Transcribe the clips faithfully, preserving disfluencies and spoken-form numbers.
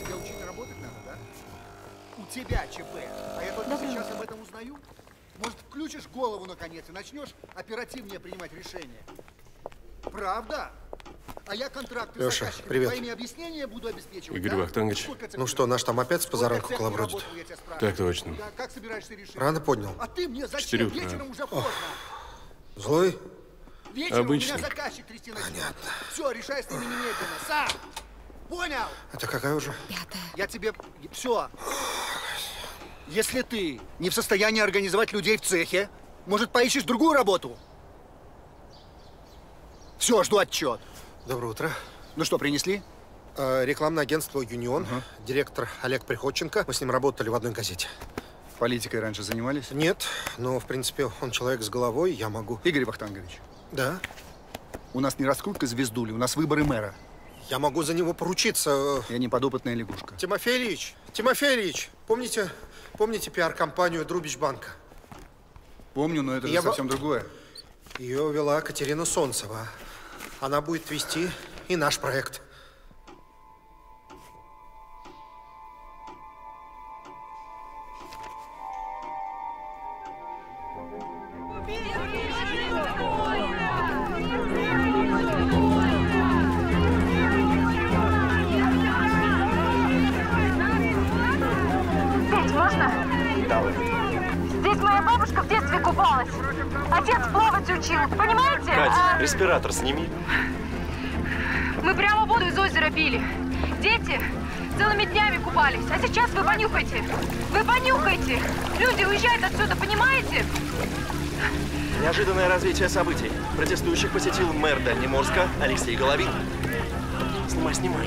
Тебя учить работать надо, да? У тебя ЧП, а я только Добрый сейчас вечер. об этом узнаю. Может, включишь голову наконец и начнешь оперативнее принимать решения? Правда? А я контракты с Леша, заказчиками привет. твоими объяснениями буду обеспечивать. Игорь да? Вахтангович. Сколько это Ну будет? что, наш там опять с Сколько позаранку цех колобродит? переработал, я тебя спрашиваю? Так точно. Да, как собираешься решить? Рано поднял. А ты мне зачем? Четыре утра. Вечером уже поздно. Злой? Вечером Обычно. у меня заказчик трясти начнет. Понятно. Все, решай с ними немедленно. Сам. Понял? Это какая уже? Пятая. Я тебе... Все. Если ты не в состоянии организовать людей в цехе, может, поищешь другую работу? Все, жду отчет. Доброе утро. Ну что, принесли? Э, рекламное агентство «Юнион». Директор Олег Приходченко. Мы с ним работали в одной газете. Политикой раньше занимались? Нет, но, в принципе, он человек с головой, я могу. Игорь Вахтангович, Да? у нас не раскрутка звездули, у нас выборы мэра. Я могу за него поручиться. Я не подопытная лягушка. Тимофей Ильич, Тимофей Ильич, помните, помните пиар-компанию Друбич банка? Помню, но это же Я совсем бы- другое. Ее вела Катерина Солнцева. Она будет вести и наш проект. Здесь можно? Здесь моя бабушка в детстве купалась. Отец плавать учил, понимаете? Кать, А респиратор сними. мы прямо воду из озера пили. Дети целыми днями купались. А сейчас вы понюхайте. Вы понюхайте. Люди уезжают отсюда, понимаете? Неожиданное развитие событий. Протестующих посетил мэр Дальнеморска Алексей Головин. Снимай, снимай.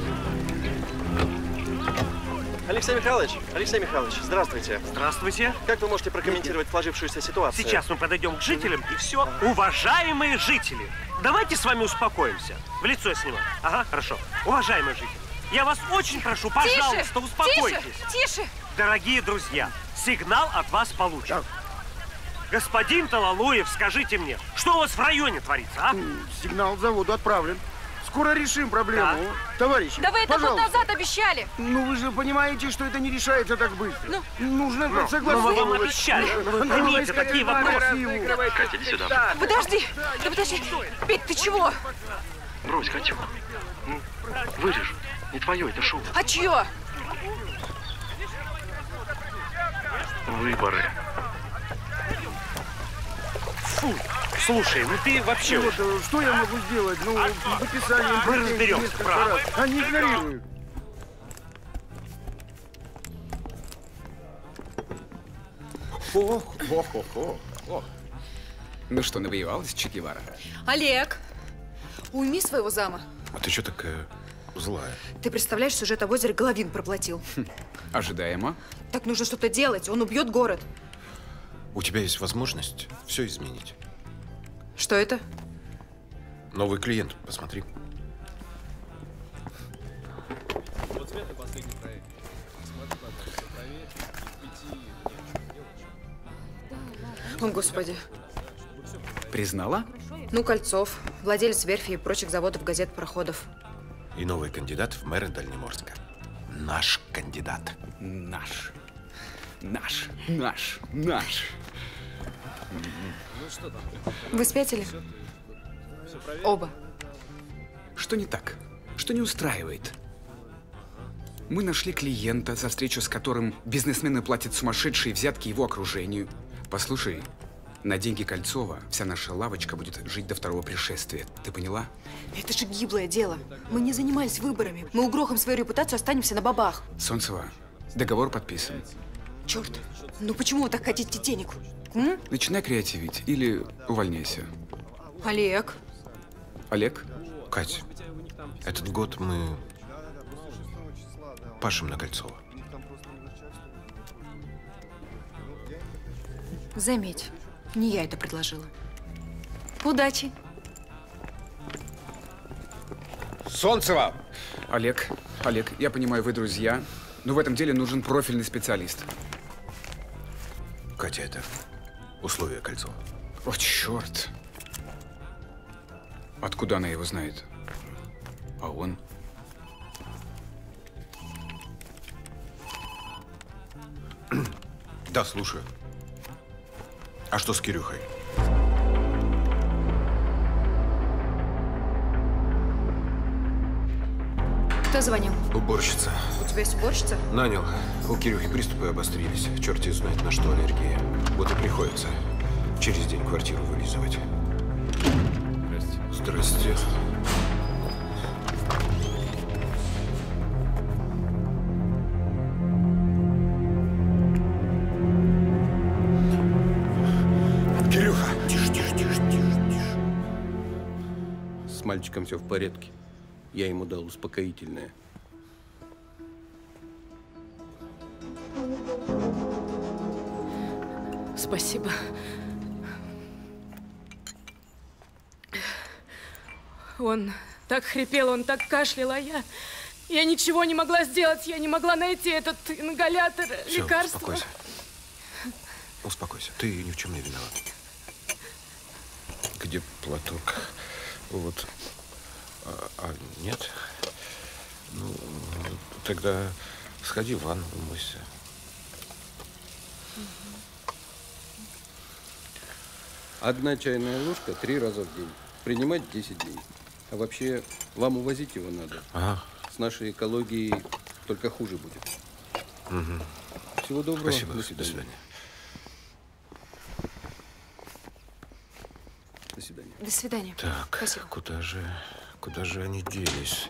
Алексей Михайлович, Алексей Михайлович, здравствуйте. Здравствуйте. Как вы можете прокомментировать сложившуюся ситуацию? Сейчас мы подойдем к жителям и все. Уважаемые жители, давайте с вами успокоимся. В лицо снимаю. Ага, хорошо. Уважаемые жители, я вас очень прошу, пожалуйста, Тише! успокойтесь. Тише! Тише! Дорогие друзья, сигнал от вас получен. Господин Талалуев, скажите мне, что у вас в районе творится, а? Сигнал к заводу отправлен. Скоро решим проблему, Да. товарищи. Да вы это год пожалуйста. назад обещали. Ну вы же понимаете, что это не решается так быстро. Нужно Ну, согласовывать. мы вам обещали. Поймите, такие вопросы. Катя, иди сюда. Подожди! Да подожди! Петь, ты чего? Брось, Катю. Ну, вырежу. Не твое, это шоу. А чье? Выборы. Фу, слушай, ну ты вообще... Вот, э, что я могу сделать? Ну, написали им Мы претензии разберемся, несколько правда. раз. Они игнорируют. Ох, ох, ох, ох, ох. Ну что, навоевалась Че Гевара? Олег, уйми своего зама. А ты что такая злая? Ты представляешь, сюжет об озере Головин проплатил. Ожидаемо. Так нужно что-то делать, он убьет город. У тебя есть возможность все изменить. Что это? Новый клиент, посмотри. О, Господи. Признала? Ну, Кольцов, владелец верфи и прочих заводов, газет, проходов. И новый кандидат в мэры Дальнеморска. Наш кандидат. Наш. Наш. Наш. Наш. Вы спятили? Оба. Что не так? Что не устраивает? Мы нашли клиента, за встречу с которым бизнесмены платят сумасшедшие взятки его окружению. Послушай, на деньги Кольцова вся наша лавочка будет жить до второго пришествия. Ты поняла? Это же гиблое дело. Мы не занимались выборами. Мы угрохаем свою репутацию, останемся на бабах. Солнцева, договор подписан. Черт, ну почему вы так хотите денег? М? Начинай креативить или увольняйся. Олег. Олег? Кать, этот год мы пашем на Кольцова. Заметь, не я это предложила. Удачи. Солнцева! Олег, Олег, я понимаю, вы друзья, но в этом деле нужен профильный специалист. Катя, это условия Кольцова. О, черт! Откуда она его знает? А он? Да, слушаю. А что с Кирюхой? Кто звонил? Уборщица. У тебя есть уборщица? Нанял. У Кирюхи приступы обострились. Черт ее знает, на что аллергия. Вот и приходится через день квартиру вылизывать. Здрасте. Здрасте. Кирюха! Тише, тише, тише, тише, тише. С мальчиком все в порядке. Я ему дал успокоительное. Спасибо. Он так хрипел, он так кашлял, а я... Я ничего не могла сделать, я не могла найти этот ингалятор, Все, лекарство. успокойся. Успокойся, ты ни в чем не виноват. Где платок? Вот. А, а нет? Ну, тогда сходи в ванну, умойся. Одна чайная ложка три раза в день. Принимать десять дней. А вообще, вам увозить его надо. Ага. С нашей экологией только хуже будет. Угу. Всего доброго. Спасибо. До свидания. До свидания. До свидания. До свидания. Так, Спасибо. куда же, куда же они делись?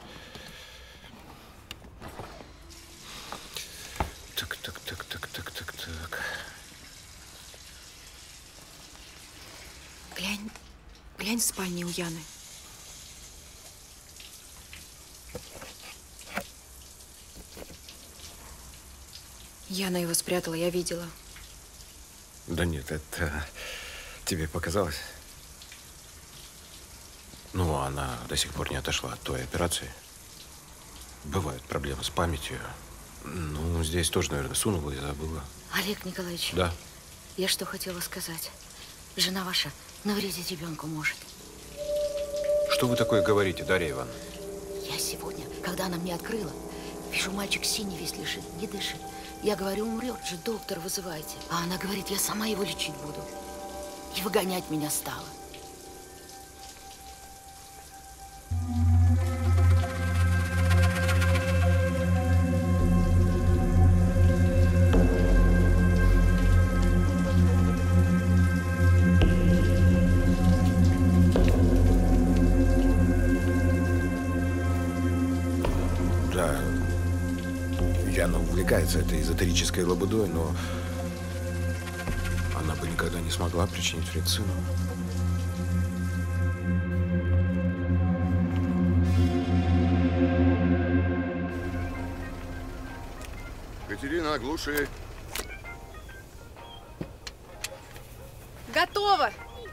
Так, так, так, так, так, так, так. Глянь, глянь в спальне у Яны. Яна его спрятала, я видела. Да нет, это тебе показалось? Ну, она до сих пор не отошла от той операции. Бывают проблемы с памятью. Ну, здесь тоже, наверное, сунула и забыла. Олег Николаевич. Да. Я что хотела сказать. Жена ваша навредить ребенку может. Что вы такое говорите, Дарья Ивановна? Я сегодня, когда она мне открыла, вижу, мальчик синий весь лежит, не дышит. Я говорю, умрет же, доктор вызывайте. А она говорит, я сама его лечить буду. И выгонять меня стала. Увлекается этой эзотерической лабудой, но она бы никогда не смогла причинить вред сыну. Катерина, оглуши. Готово.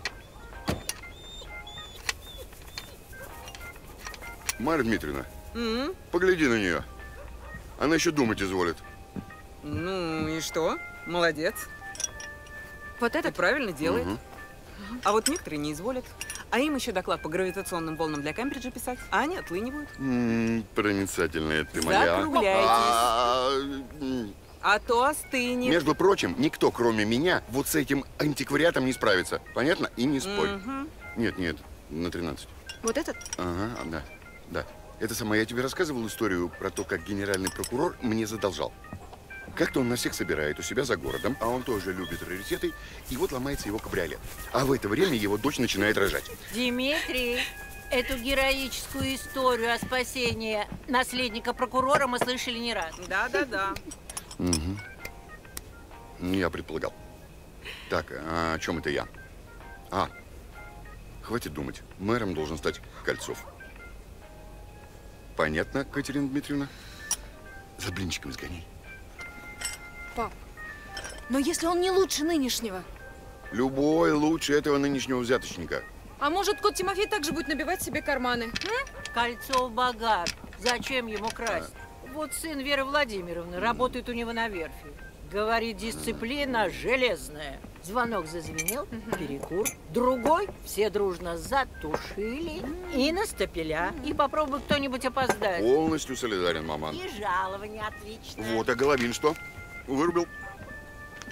Марья Дмитриевна, Mm-hmm. погляди на нее. Она еще думать изволит. Ну и что? Молодец. Вот это правильно делает. Угу. А вот некоторые не изволят. А им еще доклад по гравитационным волнам для Кембриджа писать. А они отлынивают. М-м, проницательная ты моя. Закругляйтесь. А, А то остынет. Между прочим, никто, кроме меня, вот с этим антиквариатом не справится. Понятно? И не спорь. Мгм. Нет, нет, на тринадцать. Вот этот? Ага, да, да. Это самое, я тебе рассказывал историю про то, как генеральный прокурор мне задолжал. Как-то он на всех собирает у себя за городом, а он тоже любит раритеты, и вот ломается его кабриолет. А в это время его дочь начинает рожать. Дмитрий, эту героическую историю о спасении наследника прокурора мы слышали не раз. Да-да-да. Угу. Я предполагал. Так, а о чем это я? А, хватит думать. Мэром должен стать Кольцов. Понятно, Катерина Дмитриевна? За блинчиком сгоняй. Пап, но если он не лучше нынешнего? Любой лучше этого нынешнего взяточника. А может, кот Тимофей также будет набивать себе карманы? М? Кольцов богат. Зачем ему красть? Вот сын Веры Владимировны работает у него на верфи. Говорит, дисциплина железная. Звонок зазвенел, перекур. Другой, все дружно затушили и на стапеля. И попробуй кто-нибудь опоздать. Полностью солидарен, маман. И жалование отличное. Вот, а Головин что? Вырубил?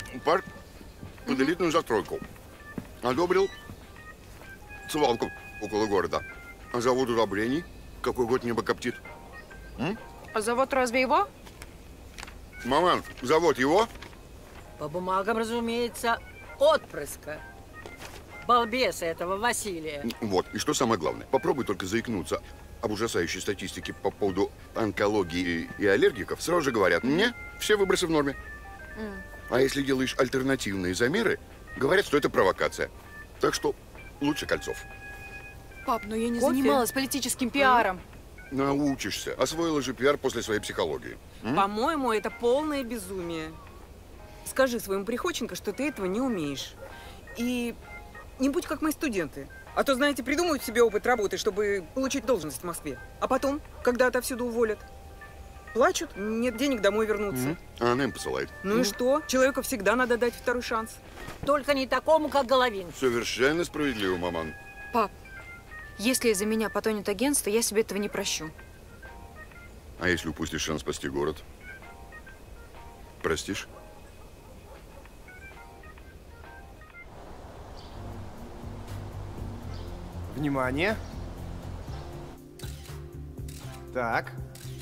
парк под элитную застройку. Одобрил свалку около города. А завод удобрений? Какой год небо коптит? М? А завод разве его? Маман, завод его? По бумагам, разумеется, отпрыска. Балбеса этого Василия. Вот, и что самое главное, попробуй только заикнуться об ужасающей статистике по поводу онкологии и аллергиков, сразу же говорят, не, все выбросы в норме. Mm. А если делаешь альтернативные замеры, говорят, что это провокация. Так что лучше Кольцов. Пап, ну я не Кофе? занималась политическим пиаром. Научишься. Освоила же пиар после своей психологии. М? По-моему, это полное безумие. Скажи своему Приходченко, что ты этого не умеешь. И не будь как мои студенты. А то, знаете, придумают себе опыт работы, чтобы получить должность в Москве. А потом, когда отовсюду уволят, плачут, нет денег домой вернуться. М? А она им посылает. Ну и что? Человеку всегда надо дать второй шанс. Только не такому, как Головин. Совершенно справедливо, маман. Пап, если из-за меня потонет агентство, я себе этого не прощу. А если упустишь шанс спасти город? Простишь? Внимание. Так.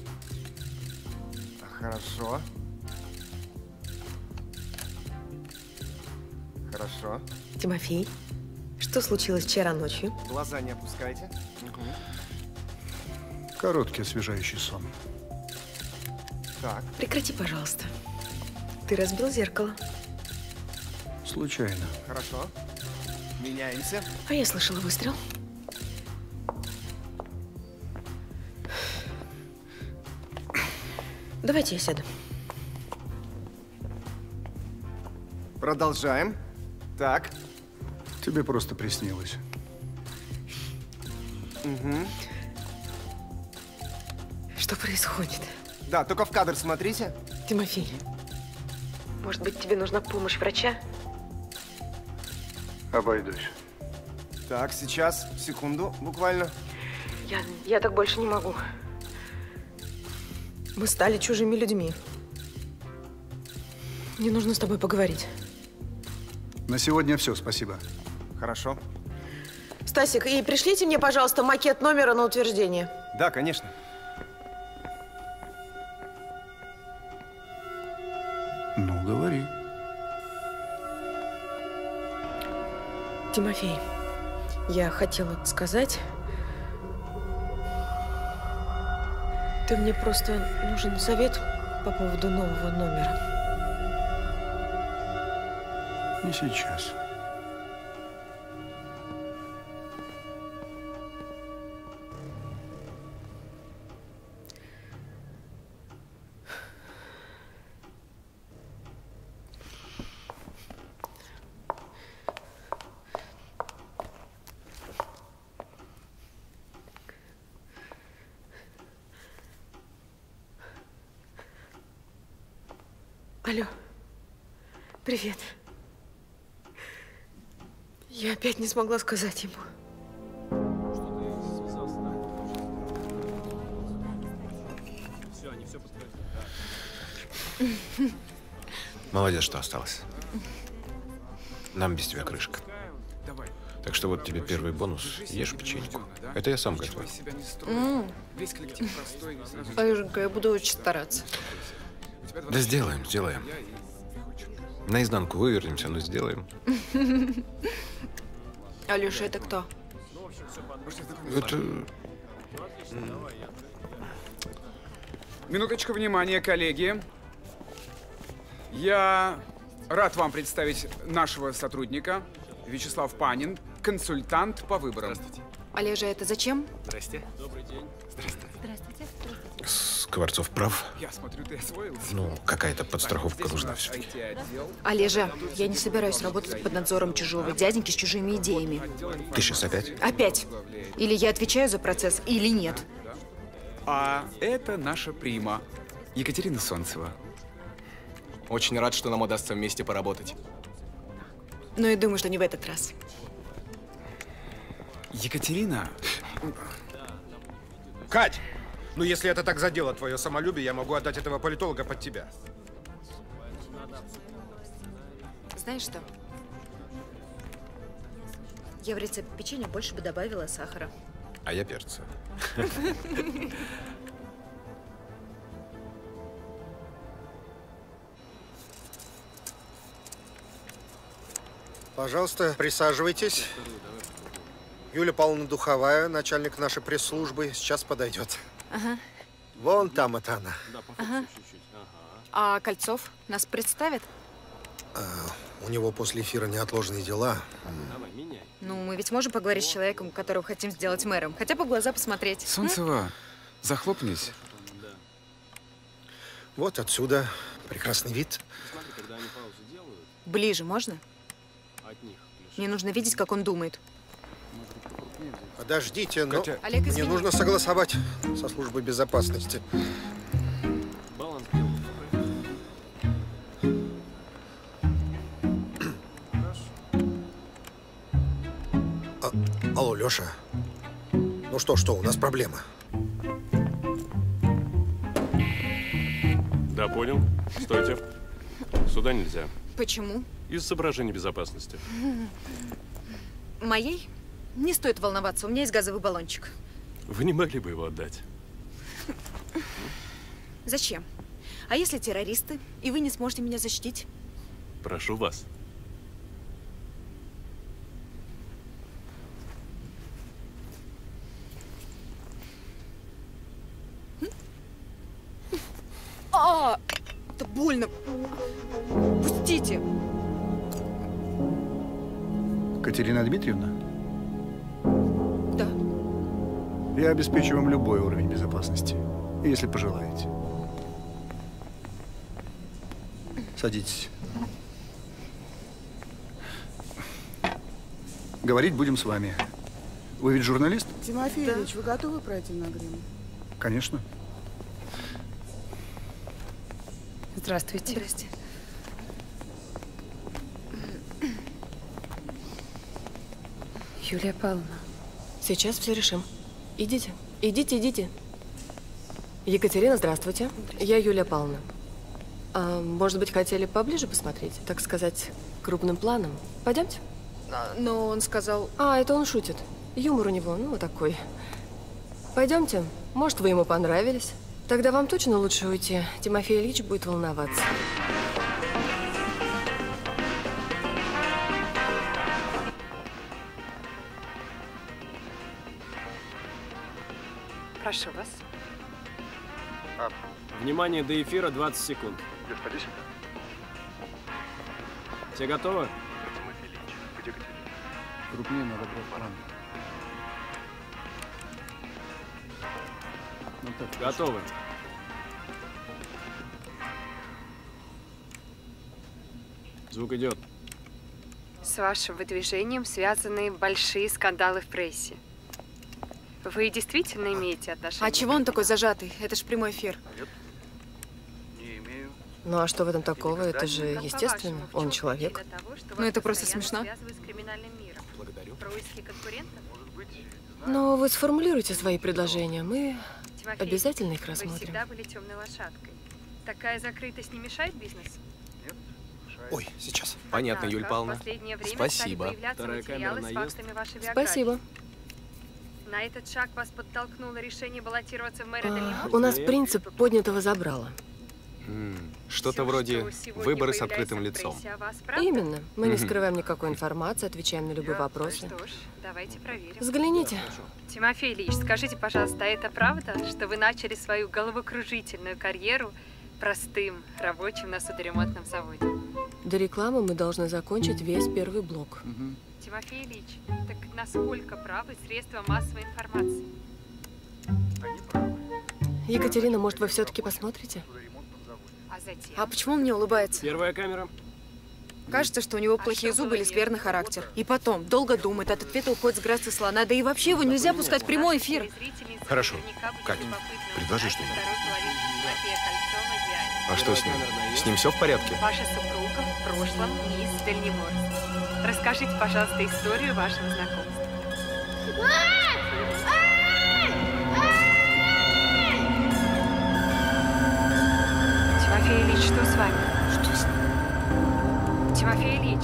Хорошо. Хорошо. Тимофей, что случилось вчера ночью? Глаза не опускайте. Угу. Короткий освежающий сон. Так. Прекрати, пожалуйста. Ты разбил зеркало. Случайно. Хорошо. Меняемся. А я слышала выстрел. Давайте я сяду. Продолжаем. Так. Тебе просто приснилось. Угу. Что происходит? Да, только в кадр смотрите. Тимофей, может быть, тебе нужна помощь врача? Обойдусь. Так, сейчас, секунду, буквально. Я, я так больше не могу. Мы стали чужими людьми. Мне нужно с тобой поговорить. На сегодня все, спасибо. Хорошо. Стасик, и пришлите мне, пожалуйста, макет номера на утверждение. Да, конечно. Ну, говори. Тимофей, я хотела сказать... Ты мне просто нужен совет по поводу нового номера. Не сейчас. Алло. Привет. Я опять не смогла сказать ему. Молодец, что осталось. Нам без тебя крышка. Так что вот тебе первый бонус. Ешь печеньку. Это я сам готовил. Алёшенька, я буду очень стараться. Да сделаем, сделаем. Наизнанку вывернемся, но сделаем. Алёша, это кто? Это... Минуточку внимания, коллеги. Я рад вам представить нашего сотрудника, Вячеслав Панин, консультант по выборам. Олежа, это зачем? Здрасте. Добрый день. Здравствуйте. Скворцов прав. Я смотрю, ты освоился. Ну, какая-то подстраховка нужна все-таки. Олежа, я не собираюсь работать под надзором чужого дяденьки с чужими идеями. Ты сейчас опять? Опять. Или я отвечаю за процесс, или нет. А это наша прима, Екатерина Солнцева. Очень рад, что нам удастся вместе поработать. Но я думаю, что не в этот раз. Екатерина? Кать! Ну, если это так задело твое самолюбие, я могу отдать этого политолога под тебя. Знаешь что? Я в рецепт печенья больше бы добавила сахара. А я перца. Пожалуйста, присаживайтесь. Юлия Павловна Духовая, начальник нашей пресс-службы, сейчас подойдет. Ага. Вон там это она. Ага. А Кольцов нас представит? А, у него после эфира неотложные дела. Ну, мы ведь можем поговорить с человеком, которого хотим сделать мэром. Хотя бы в глаза посмотреть. Солнцева, захлопнись. Вот отсюда прекрасный вид. Ближе можно? Мне нужно видеть, как он думает. Подождите, но Олег, мне извини. нужно согласовать со службой безопасности. А, алло, Леша. Ну что, что, у нас проблема. Да, понял. Стойте. Сюда нельзя. Почему? Из соображений безопасности. Моей? Не стоит волноваться, у меня есть газовый баллончик. Вы не могли бы его отдать? Зачем? А если террористы, и вы не сможете меня защитить? Прошу вас. А, это больно. Пустите. Катерина Дмитриевна? Да. Я обеспечу вам любой уровень безопасности, если пожелаете. Садитесь. Говорить будем с вами. Вы ведь журналист? Тимофей Да. Ильич, вы готовы пройти на грим? Конечно. Здравствуйте. Здрасте. Юлия Павловна, сейчас все решим. Идите, идите, идите. Екатерина, здравствуйте. Я Юлия Павловна. А, может быть, хотели поближе посмотреть? Так сказать, крупным планом. Пойдемте? Но он сказал... А, это он шутит. Юмор у него, ну, такой. Пойдемте. Может, вы ему понравились. Тогда вам точно лучше уйти. Тимофей Ильич будет волноваться. Прошу вас. Внимание, до эфира двадцать секунд. Господин. Все готовы? Где Катерина? Крупнее надо брать план. Ну, так, Готовы. Звук идет. С вашим выдвижением связаны большие скандалы в прессе. Вы действительно имеете отношение? А чего он такой зажатый? Это ж прямой эфир. Ну, а что в этом такого? Это же естественно. Он человек. Ну, это просто смешно. Благодарю. Но вы сформулируйте свои предложения. Мы Тимофей, обязательно их Вы рассмотрим. всегда были темной лошадкой. Такая закрытость не мешает бизнесу? Ой, сейчас. Понятно, Однако Юль Павловна. в последнее время Спасибо. стали появляться Вторая материалы камера с наезд. фактами вашей биографии. Спасибо. На этот шаг вас подтолкнуло решение баллотироваться в мэры А, Дальнеморска? у нас принцип поднятого забрала. Что-то вроде выборы с открытым лицом. Именно. Мы не Мгм. скрываем никакой информации, отвечаем на любые вопросы. Что ж, давайте проверим. Взгляните. Тимофей Ильич, скажите, пожалуйста, а это правда, что вы начали свою головокружительную карьеру простым рабочим на судоремонтном заводе? До рекламы мы должны закончить весь первый блок. Тимофей Ильич, так насколько правы средства массовой информации? Екатерина, может, вы все-таки посмотрите? А затем? А почему он мне улыбается? Первая камера. Кажется, что у него плохие зубы или скверный характер. И потом, долго думает, от ответа уходит с грации слона. Да и вообще его нельзя пускать в прямой эфир. Хорошо. Катя, предложи что-нибудь. А что с ним? С ним все в порядке? Ваша супруга в прошлом мисс Дальнеморск. Расскажите, пожалуйста, историю вашего знакомства. Тимофей Ильич, что с вами? Что с ним? Тимофей Ильич.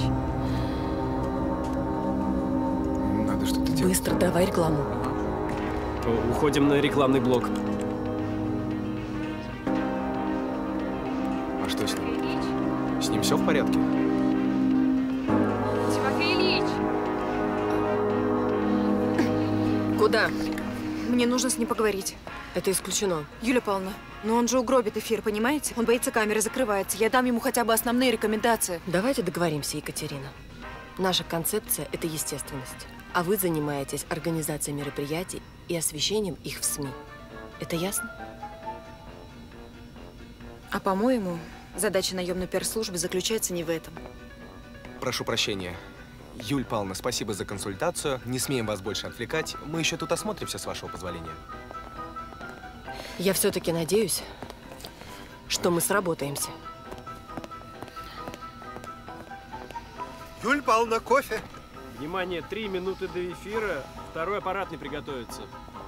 Надо что-то делать. Быстро давай рекламу. Уходим на рекламный блок. А что с ним? С ним все в порядке? Тимофей Ильич. Куда? Мне нужно с ним поговорить. Это исключено. Юлия Павловна, но он же угробит эфир, понимаете? Он боится камеры, закрывается. Я дам ему хотя бы основные рекомендации. Давайте договоримся, Екатерина. Наша концепция – это естественность. А вы занимаетесь организацией мероприятий и освещением их в СМИ. Это ясно? А по-моему, задача наемной пиар-службы заключается не в этом. Прошу прощения. Юль Павловна, спасибо за консультацию. Не смеем вас больше отвлекать. Мы еще тут осмотримся, с вашего позволения. Я все-таки надеюсь, что мы сработаемся. Юль Павловна, кофе. Внимание, три минуты до эфира. Второй аппарат не приготовится.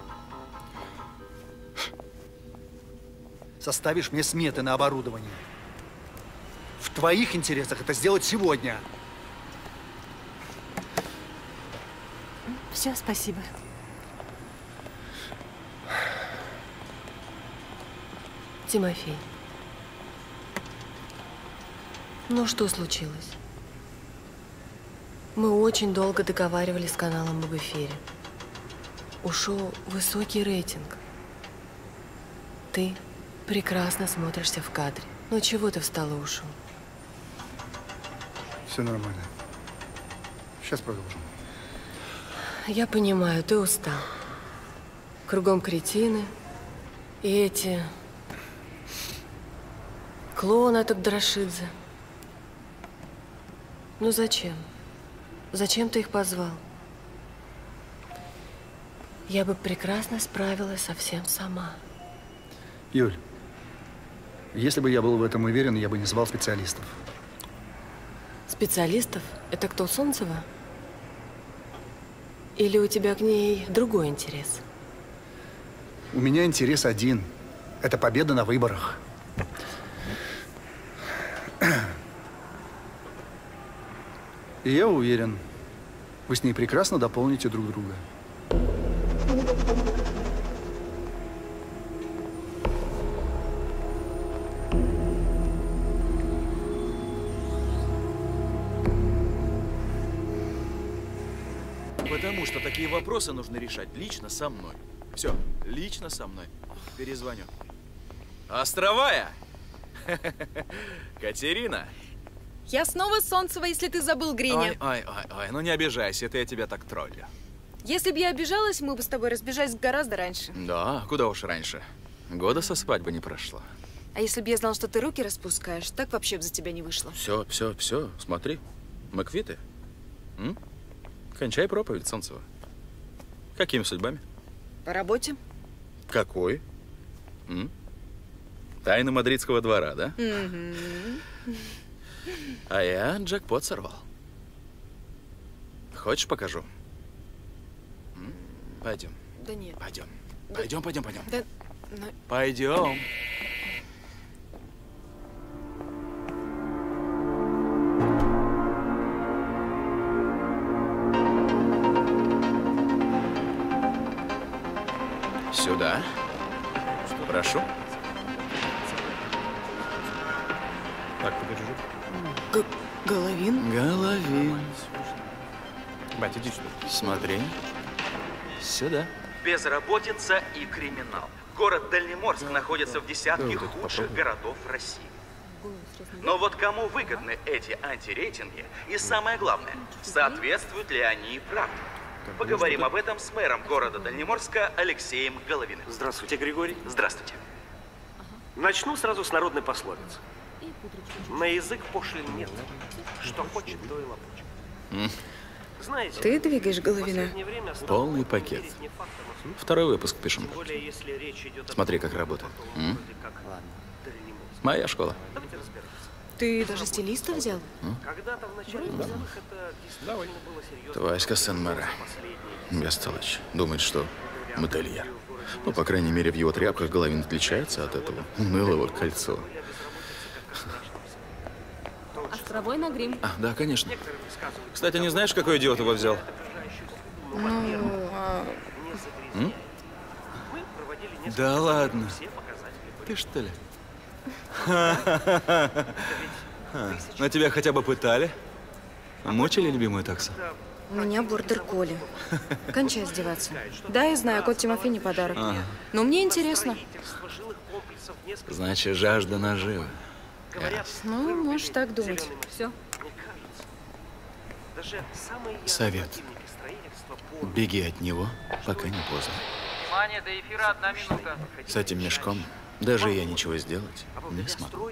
Составишь мне сметы на оборудование. В твоих интересах это сделать сегодня. Все, спасибо. Тимофей, ну что случилось? Мы очень долго договаривались с каналом об эфире. У шоу высокий рейтинг. Ты прекрасно смотришься в кадре. Ну чего ты встал и ушел? Все нормально. Сейчас продолжим. Я понимаю, ты устал. Кругом кретины. И эти... Клоун этот Драшидзе. Ну зачем? Зачем ты их позвал? Я бы прекрасно справилась совсем сама. Юль, если бы я был в этом уверен, я бы не звал специалистов. Специалистов? Это кто, Солнцева? Или у тебя к ней другой интерес? У меня интерес один. Это победа на выборах. И я уверен, вы с ней прекрасно дополните друг друга. Потому что такие вопросы нужно решать лично со мной. Все, лично со мной. Перезвоню. Островая! Катерина! Я снова Солнцева, если ты забыл, Гриня. Ой, ой, ой, ой, ну не обижайся, это я тебя так троллю. Если бы я обижалась, мы бы с тобой разбежались гораздо раньше. Да, куда уж раньше. Года со свадьбы не прошло. А если бы я знал, что ты руки распускаешь, так вообще бы за тебя не вышло. Все, все, все, смотри. Мы квиты. М? Кончай проповедь, Солнцева. Какими судьбами? По работе. Какой? М? Тайна мадридского двора, да? Угу. А я джекпот сорвал. Хочешь, покажу? М? Пойдем. Да нет. Пойдем. Да... Пойдем, пойдем, пойдем. Да... Но... Пойдем. Сюда. Прошу. Так, подержи. Г Головин? Головин. Бать, иди сюда. Смотри. Сюда. Безработица и криминал. Город Дальнеморск находится в десятке худших городов России. Но вот кому выгодны эти антирейтинги? И самое главное, соответствуют ли они правде? Поговорим об этом с мэром города Дальнеморска Алексеем Головиным. Здравствуйте, Григорий. Здравствуйте. Начну сразу с народной пословицы. На язык пошлин нет. Что хочет, то и лопочет. Знаете, ты двигаешь Головина? Полный пакет. Второй выпуск пишем. Смотри, как работает. М? Моя школа. Ты даже стилиста взял? Когда-то в начале нулевых это действительно было серьезно. Васька, сын мэра. Бестолочь. Думает, что модельер. Ну, по крайней мере, в его тряпках Головин отличается от этого унылого кольцо. Пробой на грим. А, да, конечно. Кстати, не знаешь, какой идиот его взял? Ну, а... М? Да ладно. Ты что ли? На тебя хотя бы пытали? Мучили любимую таксу? У меня бордер-колли. Кончай издеваться. Да, я знаю, кот Тимофей не подарок. Ага. Но мне интересно. Значит, жажда наживы. Ну, можешь так думать. Все. Совет. Беги от него, пока не поздно. Внимание, до эфира одна минута. С этим мешком даже я ничего сделать не смогу.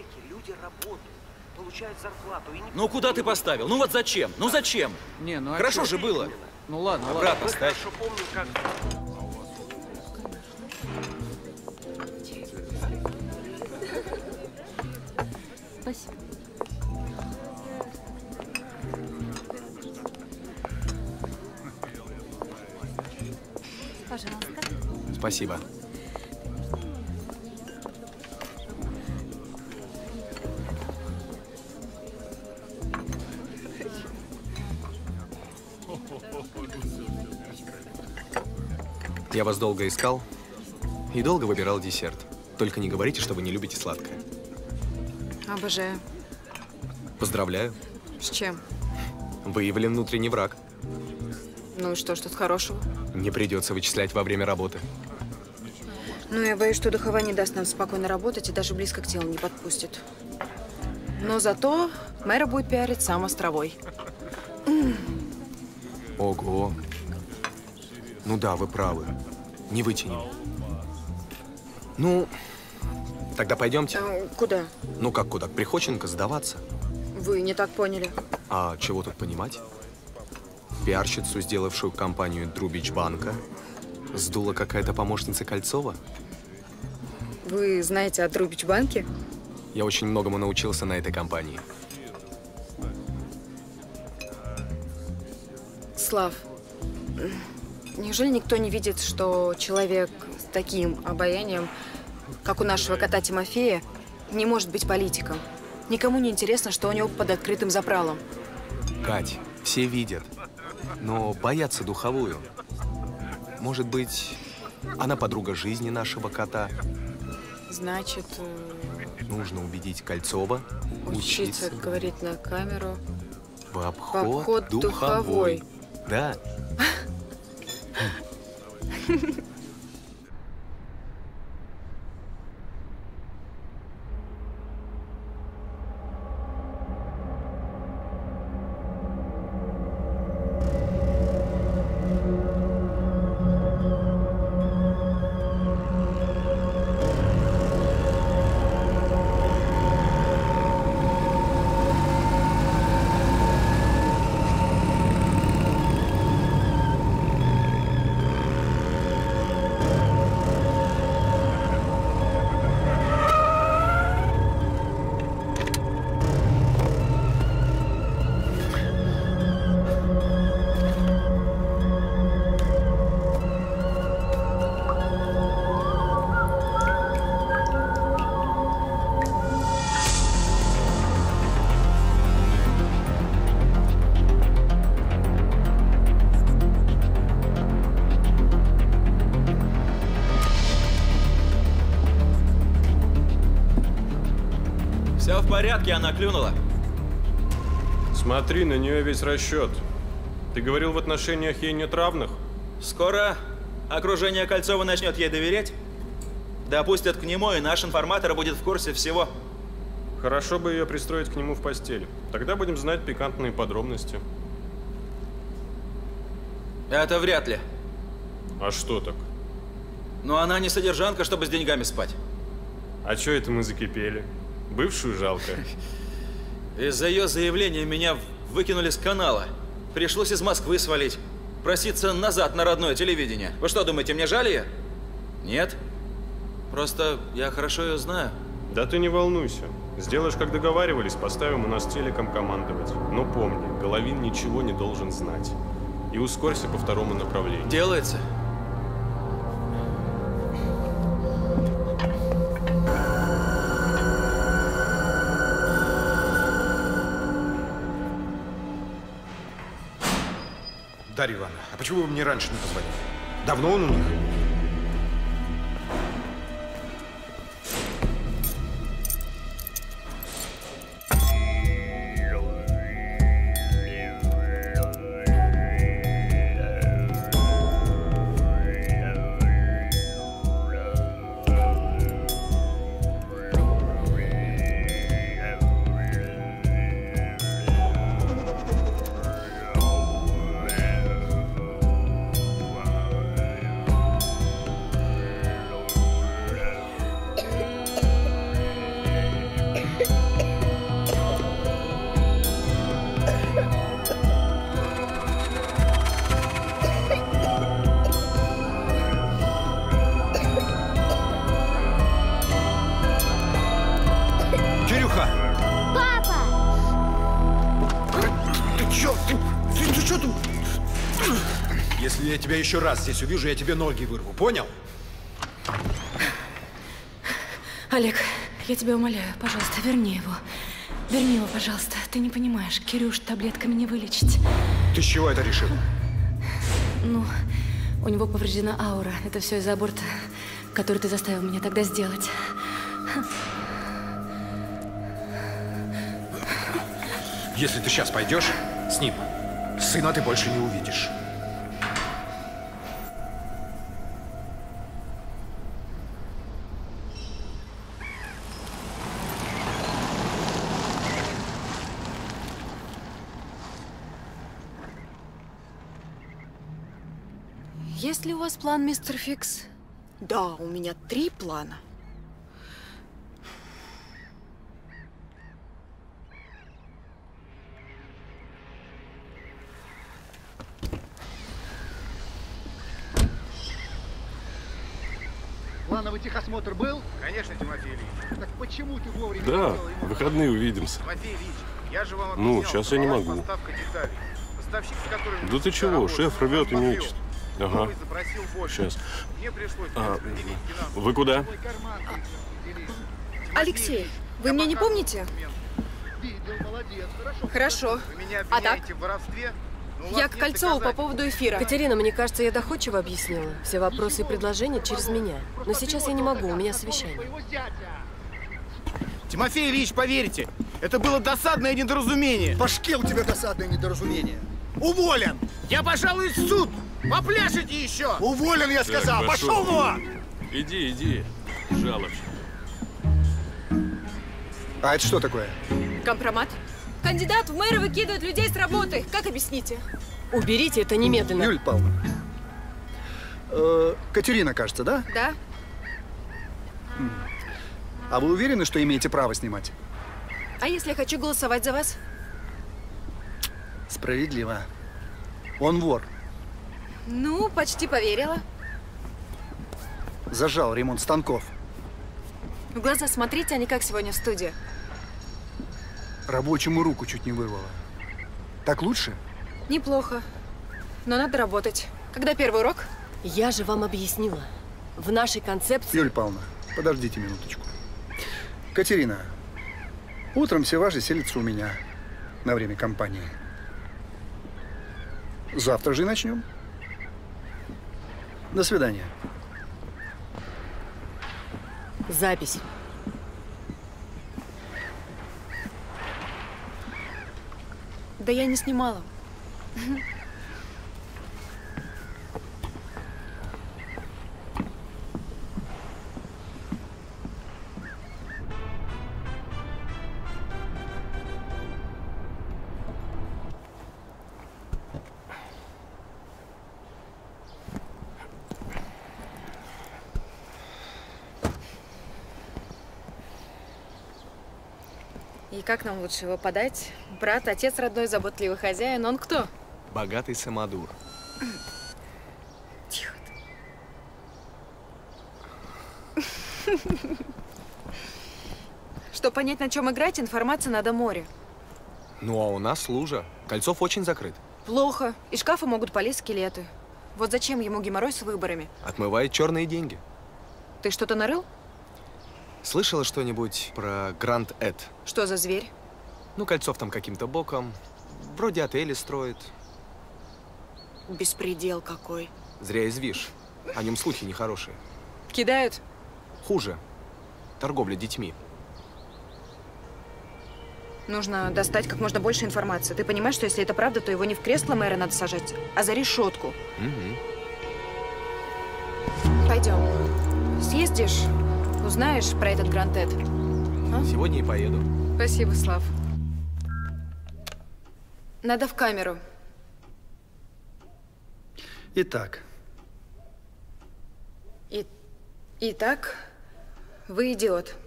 Ну куда ты поставил? Ну вот зачем? Ну зачем? Не, ну а Хорошо чё? же было. Ну ладно, Обратно ладно. ставь. Спасибо. Пожалуйста. Спасибо. Я вас долго искал и долго выбирал десерт. Только не говорите, что вы не любите сладкое. Обожаю. Поздравляю. С чем? Выявлен внутренний враг. Ну и что ж тут хорошего? Не придется вычислять во время работы. Ну, я боюсь, что духовая не даст нам спокойно работать и даже близко к телу не подпустит. Но зато мэра будет пиарить сам островой. Ого. Ну да, вы правы. Не вытянем. Ну, тогда пойдемте. А, куда? Ну как куда? К Приходченко сдаваться. Вы не так поняли. А чего тут понимать? Пиарщицу, сделавшую компанию Друбич банка, сдула какая-то помощница Кольцова? Вы знаете о Друбич банке? Я очень многому научился на этой компании. Слав, неужели никто не видит, что человек с таким обаянием, как у нашего кота Тимофея, не может быть политиком? Никому не интересно, что у него под открытым запралом. Кать, все видят, но боятся духовую. Может быть, она подруга жизни нашего кота? Значит, Нужно убедить Кольцова учиться, учиться говорить на камеру в обход, в обход духовой. духовой. Да. Все в порядке, она клюнула. Смотри, на нее весь расчет. Ты говорил, в отношениях ей нет равных? Скоро окружение Кольцова начнет ей доверять. Допустят к нему, и наш информатор будет в курсе всего. Хорошо бы ее пристроить к нему в постель. Тогда будем знать пикантные подробности. Это вряд ли. А что так? Но она не содержанка, чтобы с деньгами спать. А чё это мы закипели? Бывшую жалко. Из-за ее заявления меня выкинули с канала. Пришлось из Москвы свалить. Проситься назад на родное телевидение. Вы что, думаете, мне жаль ее? Нет. Просто я хорошо ее знаю. Да ты не волнуйся. Сделаешь, как договаривались, поставим у нас телеком командовать. Но помни, Головин ничего не должен знать. И ускорься по второму направлению. Делается. Дарья Ивановна, а почему вы мне раньше не позвонили? Давно он у них? Если я тебя еще раз здесь увижу, я тебе ноги вырву, понял? Олег, я тебя умоляю, пожалуйста, верни его. Верни его, пожалуйста. Ты не понимаешь, Кирюш таблетками не вылечить. Ты с чего это решил? Ну, у него повреждена аура. Это все из-за аборта, который ты заставил меня тогда сделать. Если ты сейчас пойдешь с ним, сына ты больше не увидишь. Есть ли у вас план, мистер Фикс? Да, у меня три плана. Плановый техосмотр был? Конечно, Тимофей Ильич. Так почему ты вовремя не Да, сделал ему? в выходные увидимся. Тимофей Ильич, я же вам Ну, объяснял, сейчас я не сорвалась могу. поставка деталей. Поставщик, с которым Да ты чего, шеф рвет и мечет. Ага. Новый запросил больше. Сейчас. Мне пришлось А, распределить финансовые. вы куда? Алексей, вы меня не помните? Видел, молодец, хорошо. Хорошо. Вы меня А так? обвиняете в воровстве? но у вас Я к нет Кольцову по доказательств. поводу эфира. Катерина, мне кажется, я доходчиво объяснила. Все вопросы и предложения через меня. Но сейчас я не могу, у меня совещание. Тимофей Ильич, поверьте, это было досадное недоразумение. В башке у тебя досадное недоразумение. Уволен! Я пожалуюсь в суд! Попляшите еще! Уволен, я сказал! Так, Пошел вон! Иди, иди, жалобщик. А это что такое? Компромат. Кандидат в мэры выкидывает людей с работы. Как объясните? Уберите это немедленно. Юль Павловна. Э, Катерина, кажется, да? Да. А вы уверены, что имеете право снимать? А если я хочу голосовать за вас? Справедливо. Он вор. Ну, почти поверила. Зажал ремонт станков. В глаза смотрите, а не как сегодня в студии. Рабочему руку чуть не вырвало. Так лучше? Неплохо. Но надо работать. Когда первый урок? Я же вам объяснила. В нашей концепции... Юль Павловна, подождите минуточку. Катерина, утром все ваши селятся у меня на время кампании. Завтра же и начнем. До свидания. Запись. Да я не снимала. И как нам лучше его подать? Брат, отец родной, заботливый хозяин. Он кто? Богатый самодур. Тихо ты. Чтобы понять, на чем играть, информация надо море. Ну, а у нас лужа. Кольцов очень закрыт. Плохо. Из шкафа могут полезть скелеты. Вот зачем ему геморрой с выборами? Отмывает черные деньги. Ты что-то нарыл? Слышала что-нибудь про Гранд Эд? Что за зверь? Ну, Кольцов там каким-то боком. Вроде отели строит. Беспредел какой. Зря извишь. О нем слухи нехорошие. Кидают? Хуже. Торговля детьми. Нужно достать как можно больше информации. Ты понимаешь, что если это правда, то его не в кресло мэра надо сажать, а за решетку. Угу. Пойдем. Съездишь, узнаешь про этот Гранд-Тед. А? Сегодня и поеду. Спасибо, Слав. Надо в камеру. Итак. И... Итак, вы идиот.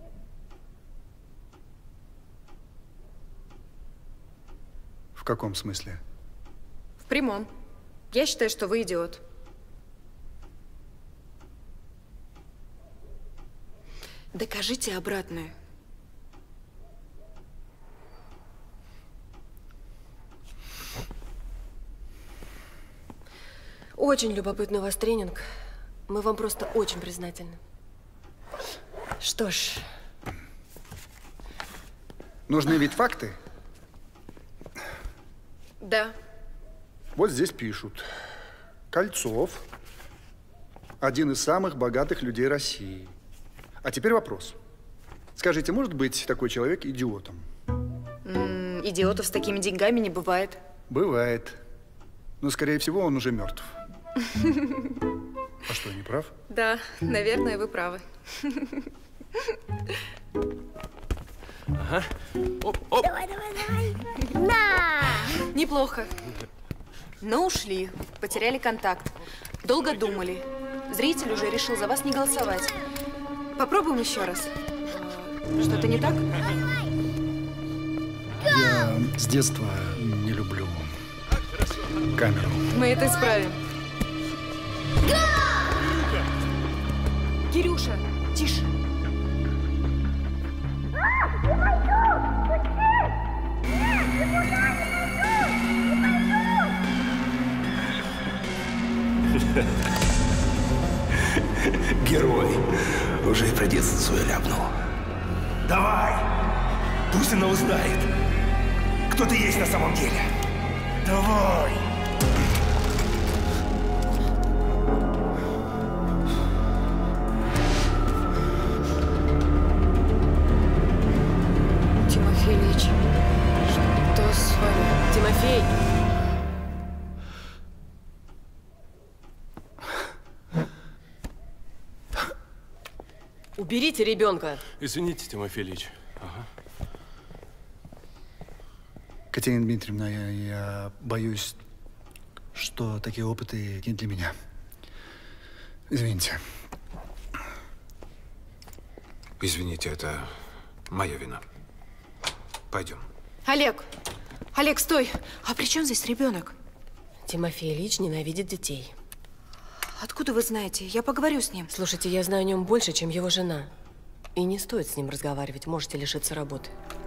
В каком смысле? В прямом. Я считаю, что вы идиот. Докажите обратное. Очень любопытный у вас тренинг. Мы вам просто очень признательны. Что ж. Нужны ведь факты? Да. Вот здесь пишут. Кольцов – один из самых богатых людей России. А теперь вопрос. Скажите, может быть такой человек идиотом? М-м, идиотов с такими деньгами не бывает. Бывает. Но, скорее всего, он уже мертв. А что, я не прав? Да, наверное, вы правы. Ага. Оп, оп. Давай, давай, давай. На! Неплохо. Но ушли, потеряли контакт. Долго думали. Зритель уже решил за вас не голосовать. Попробуем еще раз. Что-то не так? Я с детства не люблю камеру. Мы это исправим. Кирюша, тише. Герой. Уже и про детство свое ляпнул. Давай! Пусть она узнает, кто ты есть на самом деле. Давай! Тимофей Ильич, что с вами? Тимофей! Уберите ребенка. Извините, Тимофей Ильич. Ага. Катерина Дмитриевна, я, я боюсь, что такие опыты не для меня. Извините. Извините, это моя вина. Пойдем. Олег! Олег, стой! А при чем здесь ребенок? Тимофей Ильич ненавидит детей. Откуда вы знаете? Я поговорю с ним. Слушайте, я знаю о нем больше, чем его жена. И не стоит с ним разговаривать, можете лишиться работы.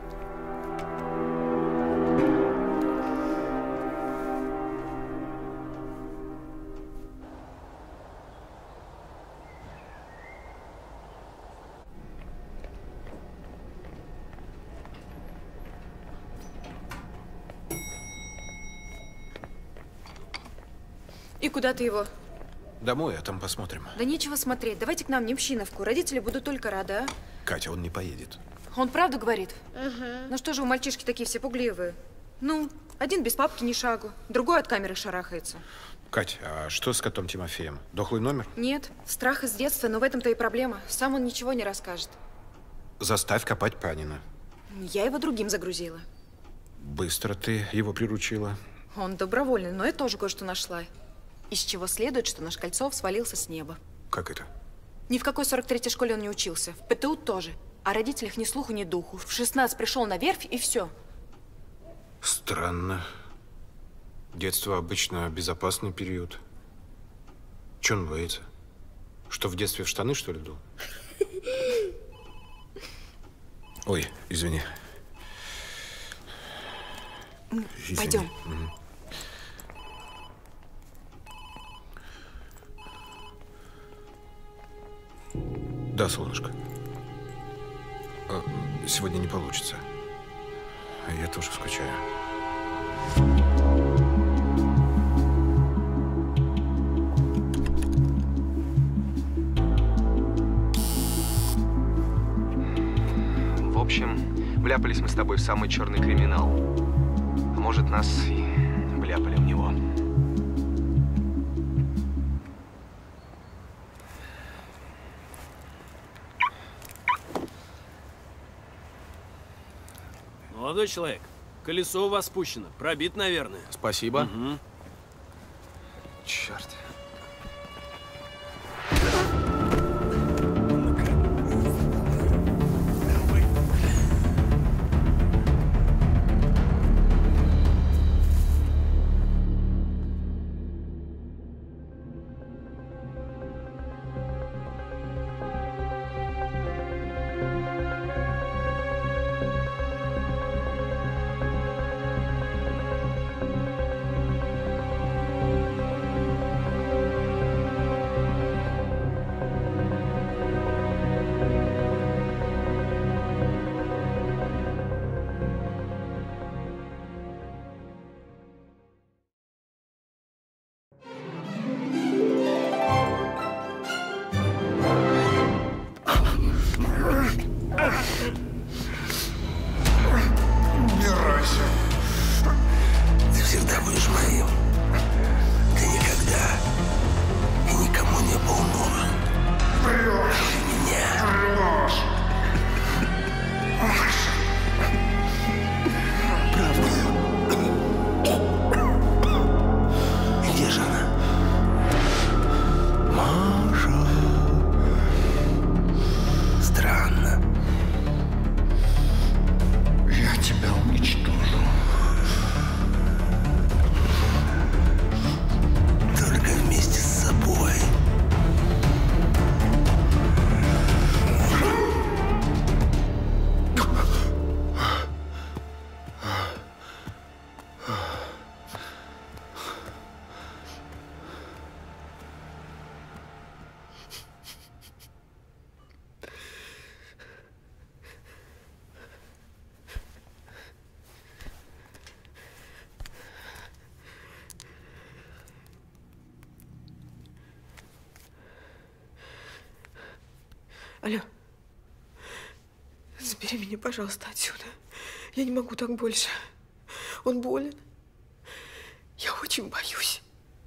И куда ты его? Домой, а там посмотрим. Да нечего смотреть. Давайте к нам в Немщиновку. Родители будут только рады, а? Катя, он не поедет. Он правду говорит? Угу. Ну что же вы, мальчишки, такие все пугливые? Ну, один без папки ни шагу, другой от камеры шарахается. Катя, а что с котом Тимофеем? Дохлый номер? Нет, страх из детства, но в этом-то и проблема. Сам он ничего не расскажет. Заставь копать Панина. Я его другим загрузила. Быстро ты его приручила. Он добровольный, но я тоже кое-что нашла. Из чего следует, что наш Кольцов свалился с неба. Как это? Ни в какой сорок третьей школе он не учился. В ПТУ тоже. О родителях ни слуху, ни духу. В шестнадцать пришел на верфь, и все. Странно. Детство обычно безопасный период. Че он боится? Что, в детстве в штаны, что ли, дул? Ой, извини. Извини. Пойдем. Угу. Да, солнышко. Сегодня не получится. Я тоже скучаю. вляпались мы с тобой в самый черный криминал. А может, нас и вляпали в него. Молодой человек, колесо у вас спущено. Пробит, наверное. Спасибо. Угу. Черт. Алло. Забери меня, пожалуйста, отсюда. Я не могу так больше. Он болен. Я очень боюсь.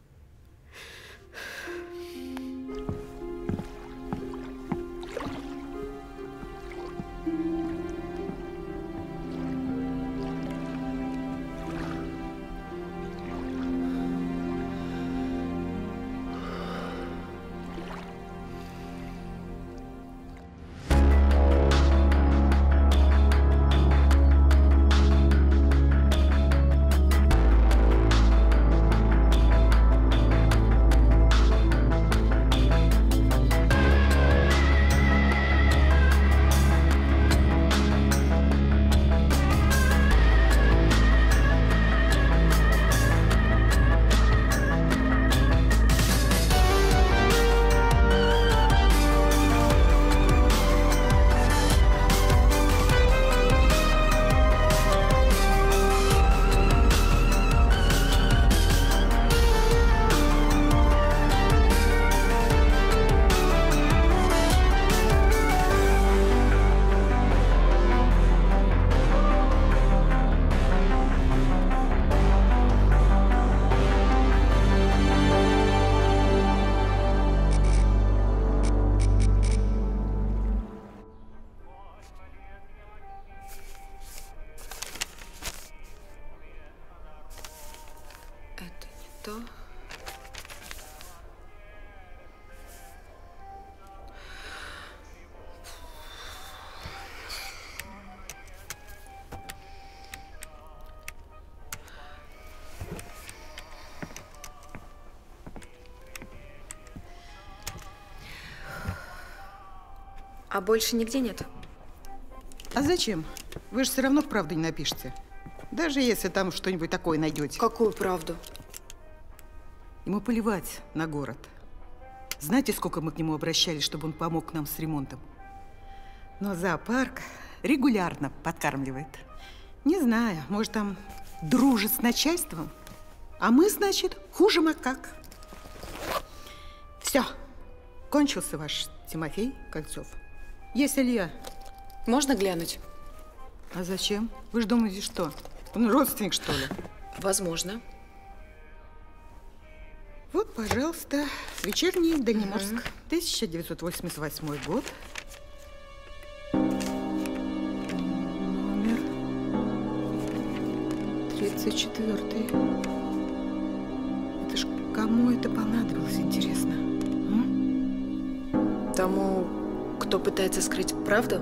А больше нигде нет? А зачем? Вы же все равно правду не напишете. Даже если там что-нибудь такое найдете. Какую правду? Ему плевать на город. Знаете, сколько мы к нему обращались, чтобы он помог нам с ремонтом? Но зоопарк регулярно подкармливает. Не знаю, может, там дружит с начальством? А мы, значит, хуже макак. Все. Кончился ваш Тимофей Кольцов. Есть Илья. Можно глянуть? А зачем? Вы же думаете, что? Он родственник, что ли? Возможно. Вот, пожалуйста, вечерний Дальнеморск, тысяча девятьсот восемьдесят восьмой год. Номер тридцать четвёртый. Это ж кому это понадобилось, интересно? М? Тому, кто пытается скрыть правду?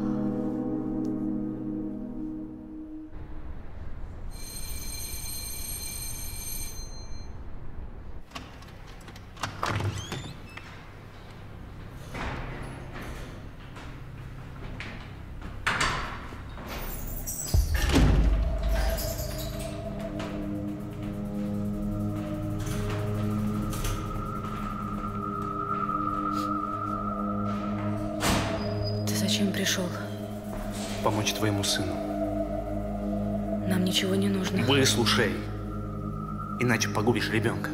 Зачем пришел? Помочь твоему сыну. Нам ничего не нужно. Выслушай, иначе погубишь ребенка.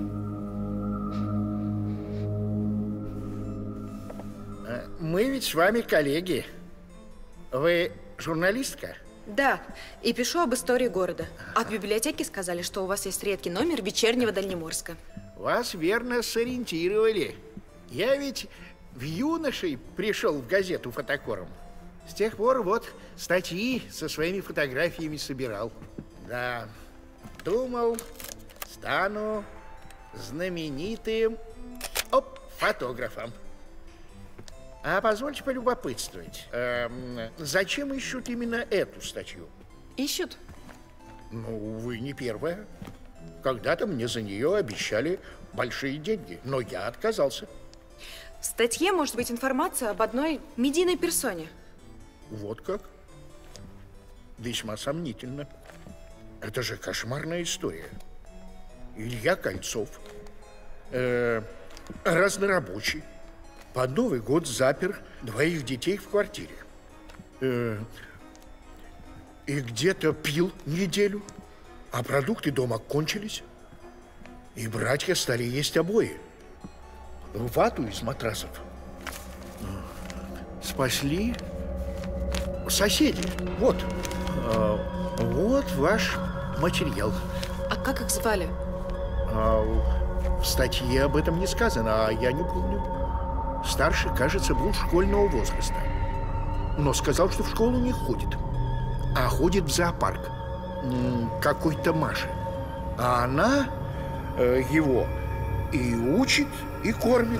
Мы ведь с вами коллеги. Вы журналистка? Да, и пишу об истории города. А в библиотеке сказали, что у вас есть редкий номер вечернего Дальнеморска. Вас верно сориентировали. Я ведь в юношей пришел в газету «Фотокором». С тех пор вот статьи со своими фотографиями собирал. Да, думал, стану знаменитым оп, фотографом. А позвольте полюбопытствовать, эм, зачем ищут именно эту статью? Ищут? Ну, вы не первая. Когда-то мне за нее обещали большие деньги, но я отказался. В статье может быть информация об одной медийной персоне. Вот как? Весьма сомнительно. Это же кошмарная история. Илья Кольцов, э, разнорабочий, под Новый год запер двоих детей в квартире. Э, и где-то пил неделю, а продукты дома кончились. И братья стали есть обои. Вату из матрасов спасли соседи. Вот. Вот ваш материал. А как их звали? А, в статье об этом не сказано, а я не помню. Старший, кажется, был школьного возраста. Но сказал, что в школу не ходит, а ходит в зоопарк. Какой-то Маши. А она э, его и учит, и кормит.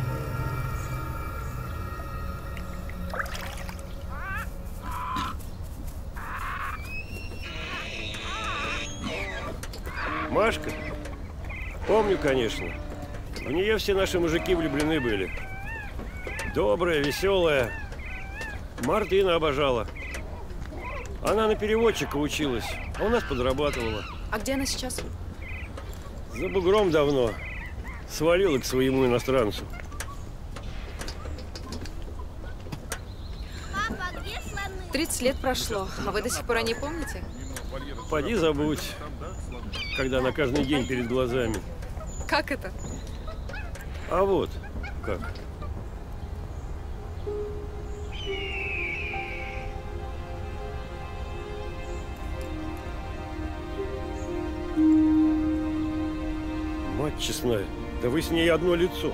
Машка? Помню, конечно. В нее все наши мужики влюблены были. Добрая, веселая. Мартына обожала. Она на переводчика училась, а у нас подрабатывала. А где она сейчас? За бугром давно. Свалила к своему иностранцу. тридцать лет прошло, а вы до сих пор о ней помните? Поди забудь, когда она каждый день перед глазами. Как это? А вот как. Мать честная, да вы с ней одно лицо.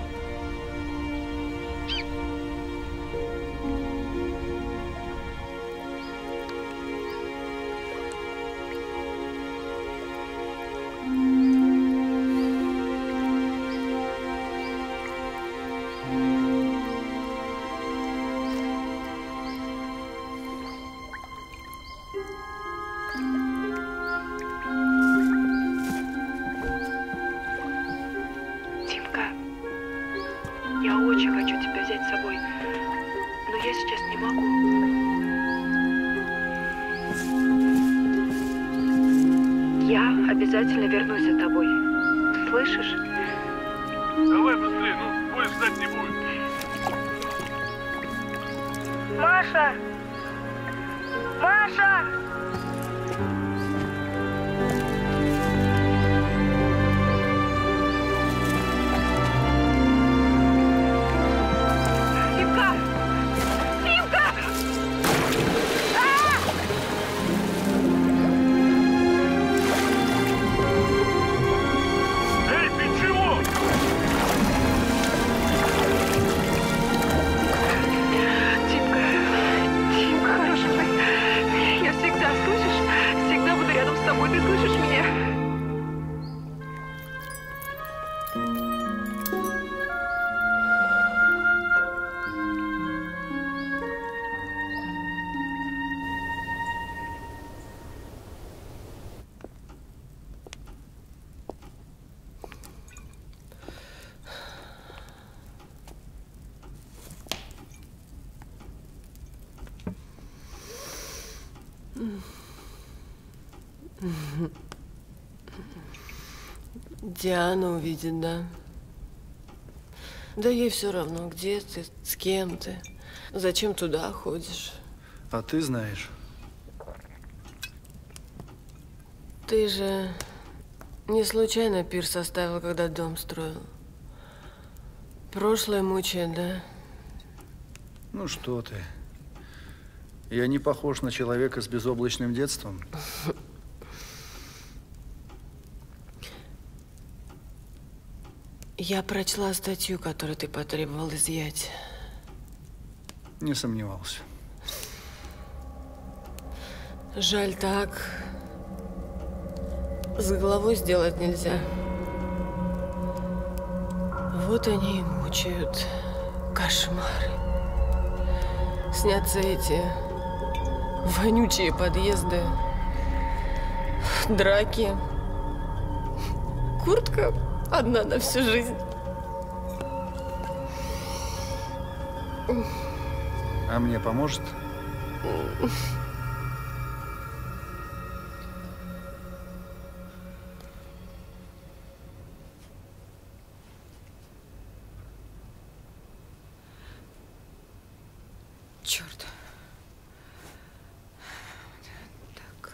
Я очень хочу тебя взять с собой, но я сейчас не могу. Я обязательно вернусь за тобой. Слышишь? Давай быстрее, ну, поезд ждать не будет. Маша! Маша! Симка! Симка! А! ты слышишь меня? Диана увидит, да? Да ей все равно, где ты, с кем ты, зачем туда ходишь. А ты знаешь. Ты же не случайно пир составил, когда дом строил. Прошлое мучает, да? Ну что ты. Я не похож на человека с безоблачным детством. Я прочла статью, которую ты потребовал изъять. Не сомневался. Жаль, так с головой сделать нельзя. Вот они и мучают. Кошмары. Снятся эти вонючие подъезды, драки. Куртка одна на всю жизнь. А мне поможет? Черт. Так.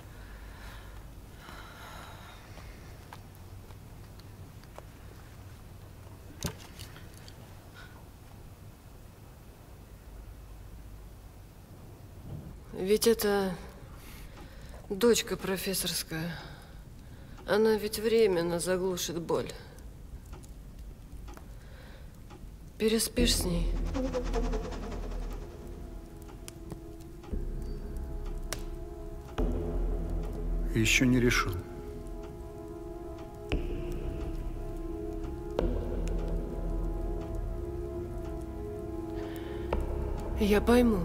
Ведь это дочка профессорская. Она ведь временно заглушит боль. Переспишь с ней? Еще не решил. Я пойму.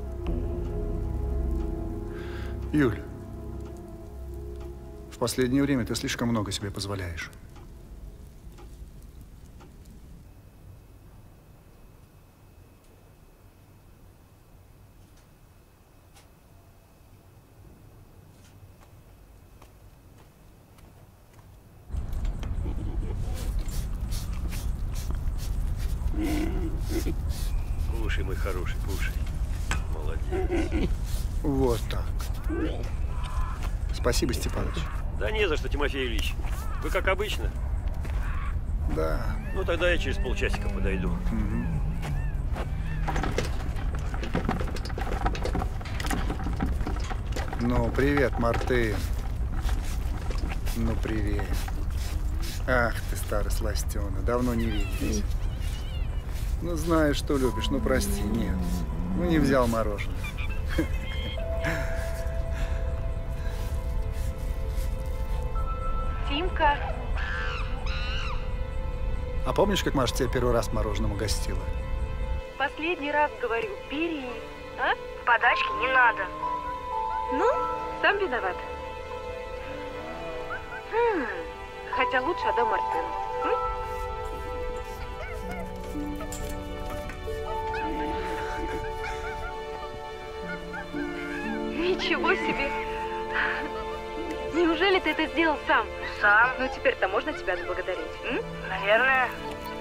Юль, в последнее время ты слишком много себе позволяешь. Кушай, мой хороший, кушай. Молодец. Вот так. Спасибо, Степаныч. Да не за что, Тимофей Ильич. Вы как обычно? Да. Ну, тогда я через полчасика подойду. Угу. Ну, привет, Мартын. Ну, привет. Ах ты, старый сластена, давно не виделись. Ну, знаешь, что любишь, ну, прости, нет. Ну, не взял мороженое. Тимка. А помнишь, как Маша тебя первый раз мороженым угостила? Последний раз говорю, бери. А? Подачки не надо. Ну, сам виноват. Хм, хотя лучше отдам Мартыну. Ничего себе! Неужели ты это сделал сам? Сам. Ну, теперь-то можно тебя отблагодарить, м? Наверное.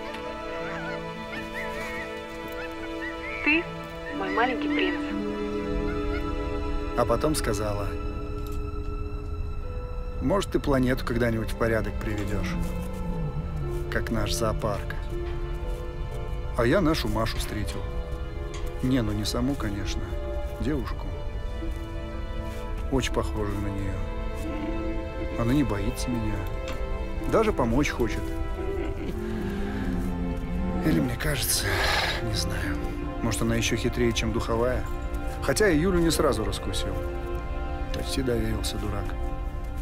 Ты мой маленький принц. А потом сказала: может, ты планету когда-нибудь в порядок приведешь, как наш зоопарк. А я нашу Машу встретил. Не, ну не саму, конечно, девушку. Очень похожую на нее. Она не боится меня. Даже помочь хочет. Или мне кажется, не знаю. Может, она еще хитрее, чем духовая. Хотя и Юлю не сразу раскусил. Почти доверился, дурак.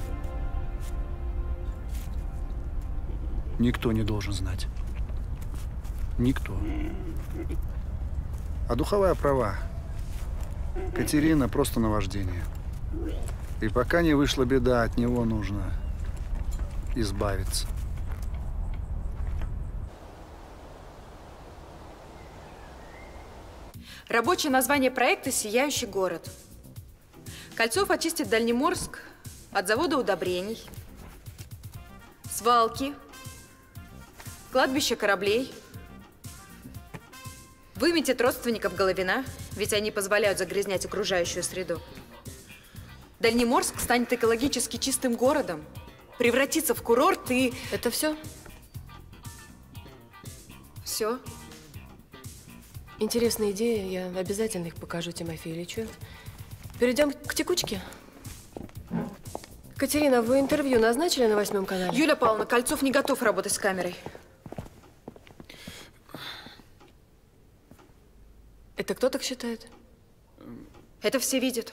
Никто не должен знать. Никто. А духовая права. Катерина просто наваждение. И пока не вышла беда, от него нужно избавиться. Рабочее название проекта «Сияющий город». Кольцов очистит Дальнеморск от завода удобрений, свалки, кладбища кораблей, выметит родственников Головина, ведь они позволяют загрязнять окружающую среду. Дальнеморск станет экологически чистым городом, превратится в курорт и… Это все? Все. Интересная идея, я обязательно их покажу Тимофею Ильичу. Перейдем к текучке. Катерина, вы интервью назначили на восьмом канале? Юлия Павловна, Кольцов не готов работать с камерой. Это кто так считает? Это все видят.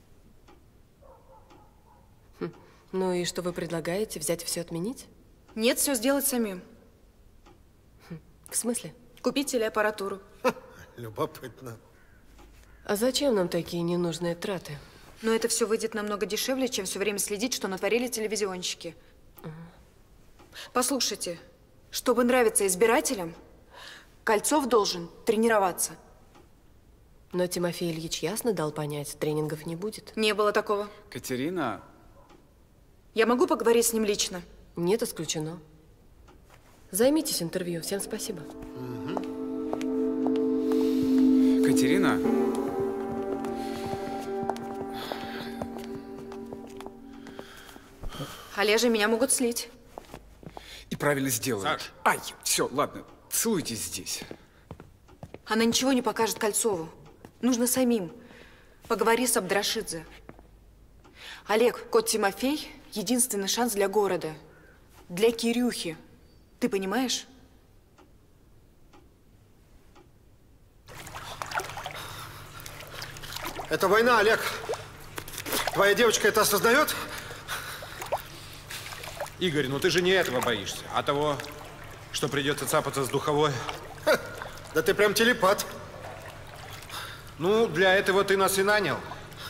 Хм. Ну и что вы предлагаете? Взять все отменить? Нет, все сделать самим. Хм. В смысле? Купить телеаппаратуру. Любопытно. А зачем нам такие ненужные траты? Но это все выйдет намного дешевле, чем все время следить, что натворили телевизионщики. Угу. Послушайте, чтобы нравиться избирателям, Кольцов должен тренироваться. Но Тимофей Ильич ясно дал понять, тренингов не будет. Не было такого. Катерина… Я могу поговорить с ним лично? Нет, исключено. Займитесь интервью. Всем спасибо. Угу. Катерина… Олежа, меня могут слить. И правильно сделают. Саш. Ай, все, ладно, целуйтесь здесь. Она ничего не покажет Кольцову. Нужно самим. Поговори с Абдрашидзе. Олег, кот Тимофей – единственный шанс для города. Для Кирюхи. Ты понимаешь? Это война, Олег. Твоя девочка это осознает? Игорь, ну ты же не этого боишься, а того, что придется цапаться с духовой. Ха, да ты прям телепат. Ну, для этого ты нас и нанял.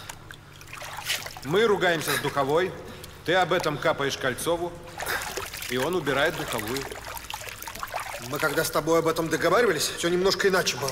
Мы ругаемся с духовой, ты об этом капаешь Кольцову, и он убирает духовую. Мы когда с тобой об этом договаривались, все немножко иначе было.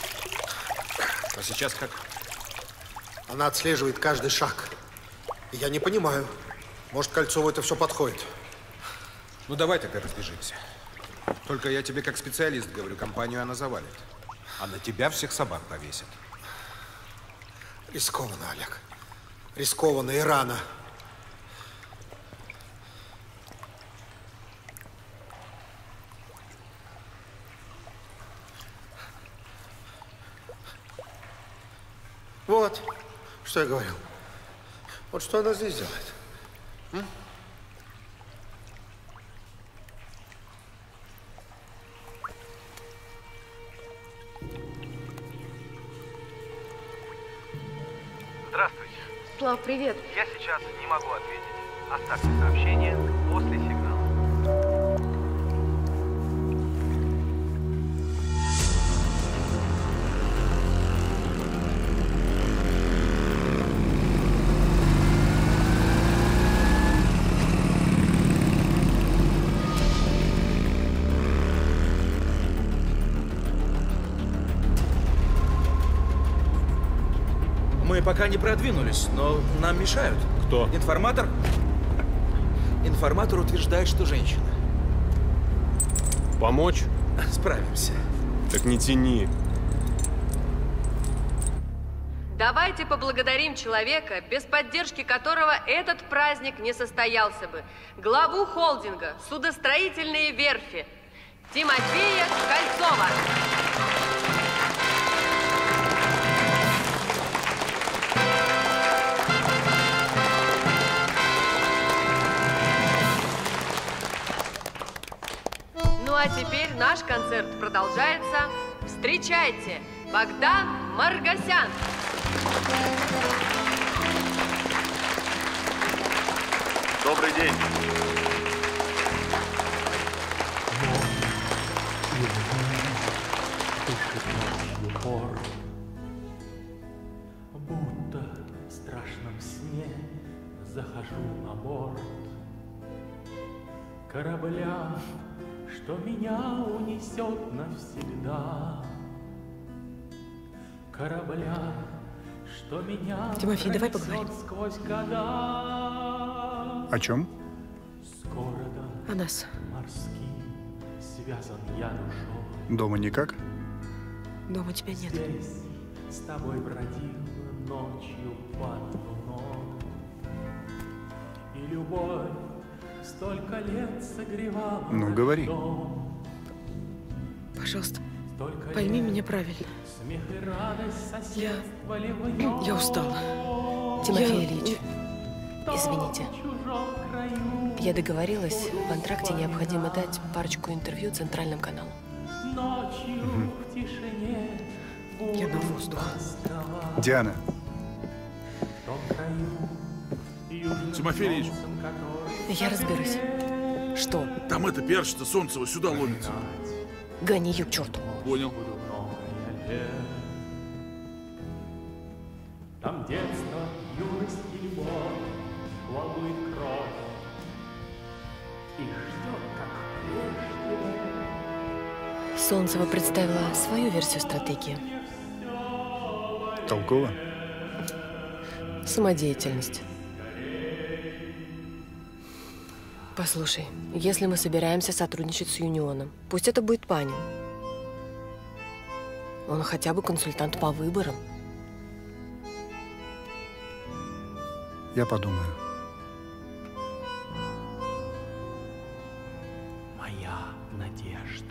А сейчас как? Она отслеживает каждый шаг. И я не понимаю, может, Кольцову это все подходит. Ну, давай тогда разбежимся. Только я тебе как специалист говорю, компанию она завалит. А на тебя всех собак повесит. Рискованно, Олег. Рискованно и рано. Вот, что я говорил. Вот что она здесь делает. М? Здравствуйте. Слав, привет. Я сейчас не могу ответить. Оставьте сообщение после сигнала. Мы пока не продвинулись, но нам мешают. Кто? Информатор. Информатор утверждает, что женщина. Помочь? Справимся. Так не тяни. Давайте поблагодарим человека, без поддержки которого этот праздник не состоялся бы. Главу холдинга «Судостроительные верфи» Тимофея Кольцова. Ну а теперь наш концерт продолжается. Встречайте, Богдан Маргасян. Добрый день. порт. Будто в страшном сне захожу на борт корабля, что меня унесет навсегда. Корабля, что меня Тимофей, давай поговорим. сквозь года. О чем? С городом О нас. морским связан я душой. Дома никак? Дома тебя нет. Здесь с тобой бродил ночью под луной. И любовь столько лет согревала. Ну, говори. дом. Пожалуйста, Столько пойми лет меня правильно. смех и радость Я... соседствовали в нем. Я устала. Тимофей Я- Ильич, извините. Я договорилась, в антракте необходимо дать парочку интервью центральным каналам. Ночью в тишине Я на воздух. Диана, Тимофей Ильич, Я разберусь. Что? там это перчится, Солнцева сюда ломится. Гони ее к черту. Понял. Там детство, юность и любовь, волнует кровь. И ждет, как прежде. Солнцева представила свою версию стратегии. толково? Самодеятельность. Послушай, если мы собираемся сотрудничать с Юнионом, пусть это будет Панин. Он хотя бы консультант по выборам. Я подумаю. Моя надежда.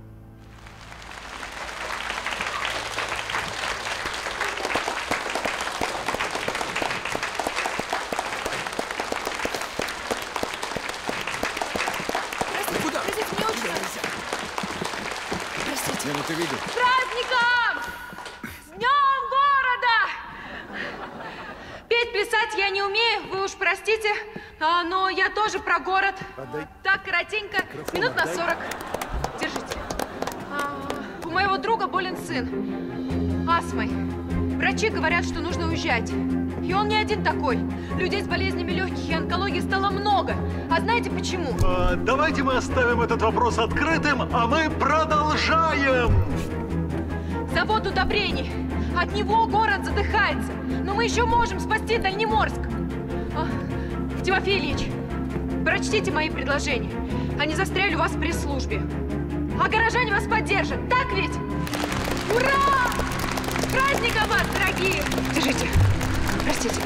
Куда? Простите, мне очень нравится. Простите. Лена, ты видел? С праздником! С Днем города! Петь, плясать я не умею, вы уж простите, а, но я тоже про город. Так, коротенько, минут на сорок. Держите. А, у моего друга болен сын. Астмой. Врачи говорят, что нужно уезжать. И он не один такой. Людей с болезнями легких и онкологии стало много. А знаете почему? А, давайте мы оставим этот вопрос открытым, а мы продолжаем. Завод удобрений. От него город задыхается. Но мы еще можем спасти Дальнеморск. А, Тимофей Ильич, прочтите мои предложения. Они застряли у вас в пресс-службе. А горожане вас поддержат, так ведь? Ура! С праздником вас, дорогие! Держите. Простите.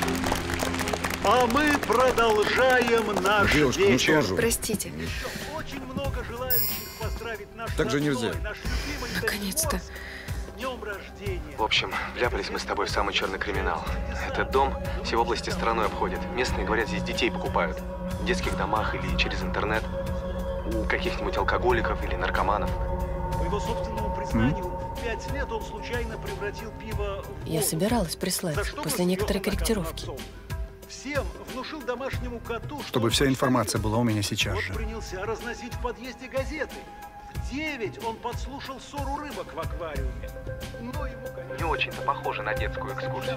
А мы продолжаем наш Девушка, ну вечер. что же? Простите. Очень много желающих поздравить наш Так же нельзя. наш любимый Наконец-то. С днем рождения. В общем, вляпались мы с тобой в самый черный криминал. Этот дом все области стороной обходит. Местные говорят, здесь детей покупают. В детских домах или через интернет. У каких-нибудь алкоголиков или наркоманов. По его собственному признанию, в пять лет он случайно превратил пиво в Я собиралась прислать после некоторой корректировки. Всем внушил домашнему коту, Чтобы вся информация была у меня сейчас вот же. принялся разносить в подъезде газеты. В девять он подслушал ссору рыбок в аквариуме. Но ему, конечно, Не очень-то похоже на детскую экскурсию.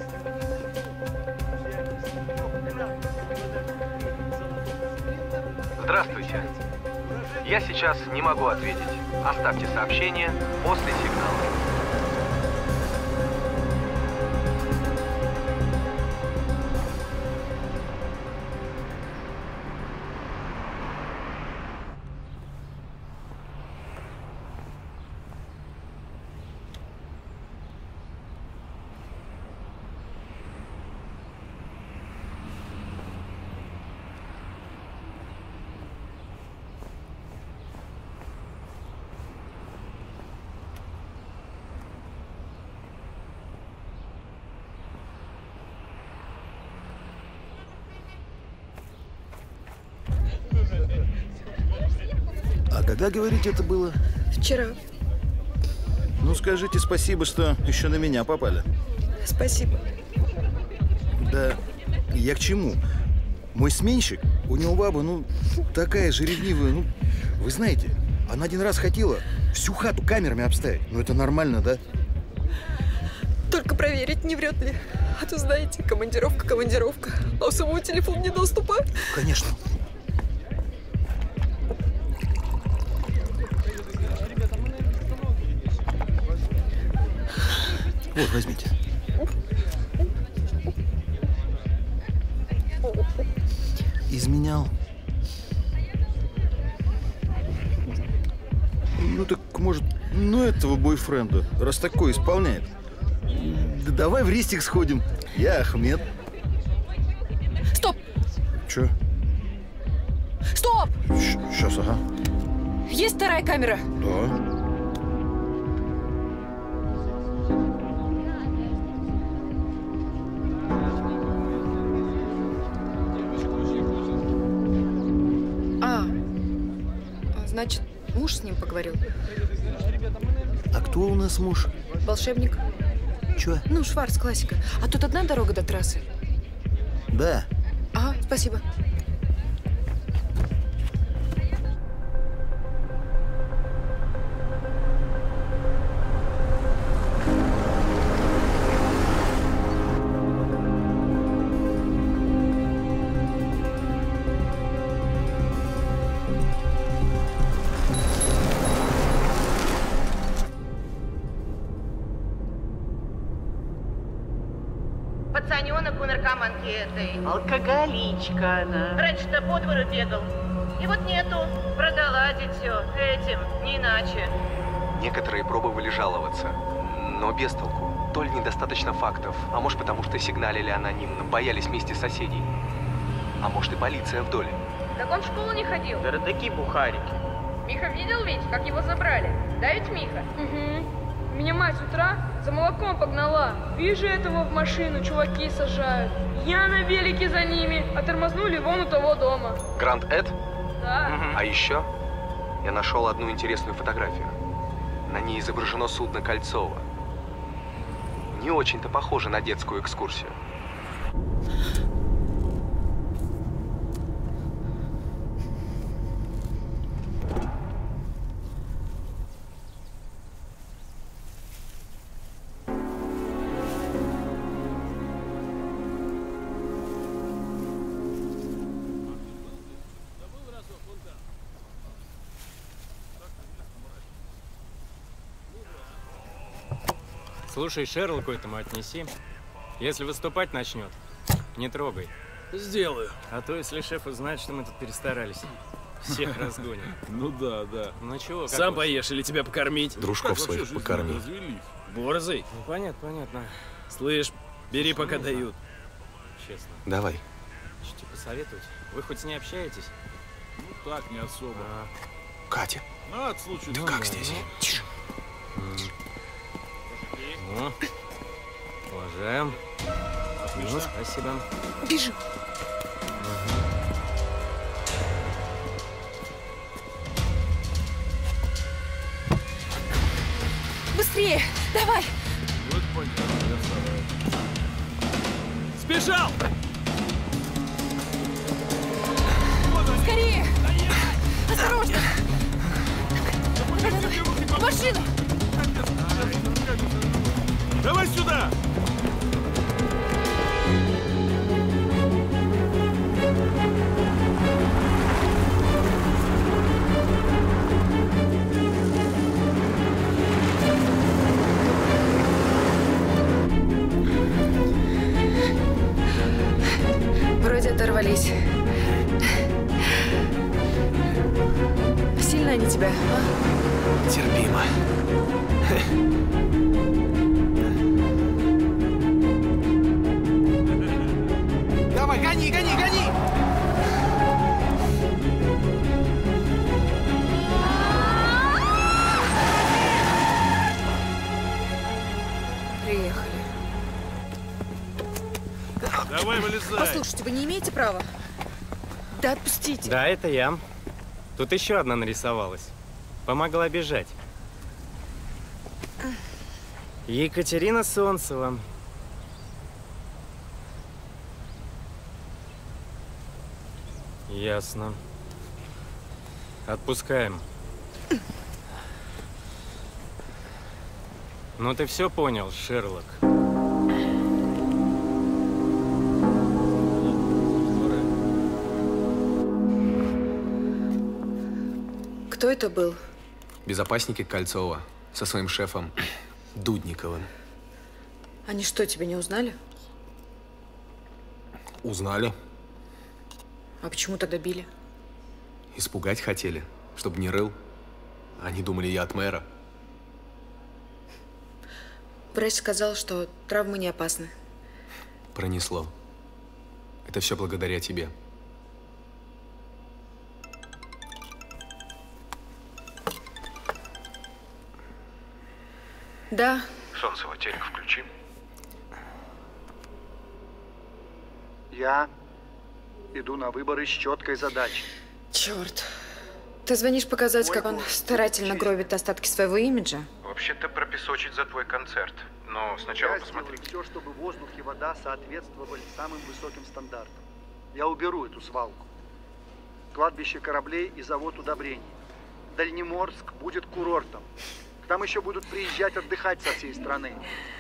Здравствуйте. Я сейчас не могу ответить. Оставьте сообщение после сигнала. А когда, говорите, это было? Вчера. Ну, скажите спасибо, что еще на меня попали. Спасибо. Да я к чему? Мой сменщик, у него баба, ну, такая же ревнивая, ну, вы знаете, она один раз хотела всю хату камерами обставить. Ну, это нормально, да? проверить, не врет ли. А то, знаете, командировка, командировка. А у самого телефона не доступа. Конечно. Вот, возьмите. Изменял. Ну так, может, ну этого бойфренда, раз такой исполняет. Да давай в рестик сходим. Я Ахмед. Стоп! Чё? Стоп! Сейчас, ага. Есть вторая камера? Да. Значит, муж с ним поговорил. А кто у нас муж? Волшебник. Чё? Ну, Шварц, классика. А тут одна дорога до трассы. Да. Ага, спасибо. Пацаненок у наркоманки этой. Алкоголичка она. Раньше-то по двору бегал. И вот нету. Продала все этим, не иначе. Некоторые пробовали жаловаться, но без толку. То ли недостаточно фактов, а может потому что сигналили анонимно, боялись вместе соседей. А может и полиция в доле. Так он в школу не ходил. Да родаки бухарики. Миха видел ведь, как его забрали? Да ведь, Миха? Угу. Меня мать с утра за молоком погнала. Вижу этого в машину, чуваки сажают. Я на велике за ними, а тормознули вон у того дома. Гранд Эд? Да. А еще я нашел одну интересную фотографию. На ней изображено судно Кольцова. Не очень-то похоже на детскую экскурсию. Слушай, Шерлоку этому отнеси. Если выступать начнет, не трогай. Сделаю. А то, если шеф узнает, что мы тут перестарались, всех разгоним. Ну да, да. Ну чего, как Сам вас? поешь или тебя покормить? Дружков своих покорми. Борзый? Ну понятно, понятно. Слышь, бери, пока Ну, дают. Честно. Давай. Что тебе посоветовать? Вы хоть с ней общаетесь? Ну так, не особо. А, Катя. Ну, от случая. Ты ну, как да, здесь? ну. Тише. Ну, уважаем. Отлично. Ну, спасибо. Бежим. Быстрее! Давай! Вот понятно, я стараюсь. Сбежал! Скорее! Осторожно! Машину! Давай сюда! Вроде оторвались. Сильно они тебя, а? Терпимо. Давай, гони, гони, гони! Приехали. Давай, вылезай. Послушайте, вы не имеете права? Да отпустите. Да, это я. Тут еще одна нарисовалась. Помогла бежать. Екатерина Солнцева. Ясно. Отпускаем. Ну ты все понял, Шерлок? Кто это был? Безопасники Кольцова со своим шефом Дудниковым. Они что, тебя не узнали? Узнали. А почему тогда били? Испугать хотели, чтобы не рыл. Они думали, я от мэра. Врач сказал, что травмы не опасны. Пронесло. Это все благодаря тебе. Да. Солнцева, телек включи. Я иду на выборы с четкой задачей. Черт. Ты звонишь показать, как он старательно гробит остатки своего имиджа? Вообще-то пропесочить за твой концерт. Но сначала Я посмотри. сделаю все, чтобы воздух и вода соответствовали самым высоким стандартам. Я уберу эту свалку. Кладбище кораблей и завод удобрений. Дальнеморск будет курортом. Там еще будут приезжать отдыхать со всей страны.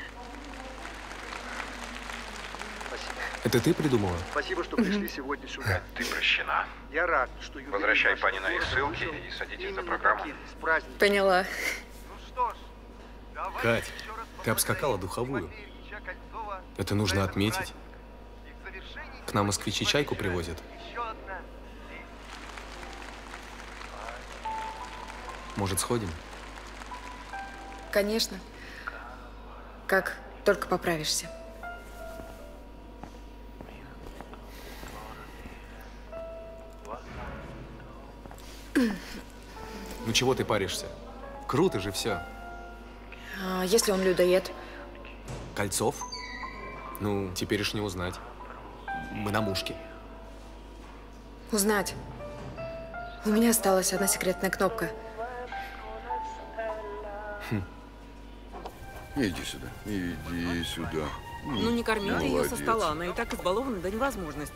Спасибо. Это ты придумала? Спасибо, что пришли сегодня сюда. Ты прощена. Я рад, что юбилей Возвращай нашего Панина и города ссылки вышел и садитесь за именно программу. таким, с праздником. Поняла. Кать, ты обскакала духовую. Это нужно отметить. К нам москвичи чайку привозят. Может, сходим? Конечно. Как только поправишься. Ну чего ты паришься? Круто же все. А если он людоед? Кольцов? Ну, теперь уж не узнать. Мы на мушке. Узнать. У меня осталась одна секретная кнопка. Хм. Иди сюда, иди сюда. Ну не кормите ее со Молодец. стола, она и так избалована до невозможности.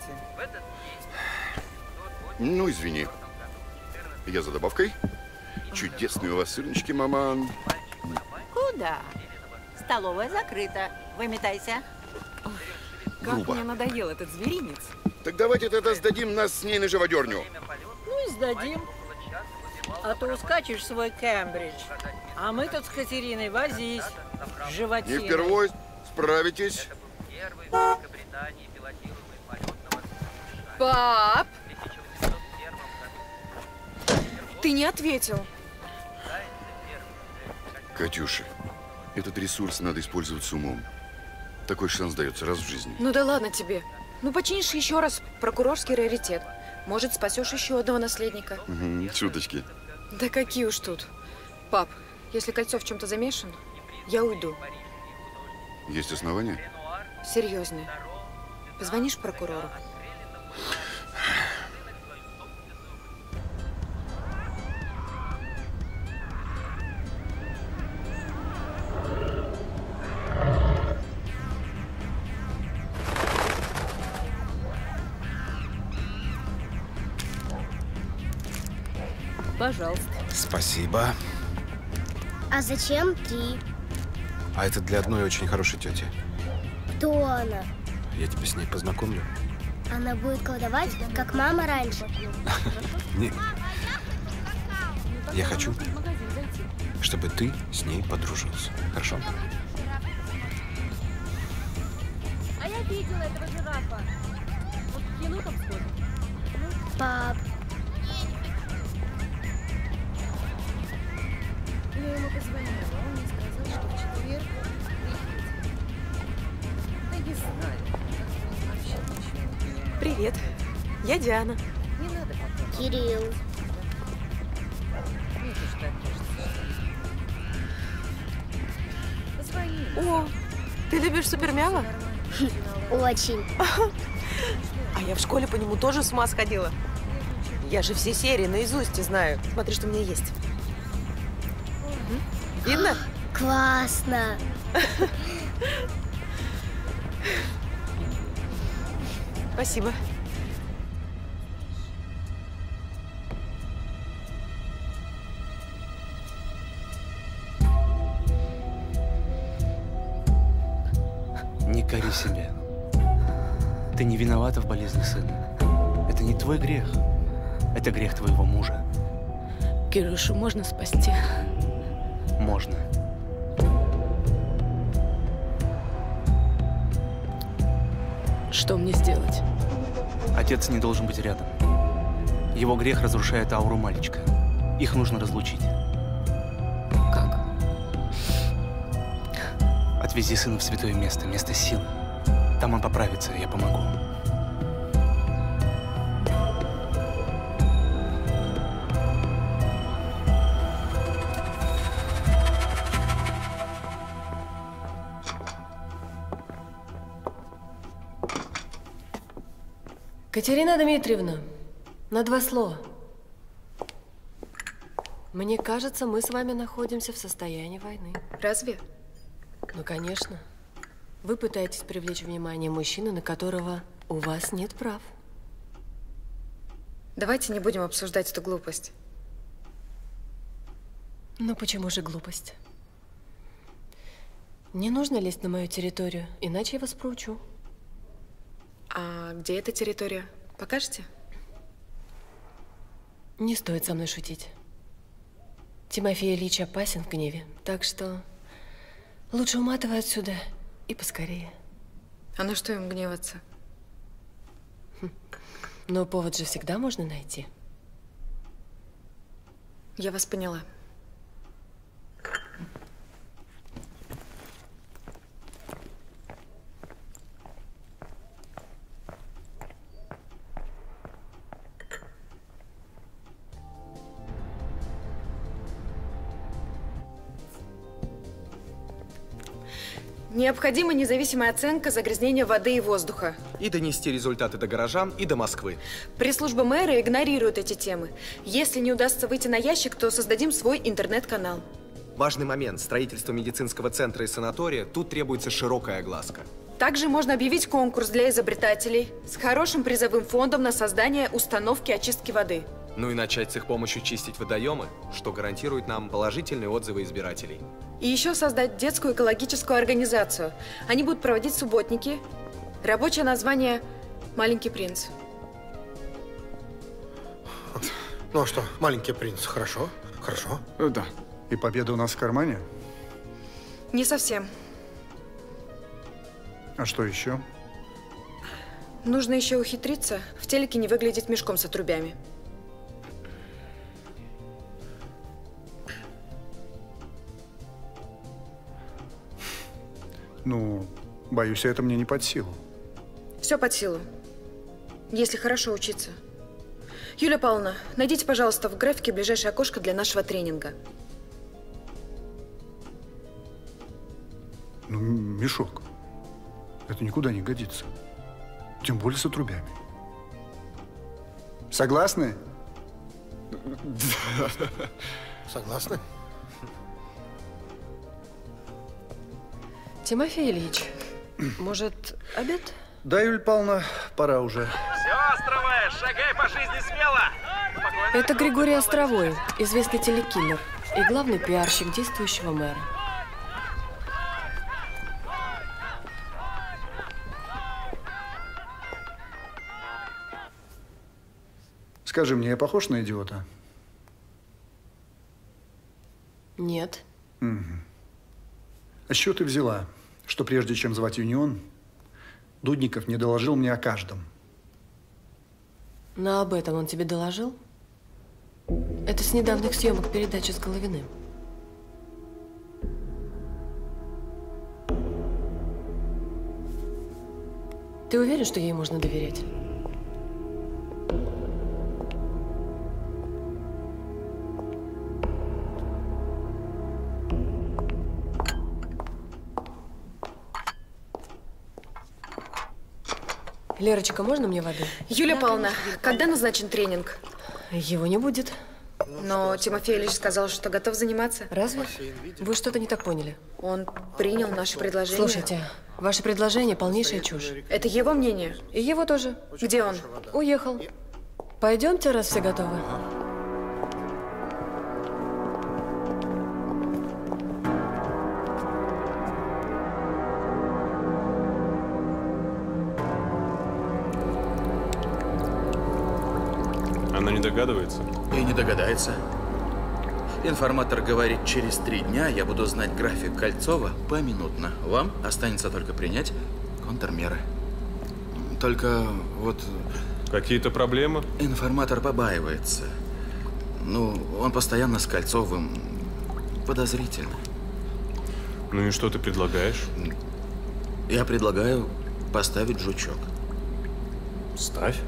Ну, извини. Я за добавкой. Чудесные у вас сырнички, маман. Куда? Столовая закрыта. Выметайся. Как Грубо. мне надоел этот зверинец. Так давайте тогда сдадим нас с ней на живодерню. Ну и сдадим. А то ускачешь в свой Кембридж. А мы тут с Катериной возись. Животиной. Не впервой, справитесь. Пап! Ты не ответил. Катюша, этот ресурс надо использовать с умом. Такой шанс дается раз в жизни. Ну да ладно тебе. Ну починишь еще раз прокурорский раритет. Может, спасешь еще одного наследника. Угу, шуточки. Да какие уж тут. Пап, если Кольцов в чем-то замешан, я уйду. Есть основания? Серьезные. Позвонишь прокурору? Пожалуйста. Спасибо. А зачем три? А это для одной очень хорошей тети. Кто она? Я тебя с ней познакомлю. Она будет колдовать, как мама раньше. Не. Я хочу, чтобы ты с ней подружился. Хорошо? А я видела этого жирафа. Вот в кино там сходит. Пап. Я ему позвонила, он мне сказал, что в четверг приедет. Да не знаю. Вообще ничего не понимаю. Привет, я Диана. Не надо пока. Кирилл. Видишь, так кажется. Позвони. О, ты любишь Супермява? Очень. А я в школе по нему тоже с ума сходила. Я же все серии наизусть знаю. Смотри, что у меня есть. Видно? Классно. Спасибо. Не кори себя. Ты не виновата в болезни сына. Это не твой грех. Это грех твоего мужа. Кирюшу можно спасти? Можно. Что мне сделать? Отец не должен быть рядом. Его грех разрушает ауру мальчика. Их нужно разлучить. Как? Отвези сына в святое место, место силы. Там он поправится, я помогу. Катерина Дмитриевна, на два слова. Мне кажется, мы с вами находимся в состоянии войны. Разве? Ну, конечно. Вы пытаетесь привлечь внимание мужчины, на которого у вас нет прав. Давайте не будем обсуждать эту глупость. Ну, почему же глупость? Не нужно лезть на мою территорию, иначе я вас проучу. А где эта территория? Покажете? Не стоит со мной шутить. Тимофей Ильич опасен в гневе, так что лучше уматывай отсюда и поскорее. А на что им гневаться? Хм. Но повод же всегда можно найти. Я вас поняла. Необходима независимая оценка загрязнения воды и воздуха. И донести результаты до горожан и до Москвы. Пресс-служба мэра игнорирует эти темы. Если не удастся выйти на ящик, то создадим свой интернет-канал. Важный момент. Строительство медицинского центра и санатория. Тут требуется широкая огласка. Также можно объявить конкурс для изобретателей с хорошим призовым фондом на создание установки очистки воды. Ну и начать с их помощью чистить водоемы, что гарантирует нам положительные отзывы избирателей. И еще создать детскую экологическую организацию. Они будут проводить субботники. Рабочее название «Маленький принц». Ну а что, «Маленький принц» хорошо? Хорошо? Да. И победа у нас в кармане? Не совсем. А что еще? Нужно еще ухитриться в телеке не выглядеть мешком с отрубями. Ну, боюсь, это мне не под силу. Все под силу, если хорошо учиться. Юлия Павловна, найдите, пожалуйста, в графике ближайшее окошко для нашего тренинга. Ну, мешок. Это никуда не годится. Тем более с отрубями. Согласны? Согласны? Тимофей Ильич, может, обед? Да, Юлия Павловна, пора уже. Все, Островая, шагай по жизни смело! Это Григорий Островой, известный телекиллер и главный пиарщик действующего мэра. Скажи мне, я похож на идиота? Нет. Угу. А с чего ты взяла, что прежде чем звать Юнион, Дудников не доложил мне о каждом? Но об этом он тебе доложил? Это с недавних съемок передачи с Головиным. Ты уверен, что ей можно доверять? Лерочка, можно мне воды? Юлия Павловна, когда назначен тренинг? Его не будет. Но Тимофей Ильич сказал, что готов заниматься. Разве? Вы что-то не так поняли. Он принял наше предложение. Слушайте, ваше предложение полнейшая чушь. Это его мнение? И его тоже. Где он? Уехал. Пойдемте, раз все готовы. Она не догадывается? И не догадается. Информатор говорит, через три дня я буду знать график Кольцова поминутно. Вам останется только принять контрмеры. Только вот... Какие-то проблемы? Информатор побаивается. Ну, он постоянно с Кольцовым подозрительно. Ну и что ты предлагаешь? Я предлагаю поставить жучок. Ставь.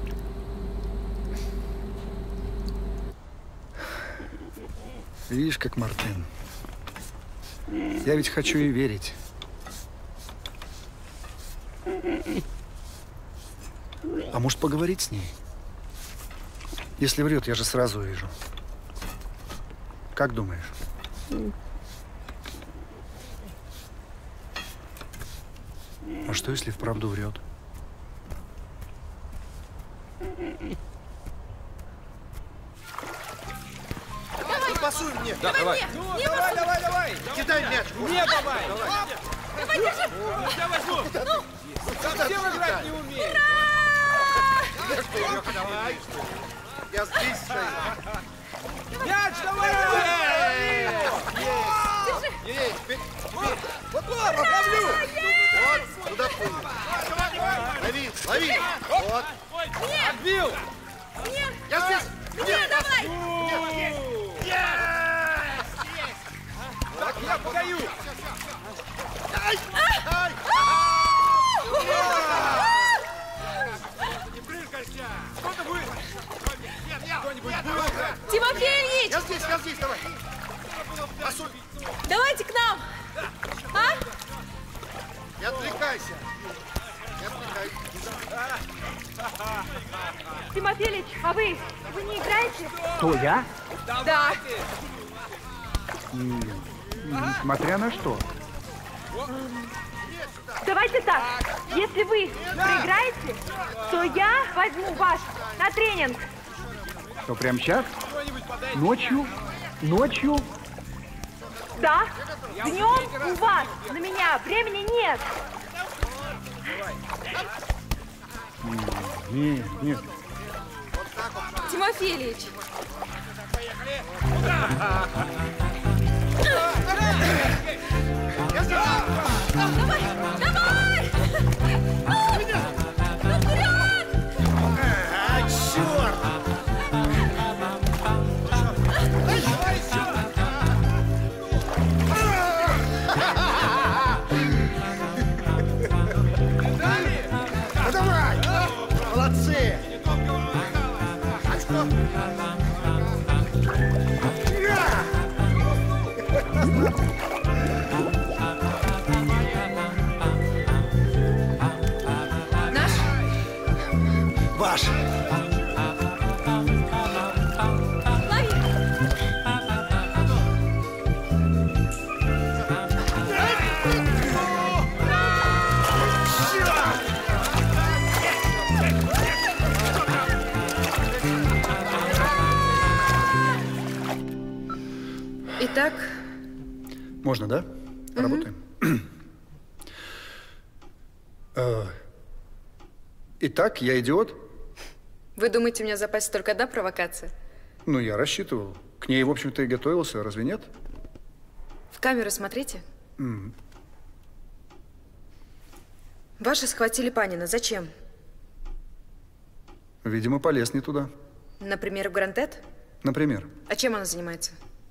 Видишь, как Мартын. Я ведь хочу ей верить. А может, поговорить с ней? Если врет, я же сразу увижу. Как думаешь? А что, если вправду врет? Давай, пасуй мне. Да, давай. Ну, давай, давай, давай. Кидай мяч. Мне давай. Давай, держи. Я возьму. Ну, совсем играть не умею. Давай. Я здесь стою. Мяч, давай! Есть, теперь, теперь. Вот, вот, ловлю. Вот, туда плывет. Лови, лови. Вот. Отбил. Нет. Я здесь. Нет, давай. Так, я подаю. Ай! Ай! Не прыгай, Костя. Кто-то будет. Кто-нибудь будет. Тимофей Ильич! Я здесь, я здесь, давай. Пасуй. Давайте к нам. А? Не отвлекайся. Не отвлекайся. Тимофей Ильич, а вы? Вы не играете? Кто, я? Да. М, Смотря на что. Давайте так. Если вы проиграете, то я возьму вас на тренинг. Что, прямо сейчас? Ночью? Ночью? Да. Днем у вас на меня времени нет. Нет, нет. Тимофей Ильич. Давай, давай! Ну, вперед! А, черт! Давай еще! Ну давай! Молодцы! А что? Наш? Ваш! Лови! Итак, Можно, да? Работаем. Э, Итак, я идиот? вы думаете, у меня в запасе только одна провокация? Ну, я рассчитывал. К ней, в общем-то, и готовился, разве нет? В камеру смотрите. М. Ваши схватили Панина. Зачем? Видимо, полез не туда. Например, в Грантет? Например. А чем она занимается?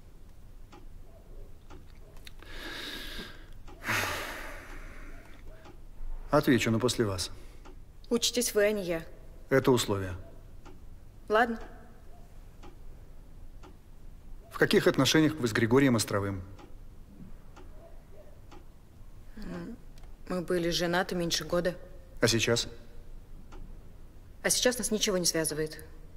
Отвечу, но после вас. Учитесь вы, а не я. Это условие. Ладно. В каких отношениях вы с Григорием Островым? Мы были женаты меньше года. А сейчас? А сейчас нас ничего не связывает.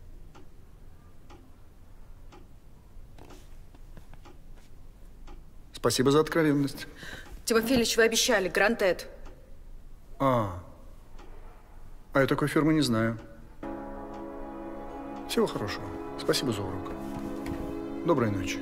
Спасибо за откровенность. Тимофей Ильич, вы обещали, Грантет. А, а я такой фирмы не знаю. Всего хорошего. Спасибо за урок. Доброй ночи.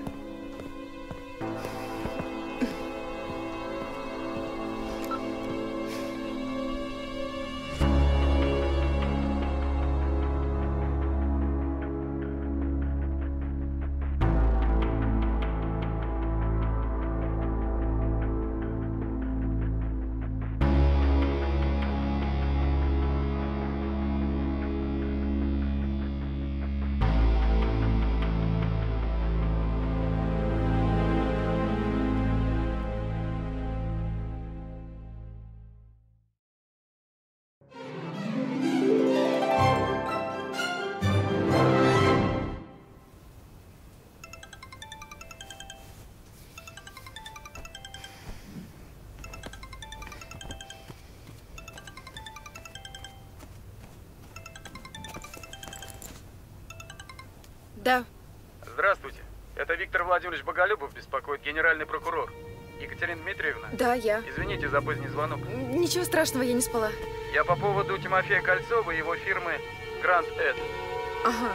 Да. Здравствуйте. Это Виктор Владимирович Боголюбов беспокоит, генеральный прокурор. Екатерина Дмитриевна? Да, я. Извините за поздний звонок. Ничего страшного, я не спала. Я по поводу Тимофея Кольцова и его фирмы Гранд Эд. Ага.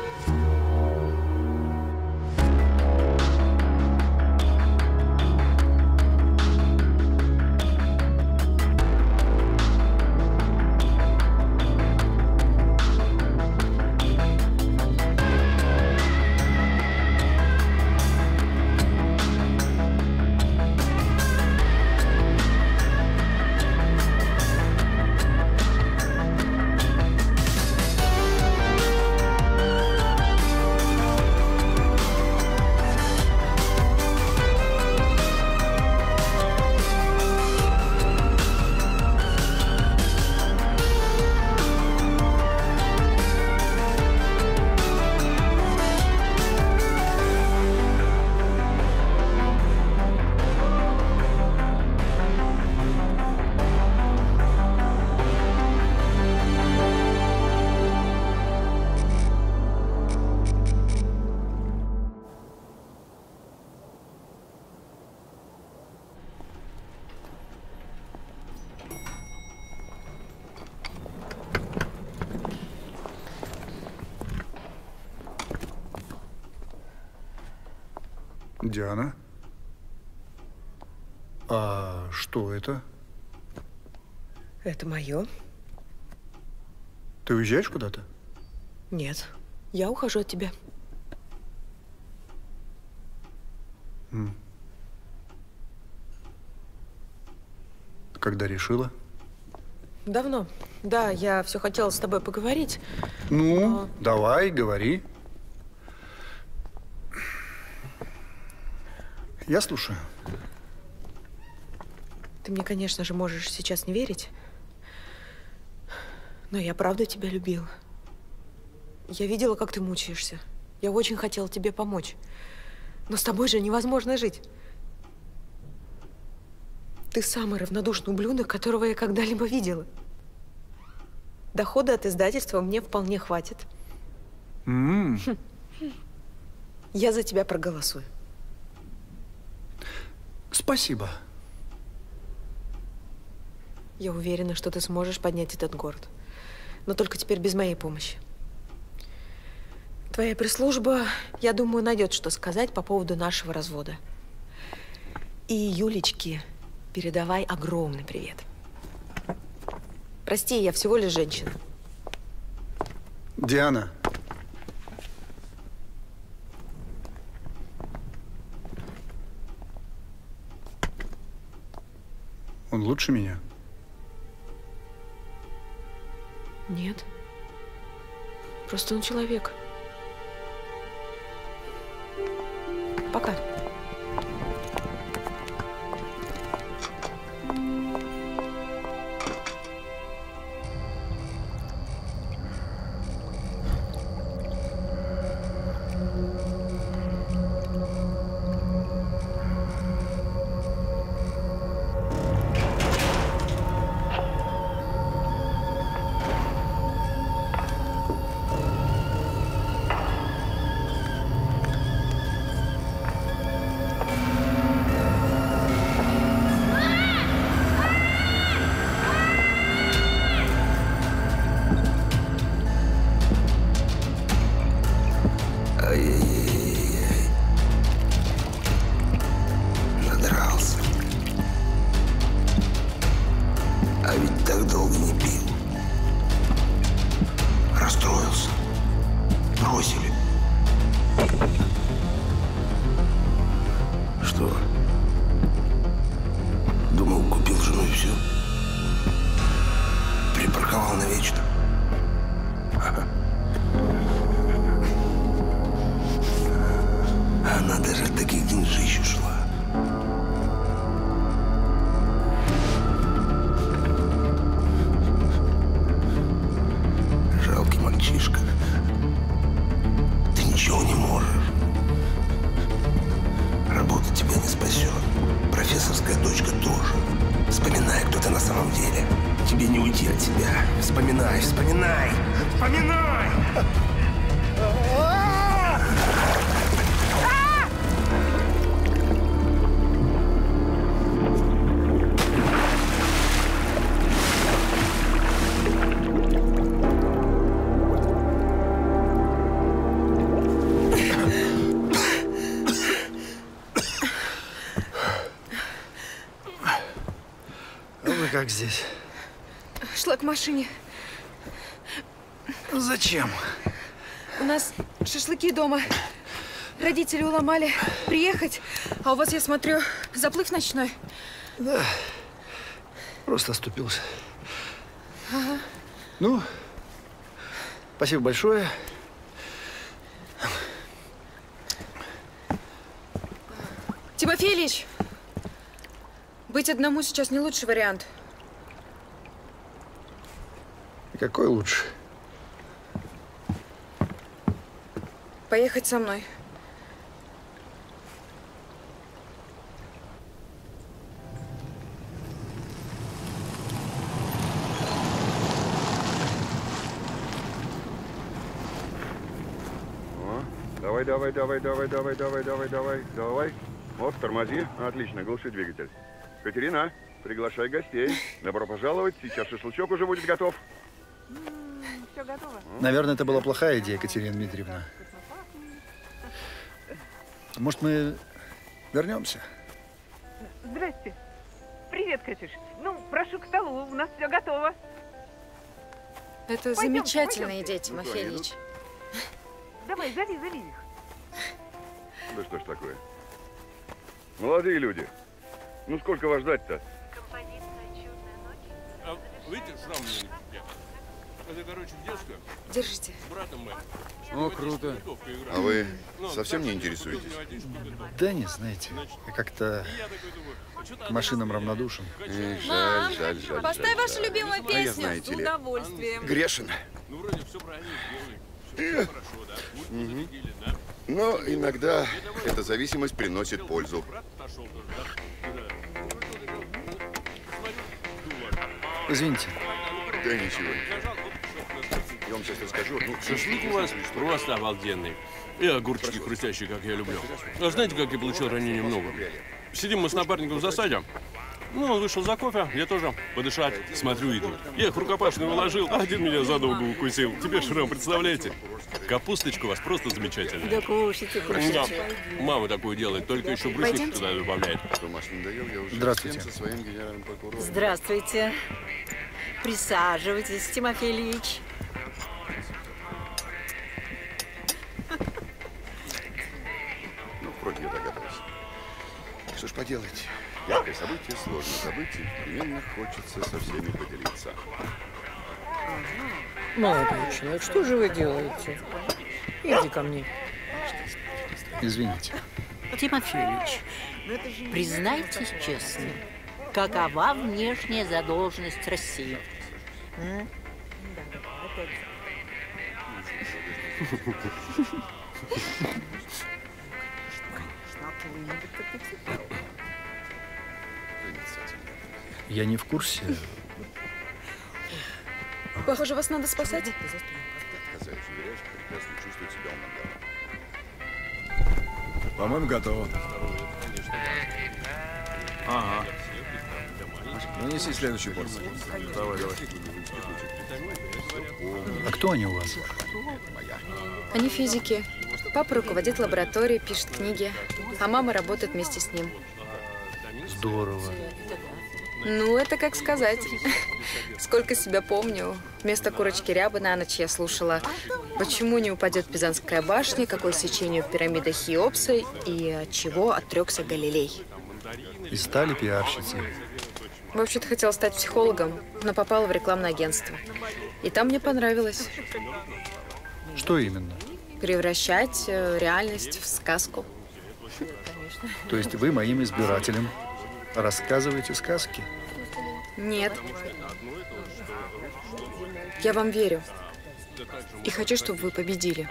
Диана? А что это? Это мое. Ты уезжаешь куда-то? Нет, я ухожу от тебя. М. Когда решила? Давно. Да, я все хотела с тобой поговорить. Ну, но... давай, говори. Я слушаю. Ты мне, конечно же, можешь сейчас не верить, но я правда тебя любила. Я видела, как ты мучаешься. Я очень хотела тебе помочь. Но с тобой же невозможно жить. Ты самый равнодушный ублюдок, которого я когда-либо видела. Дохода от издательства мне вполне хватит. Mm. Хм. Я за тебя проголосую. Спасибо. Я уверена, что ты сможешь поднять этот город. Но только теперь без моей помощи. Твоя пресс-служба, я думаю, найдет, что сказать по поводу нашего развода. И Юлечке передавай огромный привет. Прости, я всего лишь женщина. Диана. Он лучше меня? Нет. Просто он человек. Пока. как здесь? Шла к машине. Зачем? У нас шашлыки дома. Родители уломали приехать, а у вас, я смотрю, заплыв ночной. Да, просто оступился. Ага. Ну, спасибо большое. Тимофей Ильич, быть одному сейчас не лучший вариант. Какой лучше? Поехать со мной. Давай, давай, давай, давай, давай, давай, давай, давай, давай. Вот, тормози. Отлично, глуши двигатель. Катерина, приглашай гостей. Добро пожаловать. Сейчас шашлычок уже будет готов. Все готово. Наверное, это была плохая идея, Катерина Дмитриевна. Может, мы вернемся? Здрасте. Привет, Катюш. Ну, прошу к столу, у нас все готово. Это Пойдемте, замечательная пойдемте. идея, Тимофей Ильич. Давай, зови, зови их. Да что ж такое? Молодые люди, ну сколько вас ждать-то? А, видите, шрам у меня не пустят. Это, короче, детская. Держите. С братом мы. О, круто. А вы совсем не интересуетесь? Да не, знаете, я как-то к машинам равнодушен. Эх, Мам, жаль, жаль, жаль. поставь жаль, вашу жаль. любимую А я, песню. знаете С ли, удовольствием. грешен. Ну, вроде все правильно сделали. Все хорошо, да? Путь Мгм. зарядили, да? Но иногда эта зависимость приносит пользу. Пошел тоже, да? Извините. Да ничего. Я вам сейчас расскажу. Ну, Шашлык у вас просто обалденный. И огурчики хрустящие, как я люблю. А знаете, как я получил ранение много? Сидим мы с напарником в засаде. Ну, он вышел за кофе, я тоже подышать. Смотрю, идут. Я их рукопашную уложил, а один меня за ногу укусил. Теперь шрам, представляете? Капусточка у вас просто замечательная. Да кушайте, кушайте. Да. Мама такое делает, только еще брусники Пойдемте. туда добавляет. Томаш не надоел, я уже Здравствуйте. с тем, со своим генеральным прокурором. Здравствуйте. Присаживайтесь, Тимофей Ильич. Ну, вроде я догадывался. Что ж поделать? Яркое событие сложно забыть, и непременно хочется со всеми поделиться. Молодой человек, что же вы делаете? Иди ко мне. Извините. Тимофей Ильич, признайтесь честно, какова внешняя задолженность России? М? Я не в курсе. Похоже, вас надо спасать. Казалось, уверяешь, прекрасно чувствует себя у По-моему, готово. Ага. Ну, неси следующую порцию. Давай, давай. А кто они у вас? Они физики. Папа руководит лабораторией, пишет книги, а мама работает вместе с ним. Здорово. Ну, это как сказать. Сколько себя помню, вместо курочки рябы на ночь я слушала, почему не упадет Пизанская башня, какое сечение в пирамидах Хеопса и от чего отрекся Галилей. И стали пиарщицей. Вообще-то хотела стать психологом, но попала в рекламное агентство. И там мне понравилось. Что именно? Превращать э, реальность в сказку. То есть вы моим избирателям рассказываете сказки? Нет. Я вам верю. И хочу, чтобы вы победили.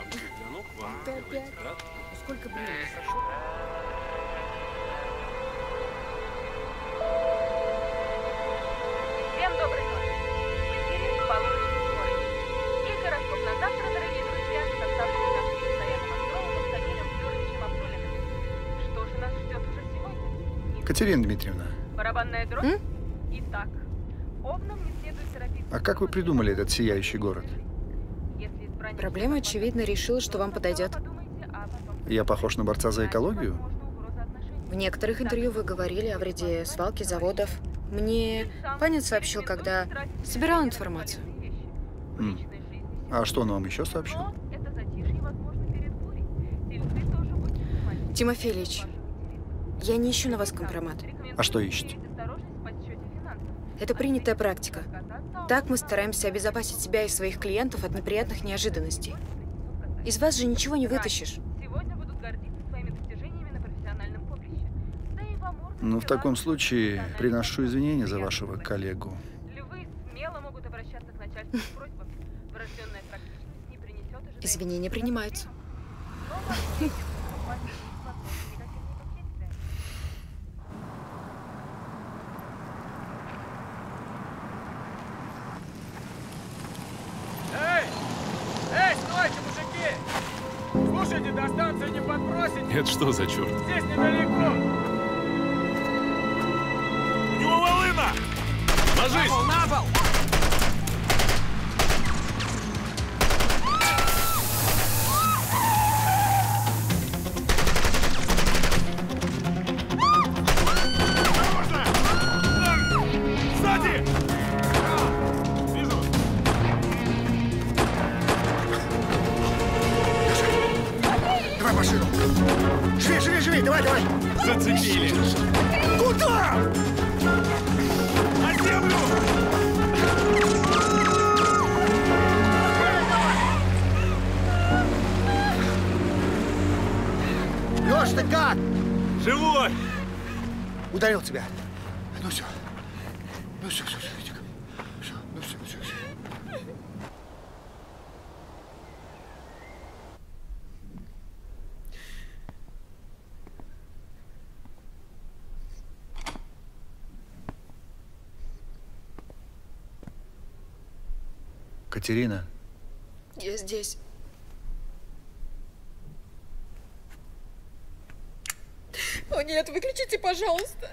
Всем доброй ночи. В эфире полуночный скорость. И гороскоп на завтра, дорогие друзья, составленный нашим постоянным астрологом Данилем Флёровичем Абдулиным. Что же нас ждет уже сегодня? Катерина Дмитриевна, Барабанная дробь? Итак, овнам не следует торопиться. а как вы придумали этот сияющий город? Проблема, очевидно, решила, что вам подойдет. Я похож на борца за экологию? В некоторых интервью вы говорили о вреде свалки заводов. Мне Панин сообщил, когда собирал информацию. М. А что он вам еще сообщил? Тимофей Ильич, я не ищу на вас компромат. А что ищете? Это принятая практика. Так мы стараемся обезопасить себя и своих клиентов от неприятных неожиданностей. Из вас же ничего не вытащишь. Ну, в таком случае приношу извинения за вашего коллегу. Извинения принимаются. Эй! Эй, стойте, мужики! Слушайте, до станции не подбросите? Это что за черт? Здесь недалеко. У него волына! Ложись! На пол, на пол! Сзади! Вижу. Давай машину. Живи, живи, живи, давай, давай. Зацепили! Куда? На землю! Лёш, ты как? Живой! Ударил тебя. Ну все. Ну все, все, все, Витик. Все, ну все, все, все. Катерина, Я здесь. О нет, выключите, пожалуйста.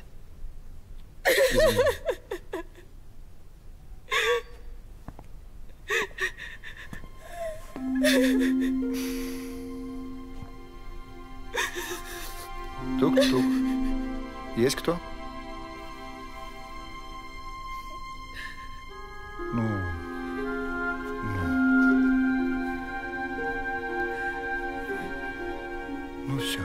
тук-тук. Есть кто? Ну, ну. Ну все.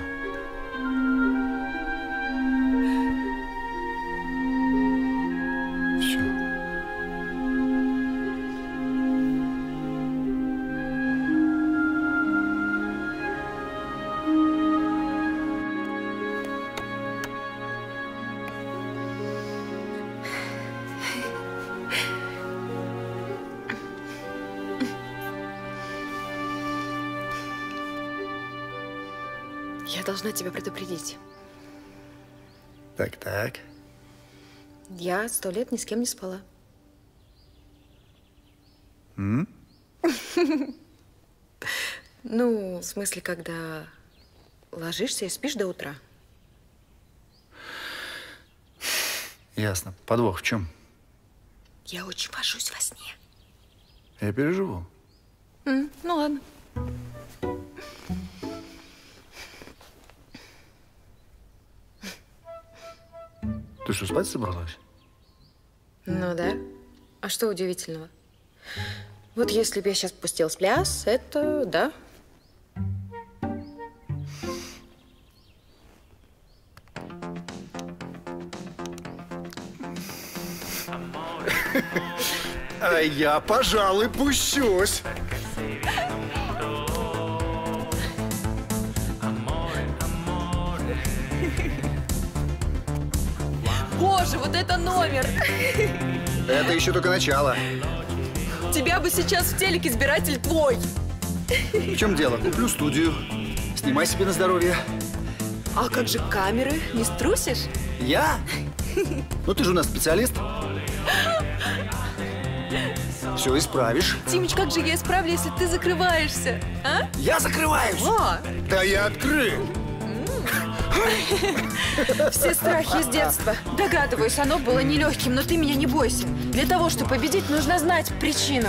Все. Я должна тебя предупредить. Так-так. Я сто лет ни с кем не спала. М? Ну, в смысле, когда ложишься и спишь до утра. Ясно. Подвох в чем? Я очень вожусь во сне. Я переживу. М, ну ладно. Ты что, спать собралась? Ну да. А что удивительного? Вот если бы я сейчас пустилась в пляс, это да. А я, пожалуй, пущусь. Боже, вот это номер! Это еще только начало. Тебя бы сейчас в телеке избиратель твой. В чем дело? Куплю студию. Снимай себе на здоровье. А как же камеры? Не струсишь? Я? Ну ты же у нас специалист. Все исправишь. Тимыч, как же я исправлю, если ты закрываешься? А? Я закрываюсь? О! Да я открыт. Все страхи из детства. Догадываюсь, оно было нелегким, но ты меня не бойся. Для того, чтобы победить, нужно знать причину.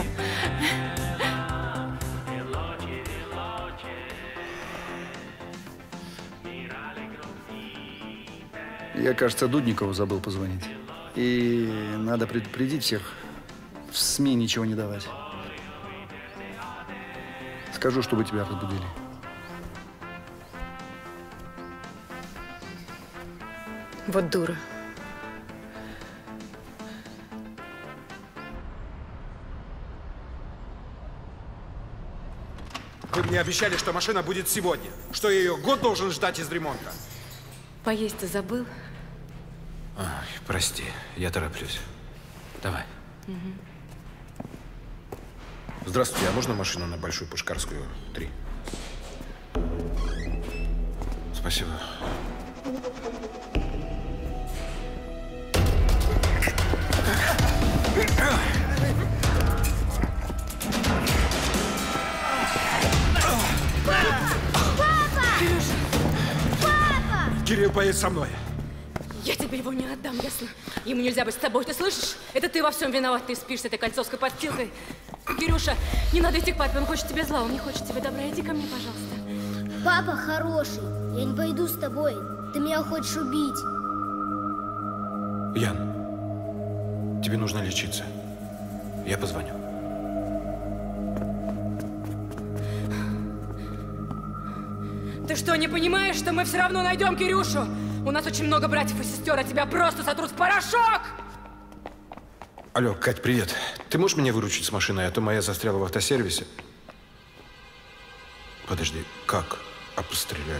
Я, кажется, Дудникову забыл позвонить. И надо предупредить всех, в СМИ ничего не давать. Скажу, чтобы тебя разбудили. Вот дура. Вы мне обещали, что машина будет сегодня. Что я ее год должен ждать из ремонта. Поесть ты забыл? Ой, прости, я тороплюсь. Давай. Угу. Здравствуйте, а можно машину на Большую Пушкарскую, три? Спасибо. Кирилл поедет со мной. Я тебе его не отдам, ясно? Ему нельзя быть с тобой, ты слышишь? Это ты во всем виноват, ты спишь с этой кольцовской подстилкой. Кирюша, не надо идти к папе, он хочет тебе зла, он не хочет тебе добра. Иди ко мне, пожалуйста. Папа хороший, я не пойду с тобой. Ты меня хочешь убить. Ян, тебе нужно лечиться. Я позвоню. Ты что, не понимаешь, что мы все равно найдем Кирюшу? У нас очень много братьев и сестер, а тебя просто сотрут в порошок! Алло, Кать, привет. Ты можешь меня выручить с машиной, а то моя застряла в автосервисе? Подожди, как? А постреляли?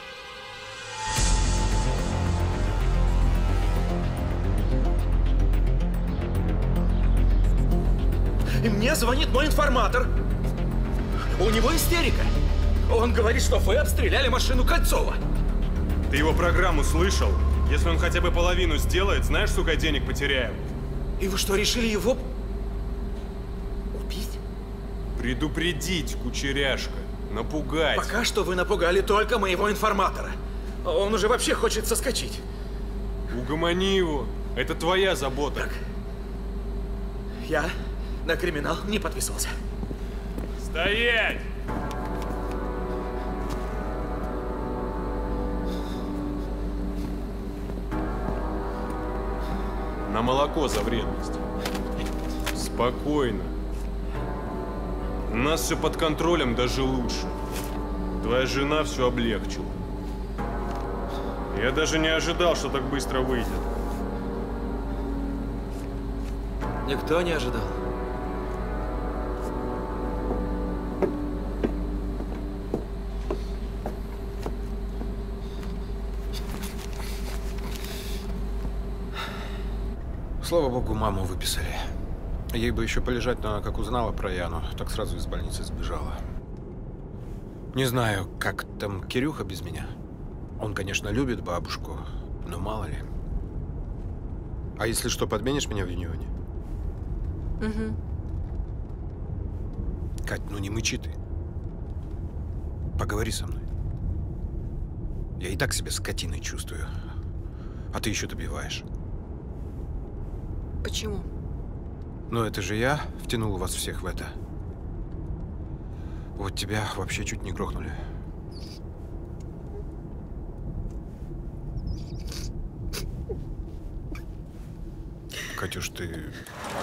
И мне звонит мой информатор. У него истерика. Он говорит, что вы обстреляли машину Кольцова. Ты его программу слышал? Если он хотя бы половину сделает, знаешь, сука, денег потеряем. И вы что, решили его убить? Предупредить, кучеряшка. Напугать. Пока что вы напугали только моего информатора. Он уже вообще хочет соскочить. Угомони его. Это твоя забота. Так. Я на криминал не подписывался. Стоять! На молоко за вредность. Спокойно. У нас все под контролем, даже лучше. Твоя жена все облегчила. Я даже не ожидал, что так быстро выйдет. Никто не ожидал. Слава богу, маму выписали. Ей бы еще полежать, но она как узнала про Яну, так сразу из больницы сбежала. Не знаю, как там Кирюха без меня. Он, конечно, любит бабушку, но мало ли. А если что, подменишь меня в Юнионе? Угу. Кать, ну не мычи ты. Поговори со мной. Я и так себя скотиной чувствую. А ты еще добиваешь. Почему? Ну это же я втянул вас всех в это. Вот тебя вообще чуть не грохнули. Катюш, ты...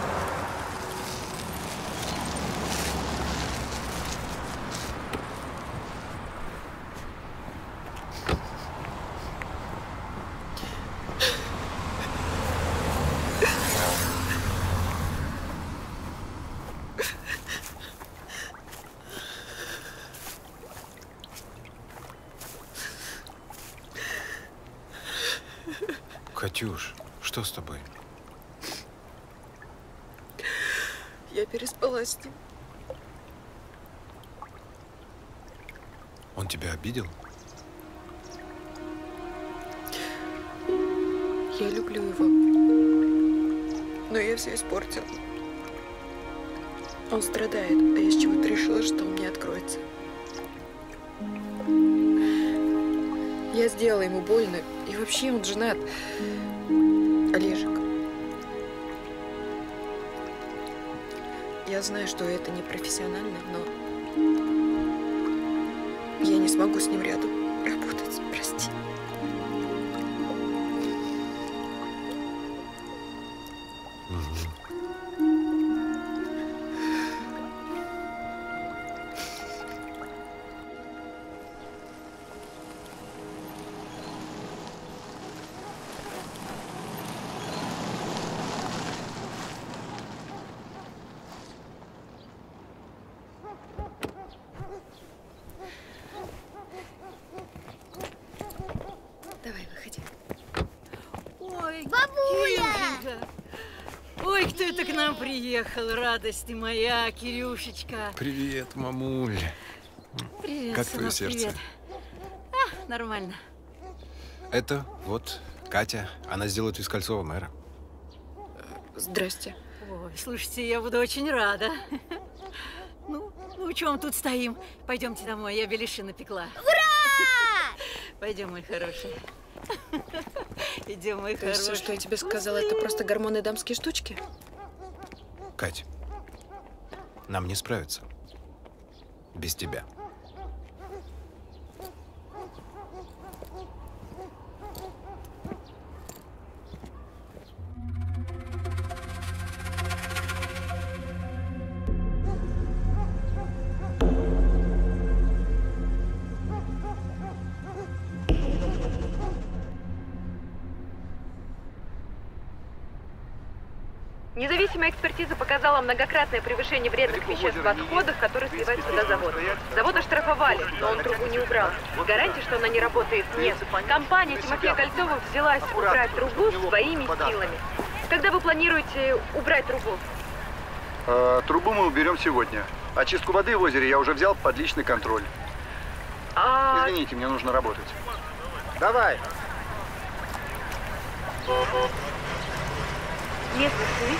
Катюш, что с тобой? Я переспала с ним. Он тебя обидел? Я люблю его. Но я все испортила. Он страдает, а я с чего-то решила, что он мне откроется. Я сделала ему больно. И вообще он женат. Олежек. Я знаю, что это не профессионально, но я не смогу с ним рядом работать. Прости. нам приехал, радость ты моя, Кирюшечка. Привет, мамуль. Привет, как твое сынок, сердце? Привет. А, нормально. Это вот Катя. Она сделает из Кольцова мэра. Здрасте. Ой, слушайте, я буду очень рада. Ну, ну, чем тут стоим? Пойдемте домой, я беляши напекла. Ура! Пойдем, мой хороший. Идем, мой То есть хороший. все, что я тебе сказала, это просто гормоны дамские штучки? Кать, нам не справиться без тебя. Независимая экспертиза показала многократное превышение вредных веществ в отходах, которые сливает сюда завод. Завод оштрафовали, но он трубу не убрал. Гарантии, что она не работает, нет. Компания Тимофея Кольцова взялась убрать трубу своими силами. Когда вы планируете убрать трубу? А, трубу мы уберем сегодня. Очистку воды в озере я уже взял под личный контроль. А... Извините, мне нужно работать. Давай. Местных сними.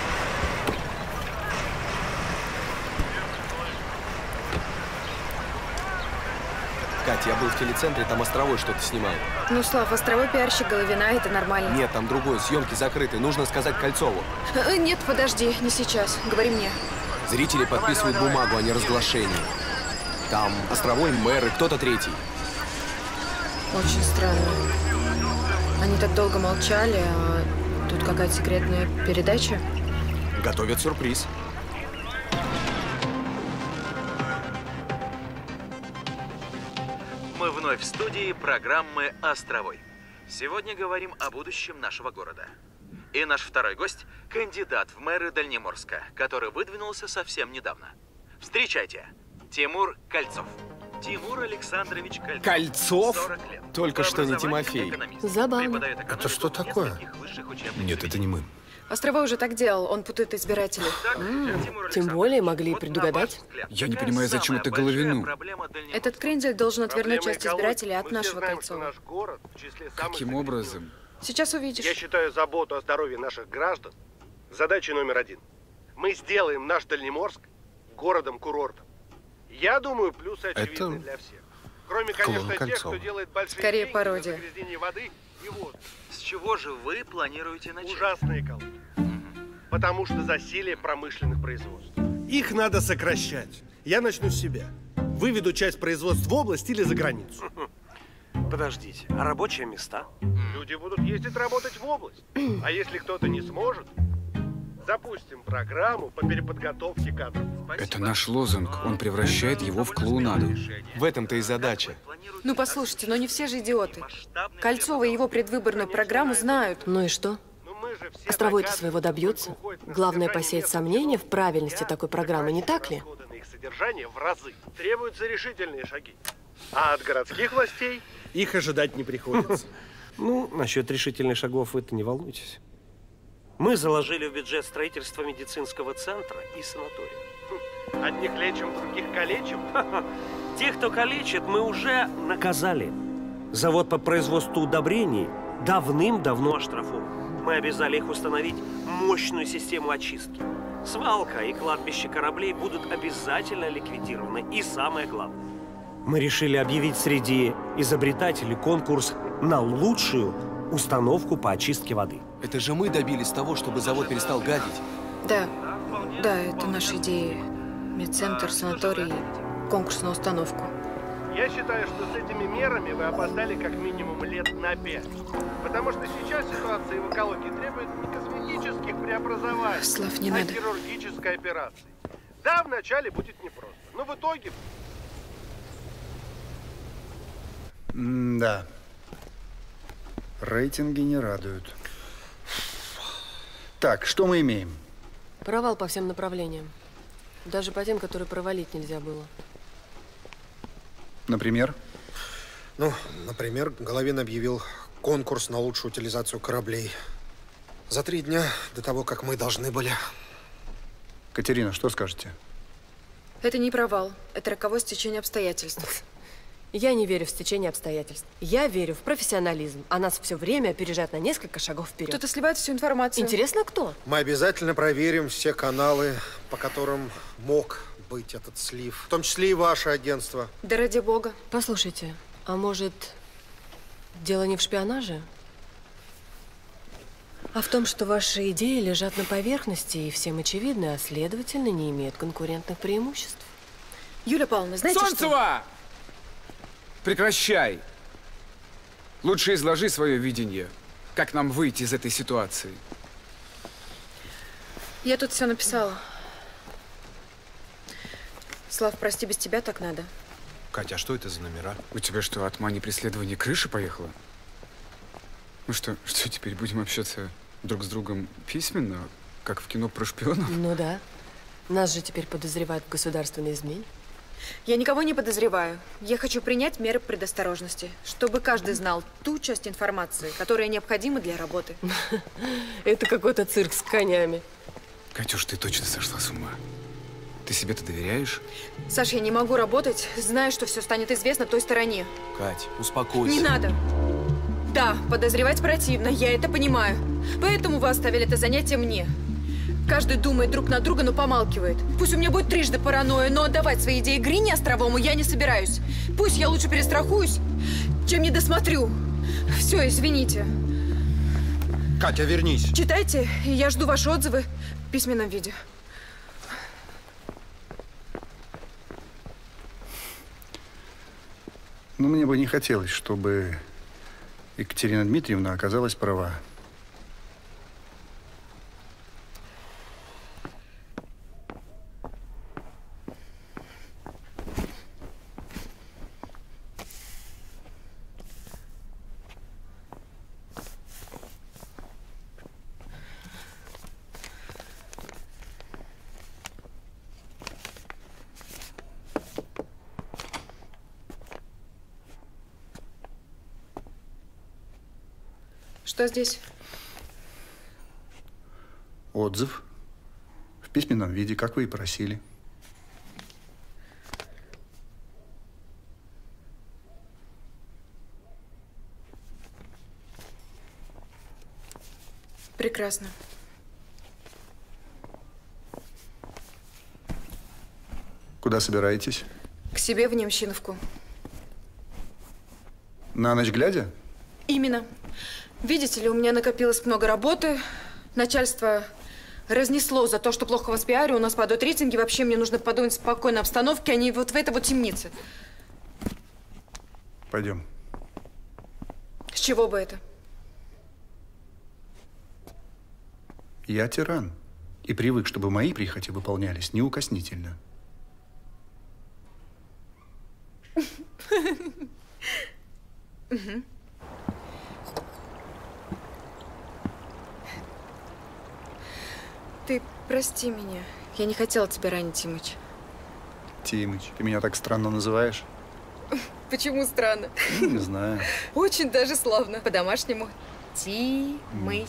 Катя, я был в телецентре, там Островой что-то снимал. Ну, Слав, Островой пиарщик, Головина, это нормально. Нет, там другое, съемки закрыты, нужно сказать Кольцову. Э, Нет, подожди, не сейчас. Говори мне. Зрители подписывают бумагу о неразглашении. Там Островой, мэр и кто-то третий. Очень странно. Они так долго молчали, а тут какая-то секретная передача. Готовят сюрприз. Мы вновь в студии программы «Островой». Сегодня говорим о будущем нашего города. И наш второй гость – кандидат в мэры Дальнеморска, который выдвинулся совсем недавно. Встречайте, Тимур Кольцов. Тимур Александрович Кольцов. Кольцов? сорок лет. Только что не Тимофей. Забавно. Это что такое? Нет, это не мы. Островой уже так делал, он путает избирателей. Тем более могли и предугадать. Я не понимаю, зачем это Головину. Этот крендель должен отвернуть часть избирателей от нашего Кольцова. Каким образом? Сейчас увидишь. Я считаю заботу о здоровье наших граждан задачей номер один. Мы сделаем наш Дальнеморск городом-курортом. Я думаю, плюсы очевидны Это для всех. Кроме, конечно, тех, кто делает большие Скорее деньги пародия. на загрязнение воды и воздуха. С чего же вы планируете начать? Ужасная экология. Потому что засилие промышленных производств. Их надо сокращать. Я начну с себя. Выведу часть производств в область или за границу. Подождите, а рабочие места? Люди будут ездить работать в область. А если кто-то не сможет, запустим программу по переподготовке кадров. Это наш лозунг. Он превращает его в клоунаду. В этом-то и задача. Ну, послушайте, но не все же идиоты. Кольцова и его предвыборную программу знают. Ну и что? Островой-то своего добьется. Главное посеять сомнения в правильности такой программы, не так ли? Их содержание в разы. Требуются решительные шаги. А от городских властей их ожидать не приходится. Ну, насчет решительных шагов вы-то не волнуйтесь. Мы заложили в бюджет строительство медицинского центра и санатория. Одних лечим, других калечим. Тех, кто калечит, мы уже наказали. Завод по производству удобрений давным-давно оштрафован. Мы обязали их установить мощную систему очистки. Свалка и кладбище кораблей будут обязательно ликвидированы. И самое главное, мы решили объявить среди изобретателей конкурс на лучшую установку по очистке воды. Это же мы добились того, чтобы завод перестал гадить. Да, да, это наша идея. Медцентр, санаторий, конкурс на установку. Я считаю, что с этими мерами вы опоздали как минимум лет на пять. Потому что сейчас ситуация в экологии требует не косметических преобразований, Слав, не а надо. хирургической операции. Да, вначале будет непросто, но в итоге... М-да. Рейтинги не радуют. Так, что мы имеем? Провал по всем направлениям. Даже по тем, которые провалить нельзя было. Например? Ну, например, Головин объявил конкурс на лучшую утилизацию кораблей. За три дня до того, как мы должны были. Катерина, что скажете? Это не провал, это роковое стечение обстоятельств. Я не верю в стечение обстоятельств. Я верю в профессионализм. А нас все время опережает на несколько шагов вперед. Кто-то сливает всю информацию. Интересно, кто? Мы обязательно проверим все каналы, по которым мог быть этот слив. В том числе и ваше агентство. Да ради бога. Послушайте, а может, дело не в шпионаже? А в том, что ваши идеи лежат на поверхности и всем очевидны, а следовательно, не имеют конкурентных преимуществ. Юлия Павловна, знаете Солнцева! что? Прекращай. Лучше изложи свое видение. Как нам выйти из этой ситуации? Я тут все написала. Слав, прости, без тебя так надо. Катя, а что это за номера? У тебя что, от мани преследования крыша поехала? Ну что, что теперь будем общаться друг с другом письменно, как в кино про шпионов? Ну да. Нас же теперь подозревают в государственной измене. Я никого не подозреваю. Я хочу принять меры предосторожности, чтобы каждый знал ту часть информации, которая необходима для работы. Это какой-то цирк с конями. Катюш, ты точно сошла с ума. Ты себе-то доверяешь? Саш, я не могу работать, зная, что все станет известно той стороне. Кать, успокойся. Не надо. Да, подозревать противно, я это понимаю. Поэтому вы оставили это занятие мне. Каждый думает друг на друга, но помалкивает. Пусть у меня будет трижды паранойя, но отдавать свои идеи Грине Островому я не собираюсь. Пусть я лучше перестрахуюсь, чем не досмотрю. Все, извините. Катя, вернись. Читайте, и я жду ваши отзывы в письменном виде. Ну, мне бы не хотелось, чтобы Екатерина Дмитриевна оказалась права. Что здесь? Отзыв. В письменном виде, как вы и просили. Прекрасно. Куда собираетесь? К себе в Немщиновку. На ночь глядя? Именно. Видите ли, у меня накопилось много работы. Начальство разнесло за то, что плохо вас пиарю. У нас падают рейтинги. Вообще мне нужно подумать в спокойной обстановке, а не вот в этой вот темнице. Пойдем. С чего бы это? Я тиран. И привык, чтобы мои прихоти выполнялись неукоснительно. Угу. Ты прости меня. Я не хотела тебя ранить, Тимыч. Тимыч, ты меня так странно называешь? Почему странно? Ну, не знаю. Очень даже славно. По-домашнему. Тимыч.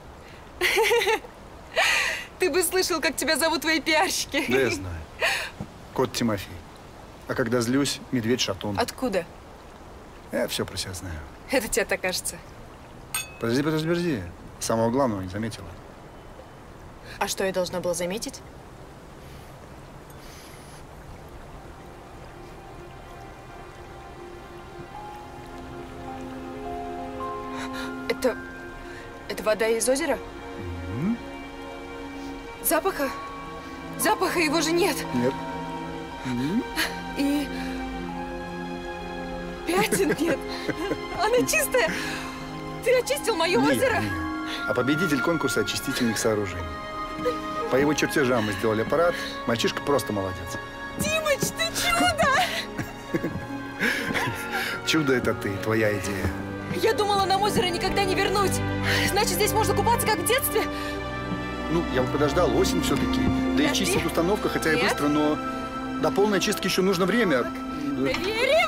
Ты бы слышал, как тебя зовут твои пиарщики. Да, я знаю. Кот Тимофей. А когда злюсь, медведь Шатун. Откуда? Я все про себя знаю. Это тебе так кажется. Подожди, подожди, подожди. Самого главного не заметила. А что я должна была заметить? Это... Это вода из озера? Mm-hmm. Запаха? Запаха его же нет. Нет. Mm-hmm. И... Пятен нет. Она чистая. Ты очистил мое Нет, озеро? нет. А победитель конкурса очистительных сооружений. По его чертежам мы сделали аппарат. Мальчишка просто молодец. Димыч, ты чудо! Чудо это ты, твоя идея. Я думала, нам озеро никогда не вернуть. Значит, здесь можно купаться, как в детстве? Ну, я бы подождал, осень все-таки. Да и Подожди. чистить установка, хотя и Нет. быстро, но до полной очистки еще нужно время. Проверим!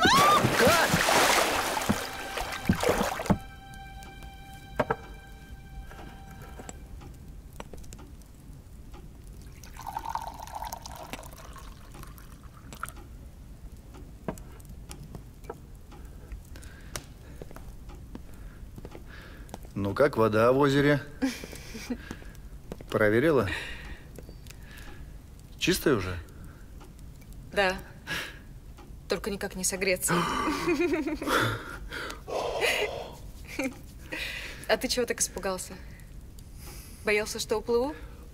Ну как вода в озере? Проверила? Чистая уже? Да. Только никак не согреться. А ты чего так испугался? Боялся, что уплыву?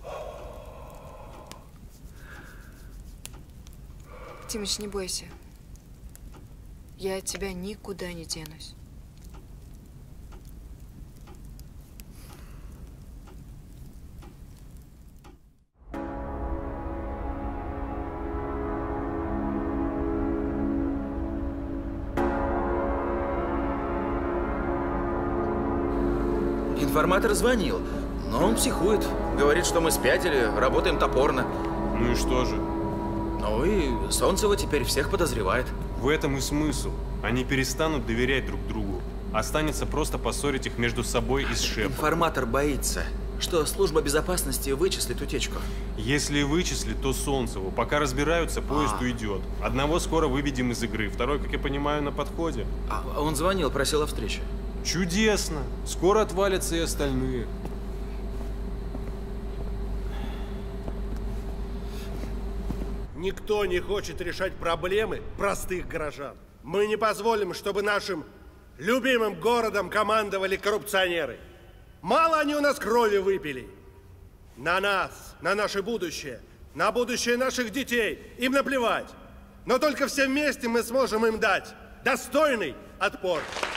Тимыч, не бойся. Я от тебя никуда не денусь. Информатор звонил, но он психует. Говорит, что мы спятили, работаем топорно. Ну и что же? Ну и Солнцева теперь всех подозревает. В этом и смысл. Они перестанут доверять друг другу. Останется просто поссорить их между собой и с шефом. Информатор боится, что служба безопасности вычислит утечку. Если и вычислит, то Солнцеву. Пока разбираются, поезд А. уйдет. Одного скоро выведем из игры, второй, как я понимаю, на подходе. А он звонил, просил о встрече. Чудесно! Скоро отвалятся и остальные. Никто не хочет решать проблемы простых горожан. Мы не позволим, чтобы нашим любимым городом командовали коррупционеры. Мало они у нас крови выпили. На нас, на наше будущее, на будущее наших детей им наплевать. Но только все вместе мы сможем им дать достойный отпор.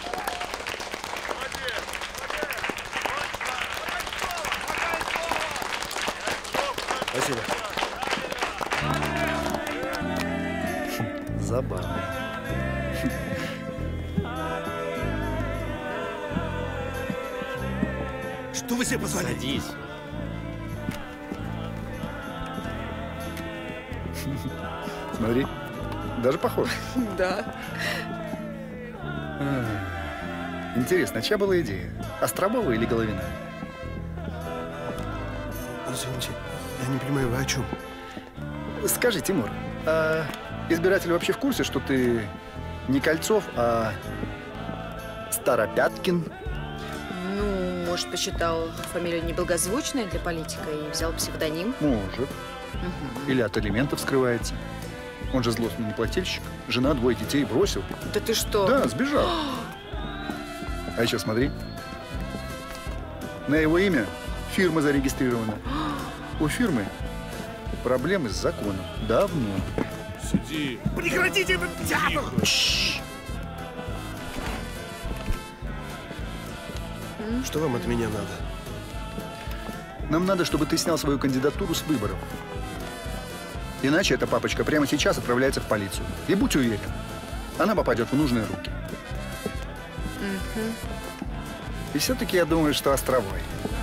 Спасибо. Забавно. Что вы себе позволяете? Садись. Смотри, даже похож. Да. Интересно, чья была идея? Острового или Головина? Извините, я не понимаю, вы о чем? Скажи, Тимур, а избиратели вообще в курсе, что ты не Кольцов, а Старопяткин? Ну, может, посчитал фамилию неблагозвучной для политика и взял псевдоним? Может. Угу. Или от алиментов скрывается. Он же злостный неплательщик. Жена, двое детей бросил. Да ты что? Да, сбежал. А еще смотри. На его имя фирма зарегистрирована. У фирмы проблемы с законом. Давно. Сиди. Прекратите этот театр! Что вам от меня надо? Нам надо, чтобы ты снял свою кандидатуру с выборов. Иначе эта папочка прямо сейчас отправляется в полицию. И будь уверен, она попадет в нужные руки. Угу. И все-таки я думаю, что Островой.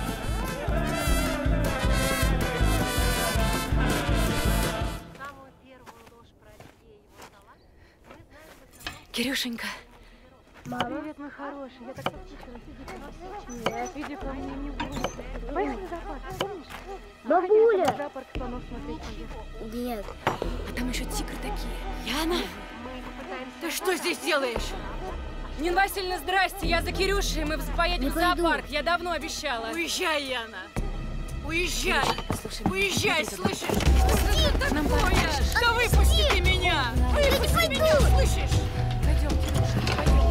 Кирюшенька. Привет, мой хороший. Я так соскучилась. Иди, я от видео ко мне не буду. Поехали в зоопарк, помнишь? Бабуля! В зоопарк слонов смотреть поехали. Нет. А там еще тигры такие. Яна, ты что здесь делаешь? Нина Васильевна, здрасте, я за Кирюшей, мы поедем Не в пойду. зоопарк, я давно обещала. Уезжай, Яна. Уезжай. Уезжай, слышишь? Что это такое? Да выпусти меня! Выпусти меня, слышишь? Пойдем, Кирюша, пойдем.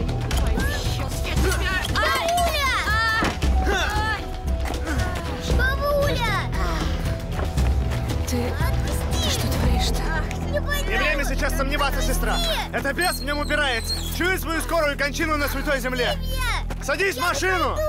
Бабуля! Ты, ты что творишь-то? Не время сейчас сомневаться, сестра. Это бес в нем упирается. Чует свою скорую кончину на святой земле. Садись в машину!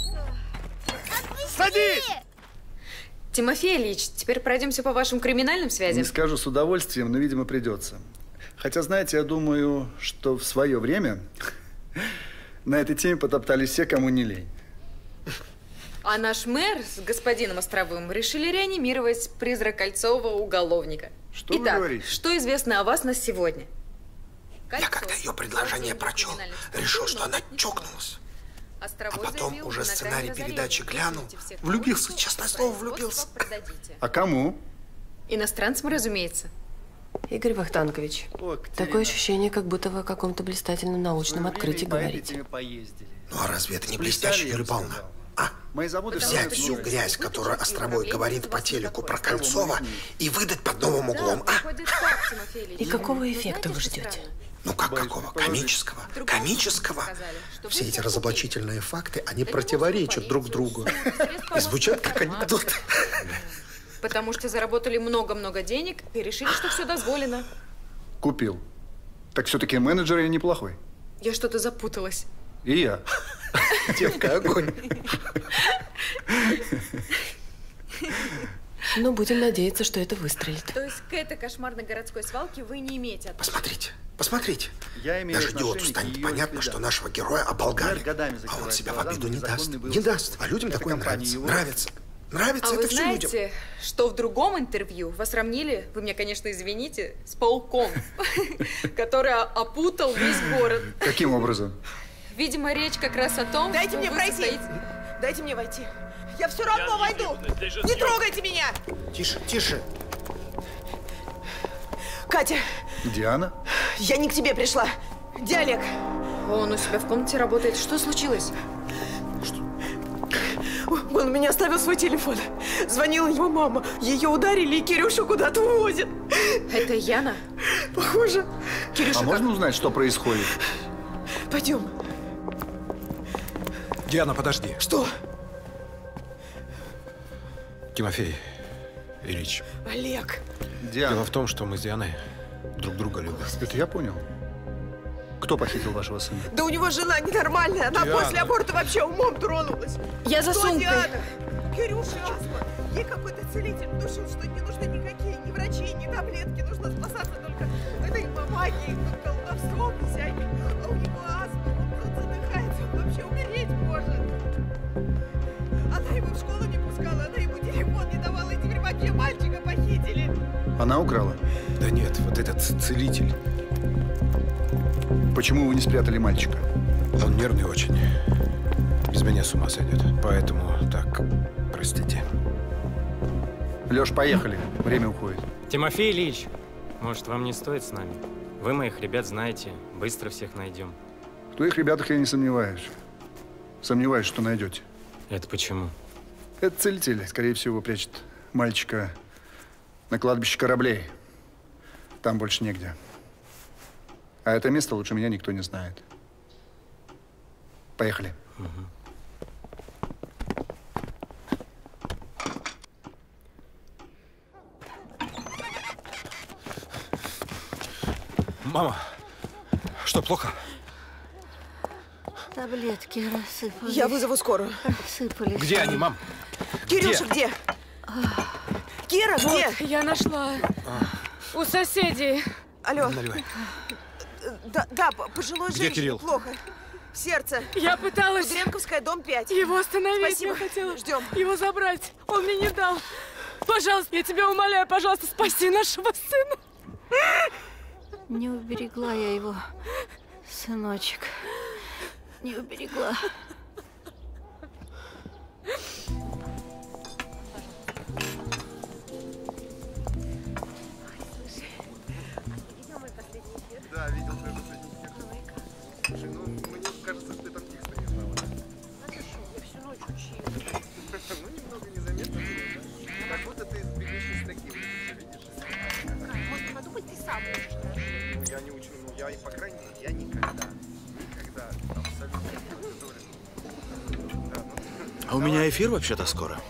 Садись! Тимофей Ильич, теперь пройдемся по вашим криминальным связям. Не скажу с удовольствием, но, видимо, придется. Хотя, знаете, я думаю, что в свое время на этой теме потоптались все, кому не лень. А наш мэр с господином Островым решили реанимировать призрак Кольцова уголовника. Что вы Итак, говорите? что известно о вас на сегодня? Я когда ее предложение прочел, решил, что она чокнулась. А потом уже сценарий передачи глянул. Влюбился, честное слово, влюбился. А кому? Иностранцам, разумеется. Игорь Вахтангович, такое ощущение, как будто вы о каком-то блистательном научном открытии говорите. Ну а разве это не блестяще, Юлия Павловна? А? Взять всю грязь, которую Островой говорит по телеку про Кольцова, и выдать под новым углом, а? И какого эффекта вы ждете? Ну как какого? Комического? Комического? Все эти разоблачительные факты, они противоречат друг другу. И звучат как анекдот. Потому что заработали много-много денег и решили, что все дозволено. Купил. Так все-таки менеджер я неплохой. Я что-то запуталась. И я. Девка, огонь. Ну, будем надеяться, что это выстрелит. То есть к этой кошмарной городской свалке вы не имеете отношения? Посмотрите, посмотрите. Даже идиоту станет понятно, что нашего героя оболгали. А он себя в обиду не даст. Не даст. А людям такое нравится. Нравится. Нравится а это вы все знаете, людям. что в другом интервью вас сравнили, вы меня, конечно, извините, с пауком, который опутал весь город. Каким образом? Видимо, речь как раз о том, Дайте что мне вы пройти. состоите... Дайте мне войти. Я все равно войду. Не трогайте меня. Тише, тише. Катя, Диана? я не к тебе пришла. Где Олег? Он у себя в комнате работает. Что случилось? Он у меня оставил свой телефон. Звонила его мама. Ее ударили, и Кирюшу куда-то увозят. Это Яна? Похоже. Кирюша, а как... можно узнать, что происходит? Пойдем. Диана, подожди. Что? Тимофей Ильич. Олег. Диана. Дело в том, что мы с Дианой друг друга любим. Это я понял. Кто похитил вашего сына? Да у него жена ненормальная. Она Диана. после аборта вообще умом тронулась. Я за Что, сумкой. Диана? Кирюша астма. Ей какой-то целитель внушил, что не нужны никакие ни врачи, ни таблетки. Нужно спасаться только этой магией, колдовством всяким. А у него астма. Он задыхается. Он вообще умереть может. Она его в школу не пускала. Она ему телефон не давала. И теперь вообще мальчика похитили. Она украла? Да нет, вот этот целитель. Почему вы не спрятали мальчика? Он нервный очень. Без меня с ума сойдет. Поэтому так, простите. Лёш, поехали. Время уходит. Тимофей Ильич, может, вам не стоит с нами? Вы моих ребят знаете. Быстро всех найдем. В твоих ребятах я не сомневаюсь. Сомневаюсь, что найдете. Это почему? Этот целитель, скорее всего, прячет мальчика на кладбище кораблей. Там больше негде. А это место лучше меня никто не знает. Поехали. Мама, что, плохо? Таблетки рассыпались. Я вызову скорую. Рассыпались. Где они, мам? Кирюша, где? Кира, где? Вот, я нашла. У соседей. Алло. Наливай. Да, да, пожилой Где женщине Кирилл? плохо. Сердце. Я пыталась. Кудренковская, дом пять. Его остановить. Спасибо. Я хотела Ждем. его забрать. Он мне не дал. Пожалуйста, я тебя умоляю, пожалуйста, спаси нашего сына. Не уберегла я его, сыночек. Не уберегла. Да, видел твой последний эфир. Слушай, ну, мне кажется, что ты там текста не знала. А ты что, я всю ночь учила. Ну, немного незаметно было, да? Как будто ты бегущий строки видишь. Можно подумать, ты сам учишь. Ну, я не учу, ну, я, по крайней мере, я никогда, никогда абсолютно не да, ну, А у меня эфир вообще-то скоро.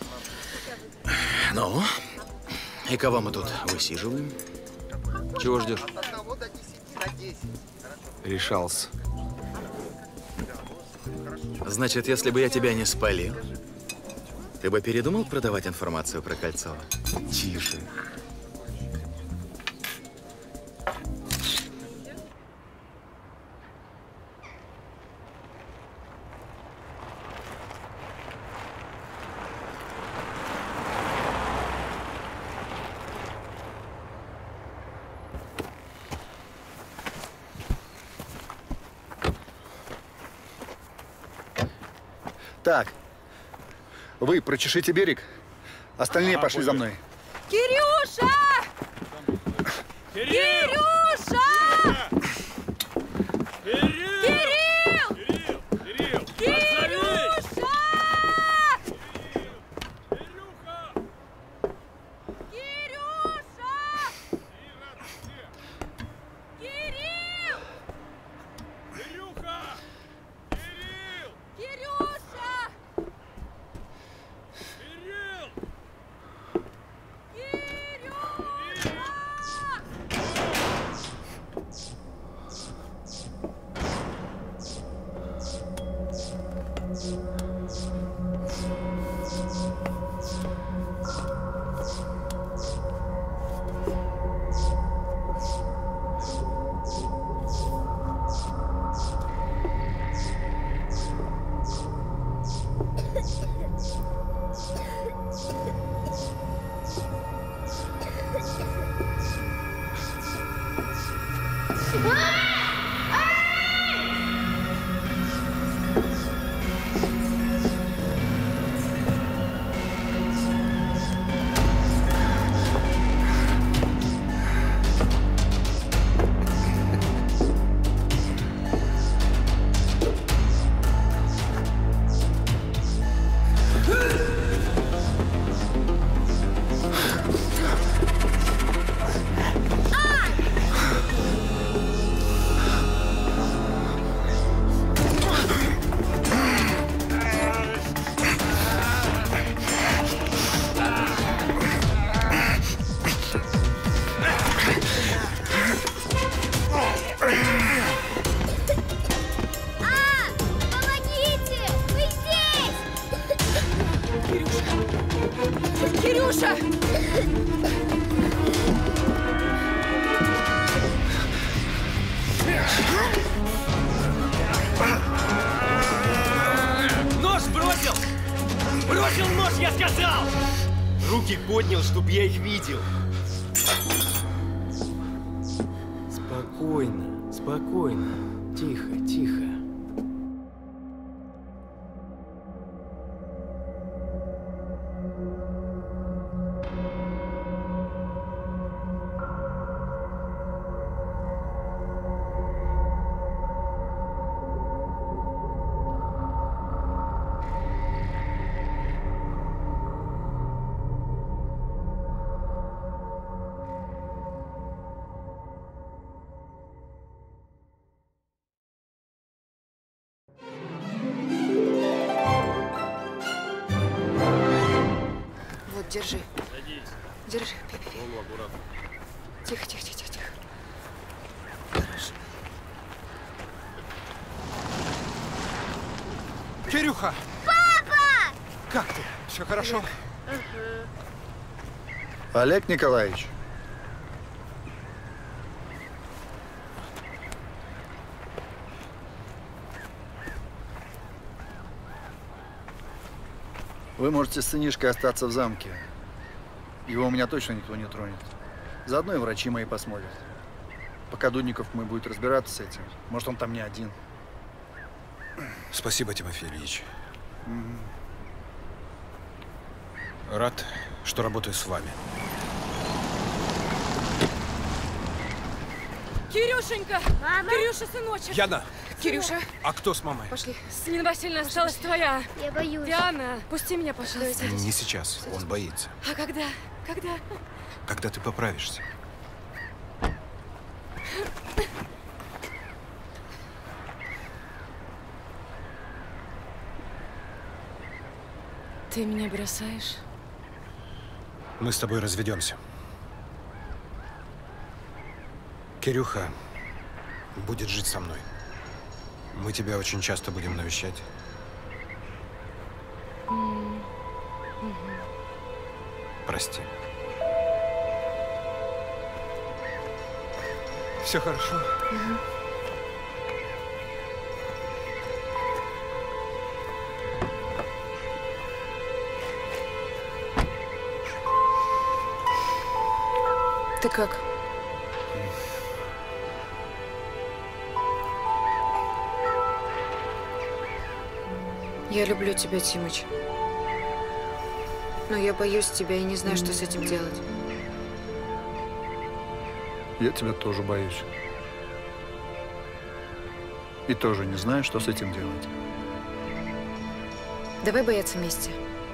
Ну, и кого мы тут высиживаем? Чего ждешь? от одного до десяти на десять. Решался. Значит, если бы я тебя не спалил, ты бы передумал продавать информацию про Кольцова? Тише. Так, вы прочешите берег, остальные Ага, пошли за мной. Кирюша! Кирюша! Кирилл! Кирилл! Кирилл! Кирилл! Кирюша! Кирилл! Кирюха! Кирилл! Кирюша! Кирилл! Кирюша! Нож бросил! Бросил нож, я сказал! Руки поднял, чтоб я их видел. Спокойно, спокойно. Тихо, тихо. Держи. Садись. Держи. Пей, пей. Голову аккуратно. Тихо, тихо, тихо, тихо. Хорошо. Кирюха! Папа! Как ты? Все хорошо? Ага. Олег Николаевич. Вы можете с сынишкой остаться в замке. Его у меня точно никто не тронет. Заодно и врачи мои посмотрят. Пока Дудников мой будет разбираться с этим. Может, он там не один. Спасибо, Тимофей Ильич. Угу. Рад, что работаю с вами. Кирюшенька! Мама? Кирюша, сыночек! Яна! Кирюша! А кто с мамой? Пошли. Нина Васильевна, осталась твоя. Я боюсь. Диана, пусти меня, пожалуйста. Не сейчас. Он боится. А когда? Когда? Когда ты поправишься. Ты меня бросаешь? Мы с тобой разведемся. Кирюха будет жить со мной. Мы тебя очень часто будем навещать. Mm. Прости. Все хорошо? Mm-hmm. Ты как? Я люблю тебя, Тимыч. Но я боюсь тебя и не знаю, что с этим делать. Я тебя тоже боюсь. И тоже не знаю, что с этим делать. Давай бояться вместе.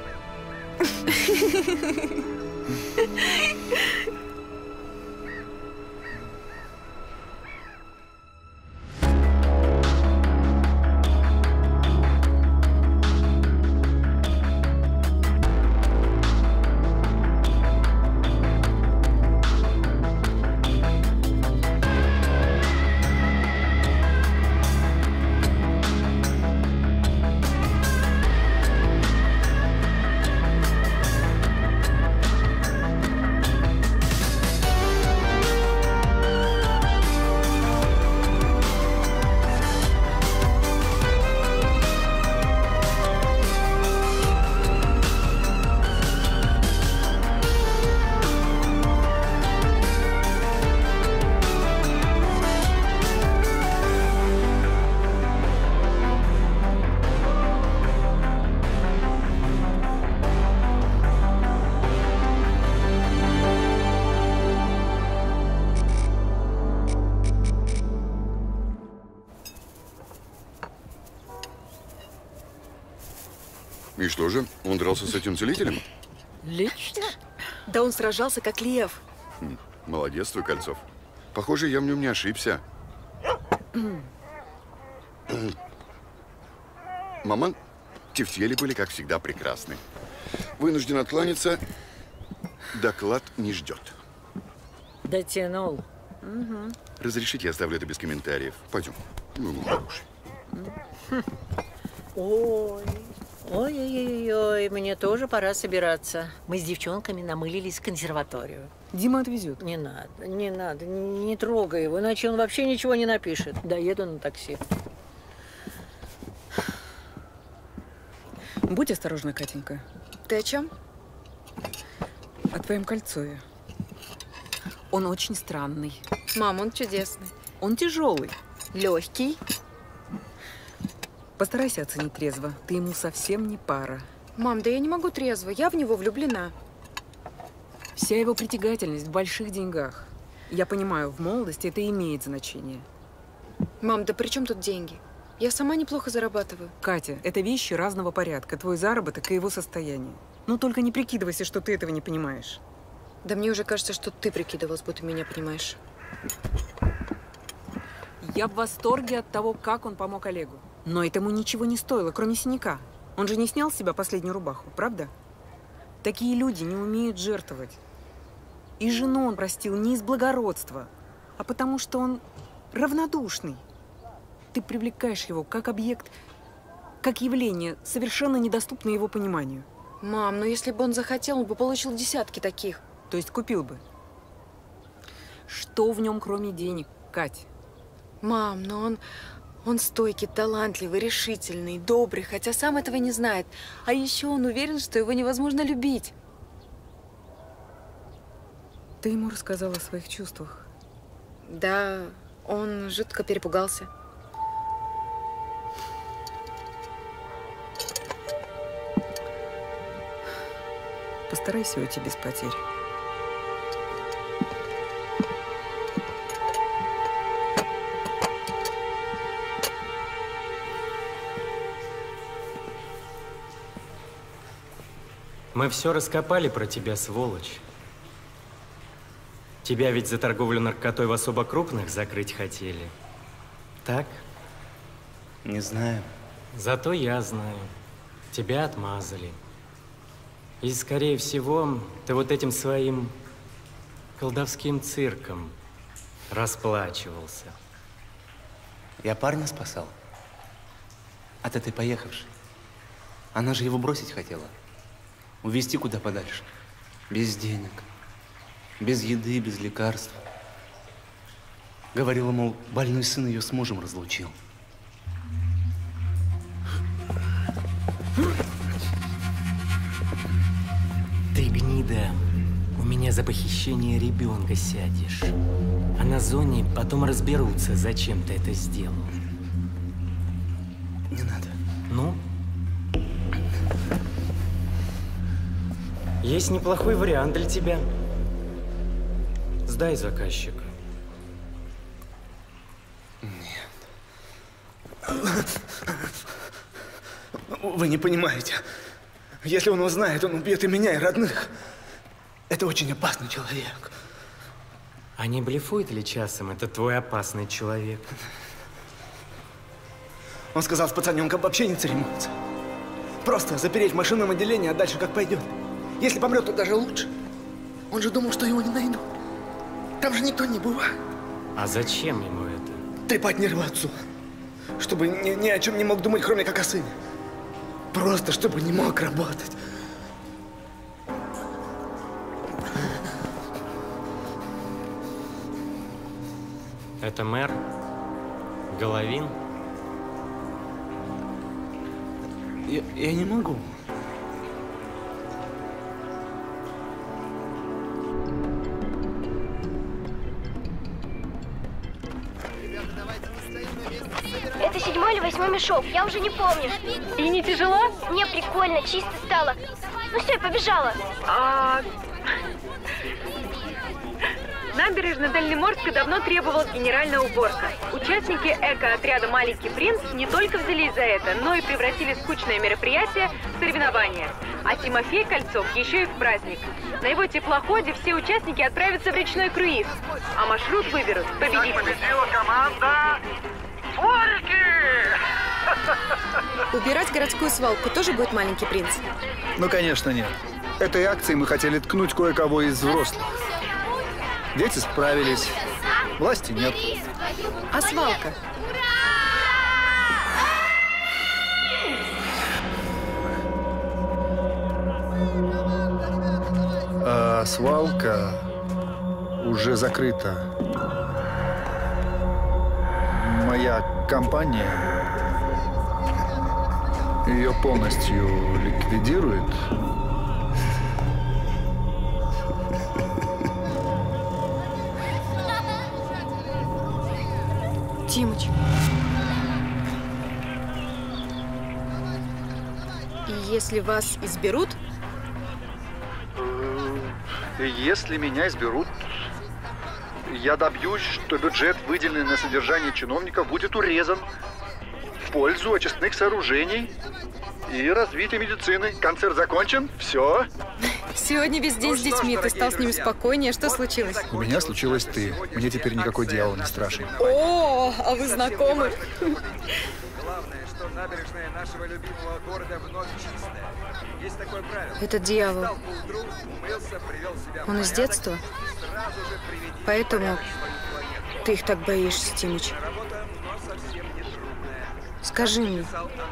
И что же, он дрался с этим целителем? Лично? Да он сражался как лев. Хм, молодец твой, Кольцов. Похоже, я в нем не ошибся. Маман, тефтели были, как всегда, прекрасны. Вынужден откланяться. Доклад не ждет. Дотянул. Угу. Разрешите, я оставлю это без комментариев. Пойдем. Ну, ну, хороший. Ой. Ой-ой-ой, мне тоже пора собираться. Мы с девчонками намылились в консерваторию. Дима отвезет. Не надо, не надо, не, не трогай его, иначе он вообще ничего не напишет. Доеду на такси. Будь осторожна, Катенька. Ты о чем? О твоем Кольцове. Он очень странный. Мам, он чудесный. Он тяжелый. Легкий. Постарайся оценить трезво. Ты ему совсем не пара. Мам, да я не могу трезво. Я в него влюблена. Вся его притягательность в больших деньгах. Я понимаю, в молодости это имеет значение. Мам, да при чем тут деньги? Я сама неплохо зарабатываю. Катя, это вещи разного порядка. Твой заработок и его состояние. Ну, только не прикидывайся, что ты этого не понимаешь. Да мне уже кажется, что ты прикидывалась, будто меня понимаешь. Я в восторге от того, как он помог Олегу. Но этому ничего не стоило, кроме синяка. Он же не снял с себя последнюю рубаху, правда? Такие люди не умеют жертвовать. И жену он простил не из благородства, а потому что он равнодушный. Ты привлекаешь его как объект, как явление, совершенно недоступное его пониманию. Мам, ну если бы он захотел, он бы получил десятки таких. То есть купил бы. Что в нем, кроме денег, Кать? Мам, но он... Он стойкий, талантливый, решительный, добрый, хотя сам этого не знает. А еще он уверен, что его невозможно любить. Ты ему рассказала о своих чувствах? Да, он жутко перепугался. Постарайся уйти без потерь. Мы все раскопали про тебя, сволочь. Тебя ведь за торговлю наркотой в особо крупных закрыть хотели. Так? Не знаю. Зато я знаю. Тебя отмазали. И, скорее всего, ты вот этим своим колдовским цирком расплачивался. Я парня спасал. От этой поехавшей. Она же его бросить хотела. Увезти куда подальше. Без денег. Без еды, без лекарств. Говорила, мол, больной сын ее с мужем разлучил. Ты, гнида, у меня за похищение ребенка сядешь. А на зоне потом разберутся, зачем ты это сделал. Не надо. Ну? Есть неплохой вариант для тебя. Сдай заказчика. Вы не понимаете. Если он узнает, он убьет и меня, и родных. Это очень опасный человек. А не блефует ли часом этот твой опасный человек? Он сказал с пацаненком вообще не церемониться. Просто запереть в машинном отделении, а дальше как пойдет. Если помрет, то даже лучше. Он же думал, что его не найдут. Там же никто не бывает. А зачем ему это? Трепать нервы отцу. Чтобы ни, ни о чем не мог думать, кроме как о сыне. Просто, чтобы не мог работать. Это мэр? Головин? Я, я не могу. Это седьмой или восьмой мешок, я уже не помню. И не тяжело? Мне прикольно, чисто стало. Ну все, я побежала. А... Набережная Дальнеморска давно требовала генеральная уборка. Участники эко-отряда «Маленький принц» не только взялись за это, но и превратили скучное мероприятие в соревнование. А Тимофей Кольцов еще и в праздник. На его теплоходе все участники отправятся в речной круиз, а маршрут выберут победителей. Победила команда Форики! Убирать городскую свалку тоже будет «Маленький принц»? Ну, конечно, нет. Этой акцией мы хотели ткнуть кое-кого из взрослых. Дети справились, власти нет. А свалка? А свалка уже закрыта. Моя компания ее полностью ликвидирует. Тимыч. И если вас изберут? Если меня изберут, я добьюсь, что бюджет, выделенный на содержание чиновников, будет урезан в пользу очистных сооружений и развития медицины. Концерт закончен. Все. Сегодня весь день ну, с детьми. Ты стал с ними спокойнее. Что случилось? У меня случилось ты. Мне теперь никакой дьявол не страшен. О, а вы знакомы? Главное, что набережная нашего любимого города вновь чистая. Есть такое правило. Этот дьявол. Он из детства? Поэтому ты их так боишься, Тимыч. Скажи мне.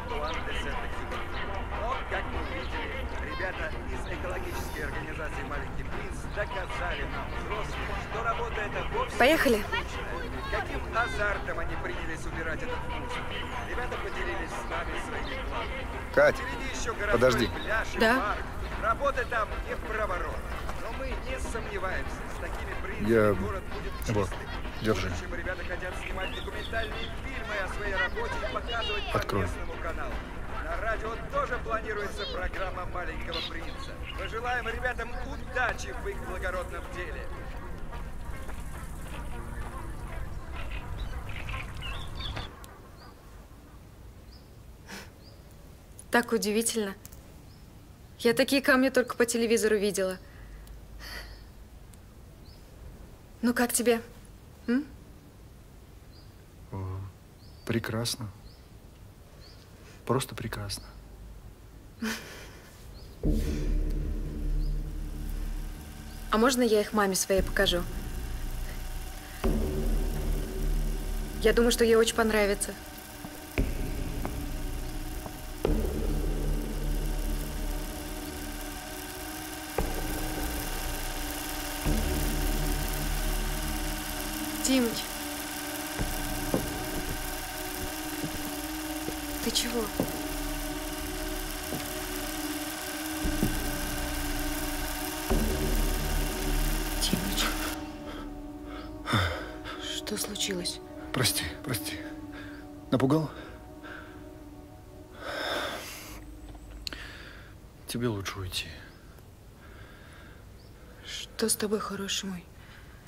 Поехали. Каким азартом они принялись убирать этот мусор? Ребята поделились с нами своими планами. Кать, подожди. Пляж и да? парк. Работа там не в проворот. Но мы не сомневаемся, с такими принципами Я... город будет чистым. Вот, держи. Чем ребята хотят снимать документальные фильмы о своей работе и показывать Открой. по местному каналу. На радио тоже планируется программа «Маленького принца». Пожелаем ребятам удачи в их благородном деле. Так удивительно. Я такие камни только по телевизору видела. Ну, как тебе? М? О, прекрасно. Просто прекрасно. А можно я их маме своей покажу? Я думаю, что ей очень понравится. Тимыч, ты чего? Тимыч, что случилось? Прости, прости. Напугал? Тебе лучше уйти. Что с тобой, хороший мой?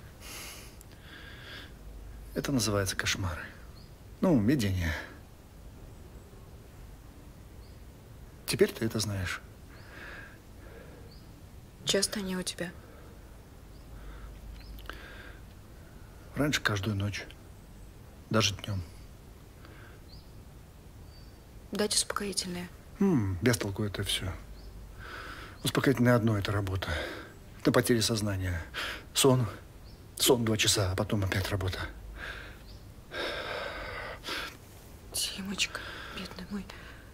Это называется кошмары. Ну, видение. Теперь ты это знаешь. Часто они у тебя? Раньше каждую ночь. Даже днем. Дать успокоительное. М-м, без толку это все. Успокоительное одно – это работа. На потере сознания. Сон. Сон два часа, а потом опять работа. Тимочка, бедный мой.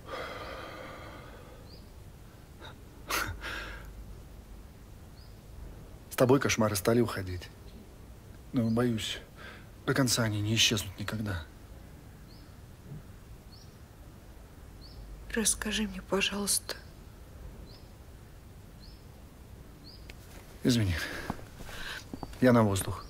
С тобой кошмары стали уходить. Но, боюсь, до конца они не исчезнут никогда. Расскажи мне, пожалуйста. Извини. Я на воздух.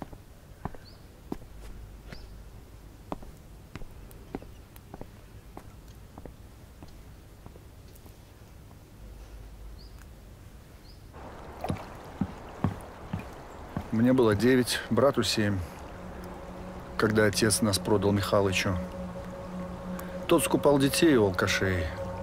Мне было девять, брату семь, когда отец нас продал Михалычу. Тот скупал детей у алкашей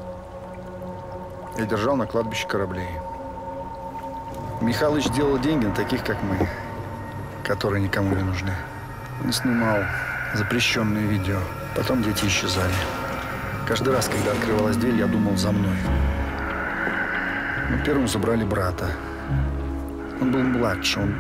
и держал на кладбище кораблей. Михалыч делал деньги на таких, как мы, которые никому не нужны. Он снимал запрещенные видео, потом дети исчезали. Каждый раз, когда открывалась дверь, я думал за мной. Но первым забрали брата. Он был младше, он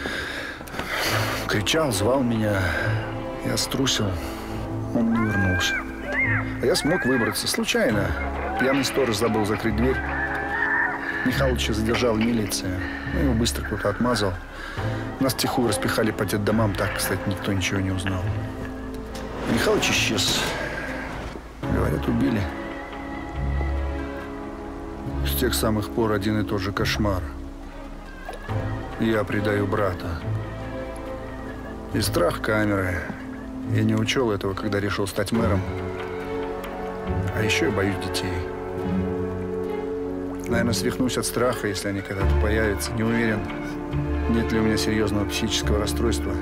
кричал, звал меня. Я струсил, он не вернулся. А я смог выбраться случайно. Пьяный сторож забыл закрыть дверь. Михалыча задержала милиция. Ну, его быстро кто-то отмазал. Нас втихую распихали по детдомам. Так, кстати, никто ничего не узнал. Михалыч исчез. Говорят, убили. С тех самых пор один и тот же кошмар. Я предаю брата. И страх камеры. Я не учел этого, когда решил стать мэром. А еще я боюсь детей. Наверное, свихнусь от страха, если они когда-то появятся. Не уверен, нет ли у меня серьезного психического расстройства.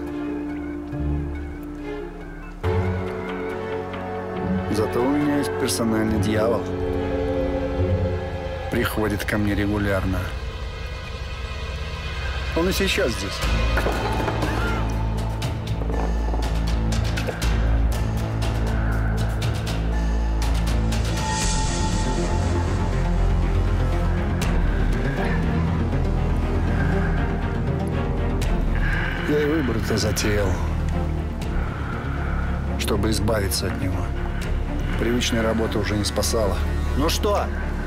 Зато у меня есть персональный дьявол. Приходит ко мне регулярно. Он и сейчас здесь. Я и выбор-то затеял, чтобы избавиться от него. Привычная работа уже не спасала. Ну что?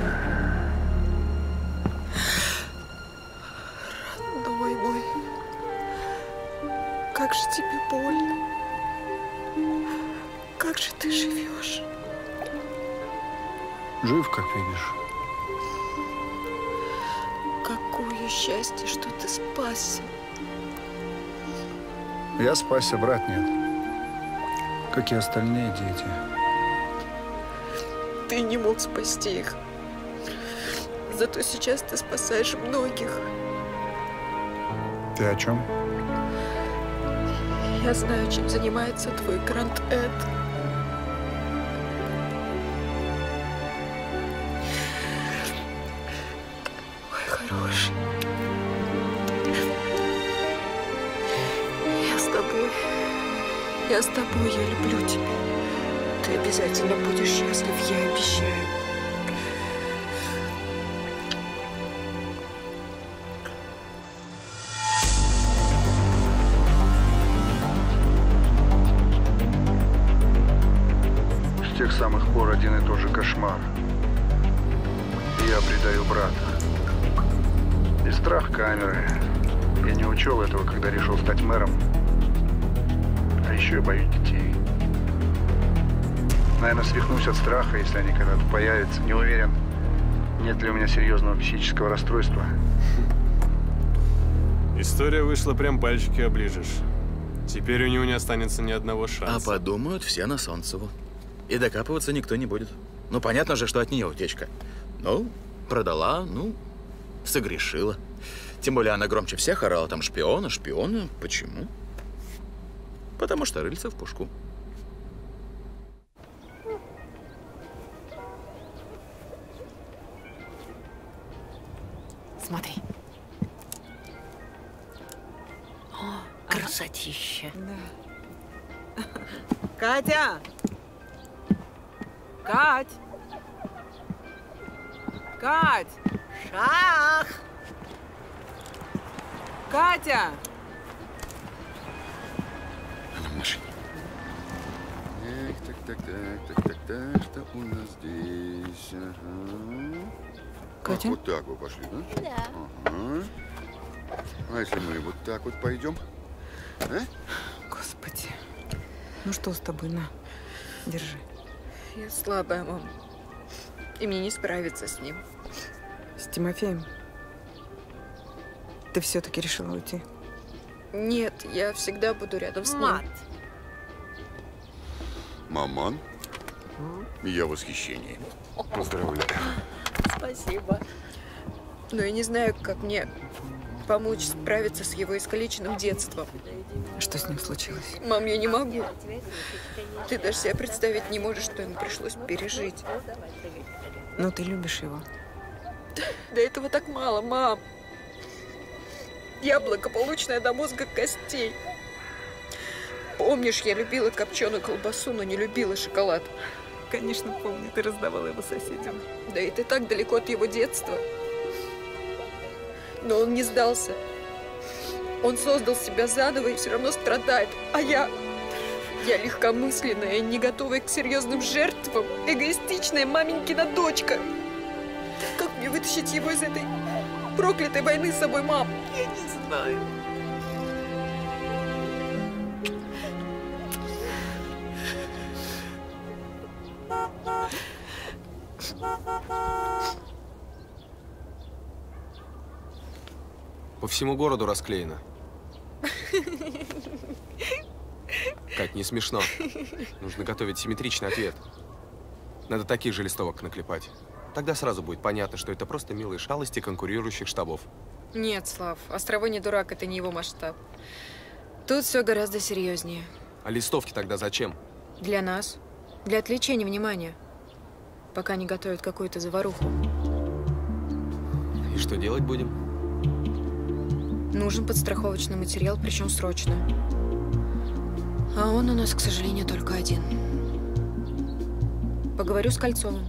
Родной мой, как же тебе больно. Как же ты живешь? Жив, как видишь. Какое счастье, что ты спасся. Я спасся, брат нет. Как и остальные дети. Ты не мог спасти их. Зато сейчас ты спасаешь многих. Ты о чем? Я знаю, чем занимается твой Гранд Эд. Ой, хороший. Я с тобой. Я с тобой, я люблю тебя. Ты обязательно будешь счастлив, я обещаю. С тех самых пор один и тот же кошмар. Я предаю брата. И страх камеры. Я не учел этого, когда решил стать мэром. А еще я боюсь детей. Наверное, свихнусь от страха, если они когда-то появятся. Не уверен, нет ли у меня серьезного психического расстройства. История вышла, прям пальчики оближешь. Теперь у него не останется ни одного шанса. А подумают все на Солнцеву. И докапываться никто не будет. Ну, понятно же, что от нее утечка. Ну, продала, ну, согрешила. Тем более она громче всех орала там шпиона, шпиона. Почему? Потому что рыльца в пушку. Смотри. О, красотища. Да. Катя! Кать! Кать! Шах! Катя! Она в машине. Так, так, так, так, так, так, что у нас здесь? Ага. Катя? Ах, вот так вы пошли, да? Да. Ага. А если мы вот так вот пойдем? А? Господи. Ну что с тобой? На, держи. Я слабая, мам. И мне не справиться с ним. С Тимофеем? Ты все-таки решила уйти? Нет, я всегда буду рядом с Мат. ним. Маман, я в восхищении. Поздравляю. Спасибо. Но я не знаю, как мне помочь справиться с его искалеченным детством. Что с ним случилось? Мам, я не могу. Ты даже себе представить не можешь, что ему пришлось пережить. Ну, ты любишь его. Да этого так мало, мам. Я благополучная до мозга костей. Помнишь, я любила копченую колбасу, но не любила шоколад. Конечно, помню. Ты раздавала его соседям. Да и ты так далеко от его детства. Но он не сдался. Он создал себя заново и все равно страдает. А я... Я легкомысленная, не готовая к серьезным жертвам. Эгоистичная маменькина дочка. Как мне вытащить его из этой проклятой войны с собой, мам? Я не знаю. По всему городу расклеено. Кать, не смешно. Нужно готовить симметричный ответ. Надо таких же листовок наклепать. Тогда сразу будет понятно, что это просто милые шалости конкурирующих штабов. Нет, Слав, Островой не дурак, это не его масштаб. Тут все гораздо серьезнее. А листовки тогда зачем? Для нас. Для отвлечения внимания. Пока не готовят какую-то заваруху. И что делать будем? Нужен подстраховочный материал, причем срочно. А он у нас, к сожалению, только один. Поговорю с Кольцовым.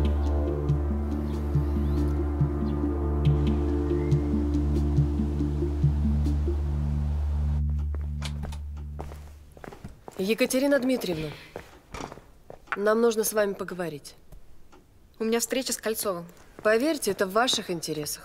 Екатерина Дмитриевна, нам нужно с вами поговорить. У меня встреча с Кольцовым. Поверьте, это в ваших интересах.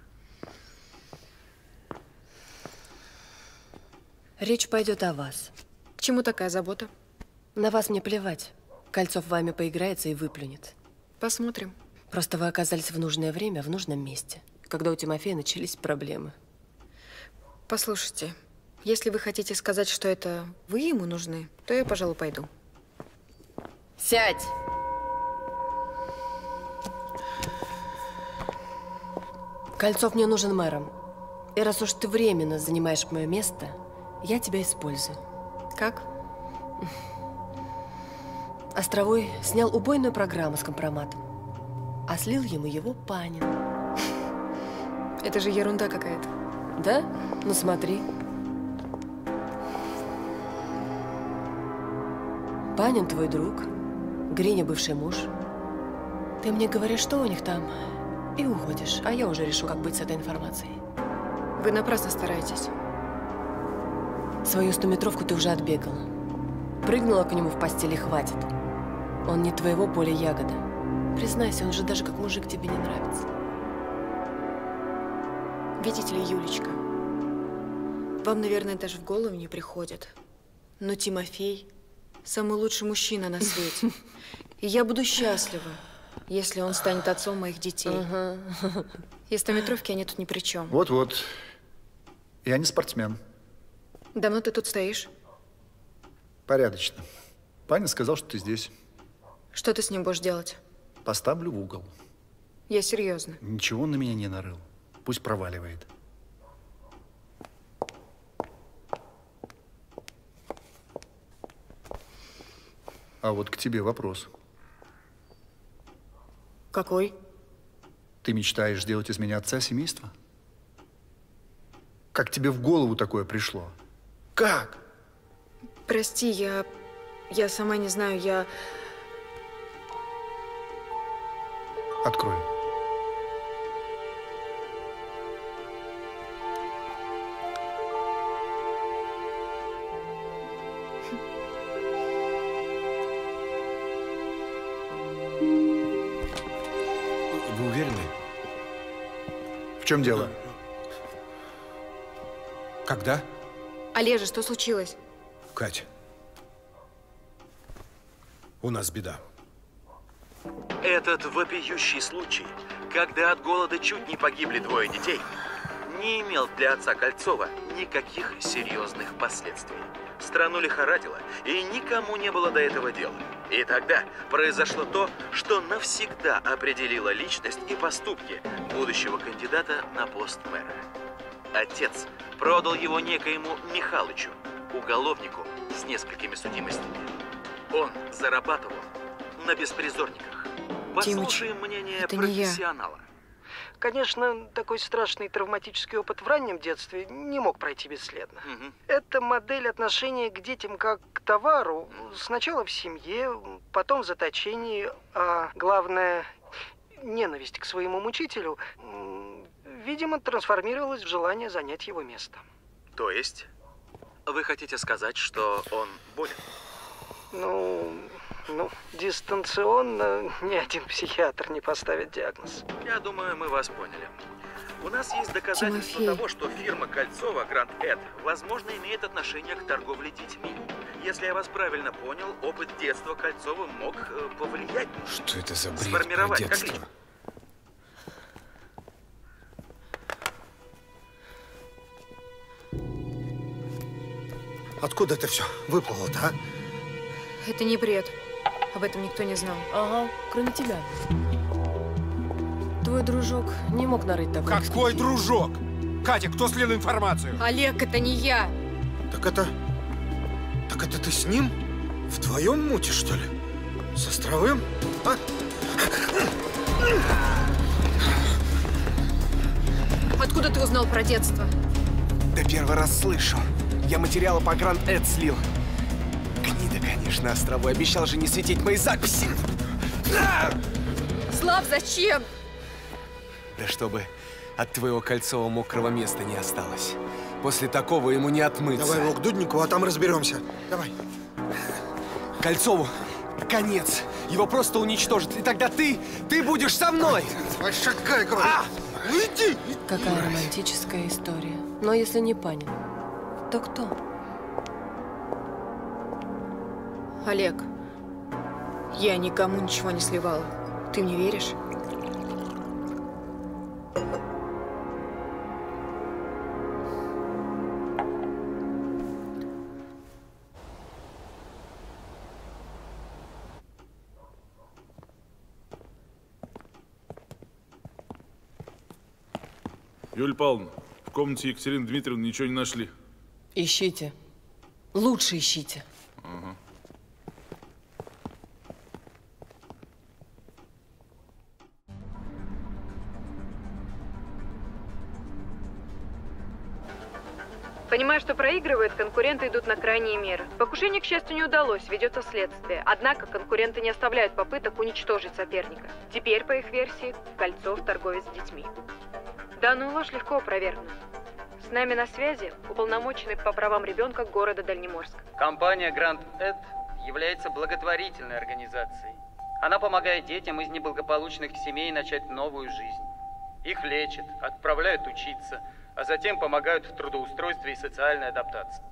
Речь пойдет о вас. К чему такая забота? На вас мне плевать. Кольцов вами поиграется и выплюнет. Посмотрим. Просто вы оказались в нужное время, в нужном месте, когда у Тимофея начались проблемы. Послушайте, если вы хотите сказать, что это вы ему нужны, то я, пожалуй, пойду. Сядь! Кольцов мне нужен мэром. И раз уж ты временно занимаешь мое место, я тебя использую. Как? Островой снял убойную программу с компроматом, а слил ему его Панин. Это же ерунда какая-то. Да? Ну смотри. Панин твой друг, Гриня бывший муж. Ты мне говоришь, что у них там, и уходишь, а я уже решу, как быть с этой информацией. Вы напрасно стараетесь. Свою стометровку ты уже отбегала. Прыгнула к нему в постели, хватит. Он не твоего поля ягода. Признайся, он же даже как мужик тебе не нравится. Видите ли, Юлечка, вам, наверное, даже в голову не приходит, но Тимофей – самый лучший мужчина на свете. И я буду счастлива, если он станет отцом моих детей. Ага. И стометровки они тут ни при чем. Вот-вот. Я не спортсмен. Давно ты тут стоишь? Порядочно. Паня сказал, что ты здесь. Что ты с ним будешь делать? Поставлю в угол. Я серьезно. Ничего он на меня не нарыл. Пусть проваливает. А вот к тебе вопрос. Какой? Ты Ты мечтаешь сделать из меня отца семейства? Как тебе в голову такое пришло? Как? Прости, я... Я сама не знаю, я... Открой. Вы уверены? В чем дело? Когда? Олежа, что случилось? Кать, у нас беда. Этот вопиющий случай, когда от голода чуть не погибли двое детей, не имел для отца Кольцова никаких серьезных последствий. Страну лихорадило, и никому не было до этого дела. И тогда произошло то, что навсегда определило личность и поступки будущего кандидата на пост мэра. Отец продал его некоему Михалычу, уголовнику с несколькими судимостями. Он зарабатывал на беспризорниках. Послушаем мнение профессионала. Конечно, такой страшный травматический опыт в раннем детстве не мог пройти бесследно. Угу. Это модель отношения к детям как к товару. Сначала в семье, потом в заточении, а главное, ненависть к своему мучителю, видимо, трансформировалась в желание занять его место. То есть, вы хотите сказать, что он болен? Ну... Ну, дистанционно ни один психиатр не поставит диагноз. Я думаю, мы вас поняли. У нас есть доказательства Тимофей. того, что фирма Кольцова Гранд Эд, возможно, имеет отношение к торговле детьми. Если я вас правильно понял, опыт детства Кольцова мог э, повлиять. Что это за бред Сформировать про как детство? личность. Откуда это все выплыло-то, а? Это не бред. Об этом никто не знал. Ага, кроме тебя. Твой дружок не мог нарыть такой. Какой дружок? Катя, кто слил информацию? Олег, это не я. Так это... Так это ты с ним? Вдвоем мутишь, что ли? С Островым? А? Откуда ты узнал про детство? Да первый раз слышу. Я материалы по Гранд Эд слил. Гнида, конечно, Островой. Обещал же не светить мои записи. Слав, зачем? Да чтобы от твоего Кольцова мокрого места не осталось. После такого ему не отмыться. Давай его к Дуднику, а там разберемся. Давай. Кольцову конец. Его просто уничтожат. И тогда ты, ты будешь со мной. Давай шагай, говорю. А! Уйди! Какая романтическая история. Но если не Панин, то кто? Олег, я никому ничего не сливала. Ты мне веришь? Юлия Павловна, в комнате Екатерины Дмитриевны ничего не нашли. Ищите. Лучше ищите. Ага. Понимая, что проигрывают, конкуренты идут на крайние меры. Покушение, к счастью, не удалось, ведется следствие. Однако конкуренты не оставляют попыток уничтожить соперника. Теперь, по их версии, Кольцов – торговец с детьми. Данную ложь легко опровергнуть. С нами на связи уполномоченный по правам ребенка города Дальнеморск. Компания Гранд Эд является благотворительной организацией. Она помогает детям из неблагополучных семей начать новую жизнь. Их лечат, отправляют учиться, а затем помогают в трудоустройстве и социальной адаптации.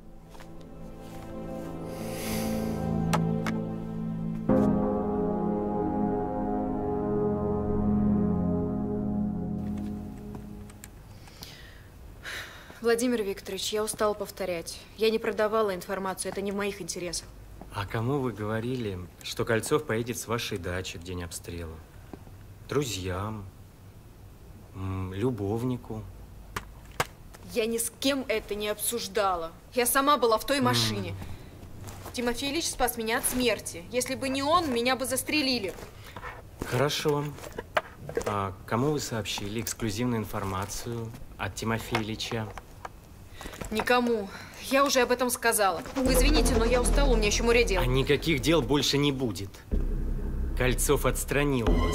Владимир Викторович, я устала повторять. Я не продавала информацию, это не в моих интересах. А кому вы говорили, что Кольцов поедет с вашей дачи в день обстрела? Друзьям? М, любовнику? Я ни с кем это не обсуждала. Я сама была в той машине. Тимофей Ильич спас меня от смерти. Если бы не он, меня бы застрелили. Хорошо. А кому вы сообщили эксклюзивную информацию от Тимофея Ильича? Никому. Я уже об этом сказала. Вы извините, но я устала, у меня еще море дел. А никаких дел больше не будет. Кольцов отстранил вас.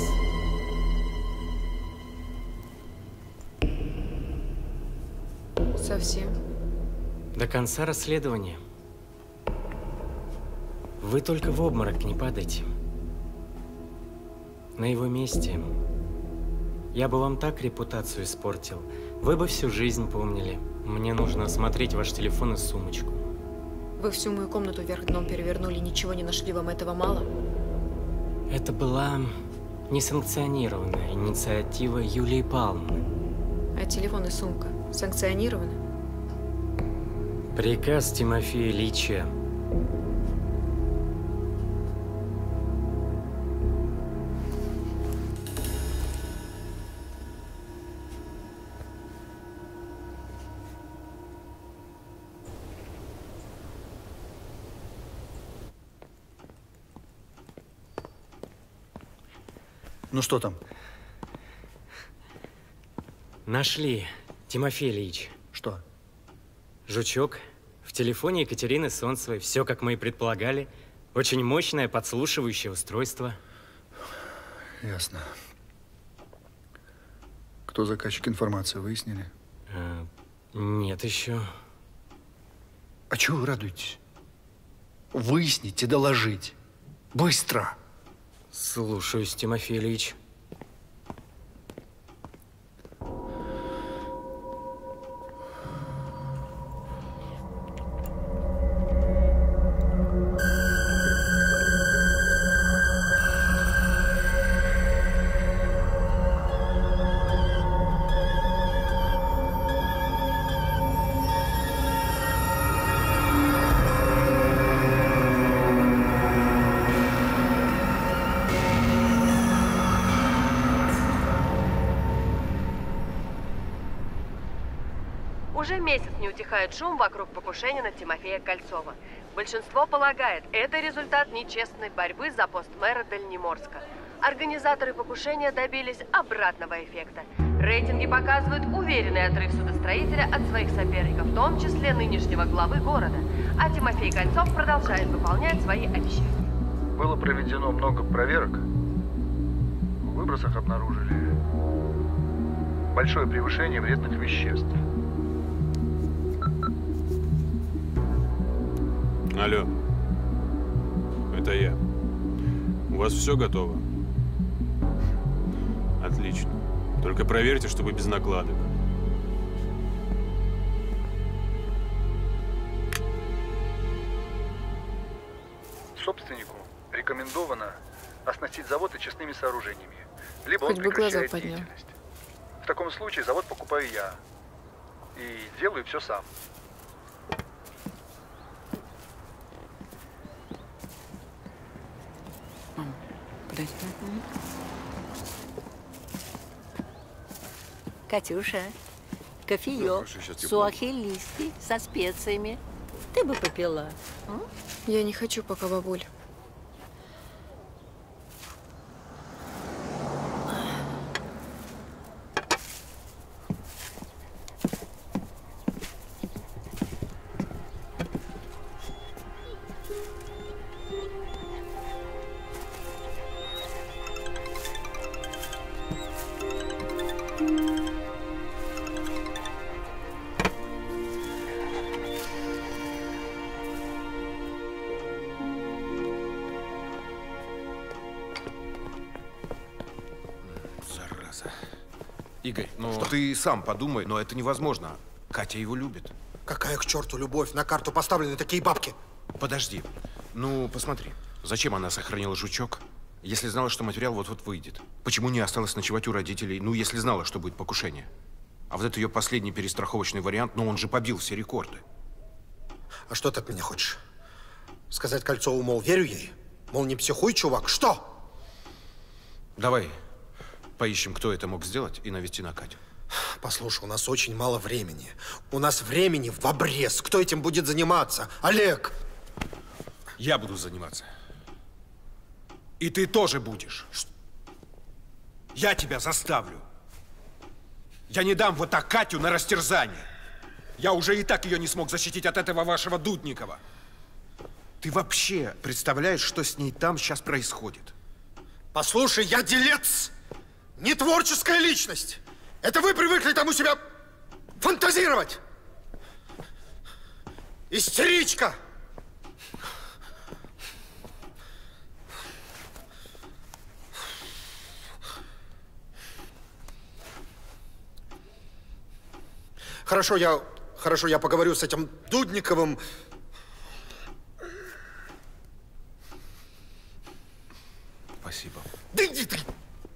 Совсем. До конца расследования. Вы только в обморок не падайте. На его месте я бы вам так репутацию испортил. Вы бы всю жизнь помнили. Мне нужно осмотреть ваш телефон и сумочку. Вы всю мою комнату вверх дном перевернули, ничего не нашли, вам этого мало? Это была несанкционированная инициатива Юлии Павловны. А телефон и сумка санкционированы? Приказ Тимофея Ильича. Ну что там? Нашли, Тимофей Ильич. Что? Жучок в телефоне Екатерины Солнцевой. Все, как мы и предполагали. Очень мощное подслушивающее устройство. Ясно. Кто заказчик информации, выяснили? А, нет еще. А чего вы радуетесь? Выяснить и доложить. Быстро! Слушаюсь, Тимофей Ильич. Уже месяц не утихает шум вокруг покушения на Тимофея Кольцова. Большинство полагает, это результат нечестной борьбы за пост мэра Дальнеморска. Организаторы покушения добились обратного эффекта. Рейтинги показывают уверенный отрыв судостроителя от своих соперников, в том числе нынешнего главы города. А Тимофей Кольцов продолжает выполнять свои обещания. Было проведено много проверок. В выбросах обнаружили большое превышение вредных веществ. Алло, это я. У вас все готово? Отлично. Только проверьте, чтобы без накладок. Собственнику рекомендовано оснастить завод очистными сооружениями. Либо Хоть он бы глаза прекращает поднял. деятельность. В таком случае завод покупаю я. И делаю все сам. Подожди. Катюша, кофеек, суахилийский со специями. Ты бы попила. М? Я не хочу пока, бабуль. Игорь, ну что? Ты сам подумай, но это невозможно. Катя его любит. Какая к черту любовь? На карту поставлены такие бабки. Подожди. Ну, посмотри. Зачем она сохранила жучок, если знала, что материал вот-вот выйдет? Почему не осталась ночевать у родителей, ну, если знала, что будет покушение? А вот это ее последний перестраховочный вариант, но он же побил все рекорды. А что ты от меня хочешь? Сказать Кольцову, мол, верю ей? Мол, не психуй, чувак. Что? Давай поищем, кто это мог сделать, и навести на Катю. Послушай, у нас очень мало времени. У нас времени в обрез. Кто этим будет заниматься? Олег! Я буду заниматься. И ты тоже будешь. Я тебя заставлю. Я не дам вот так Катю на растерзание. Я уже и так ее не смог защитить от этого вашего Дудникова. Ты вообще представляешь, что с ней там сейчас происходит? Послушай, я делец, не творческая личность. Это вы привыкли там у себя фантазировать. Истеричка. Хорошо, я, хорошо, я поговорю с этим Дудниковым. Спасибо. Да иди ты!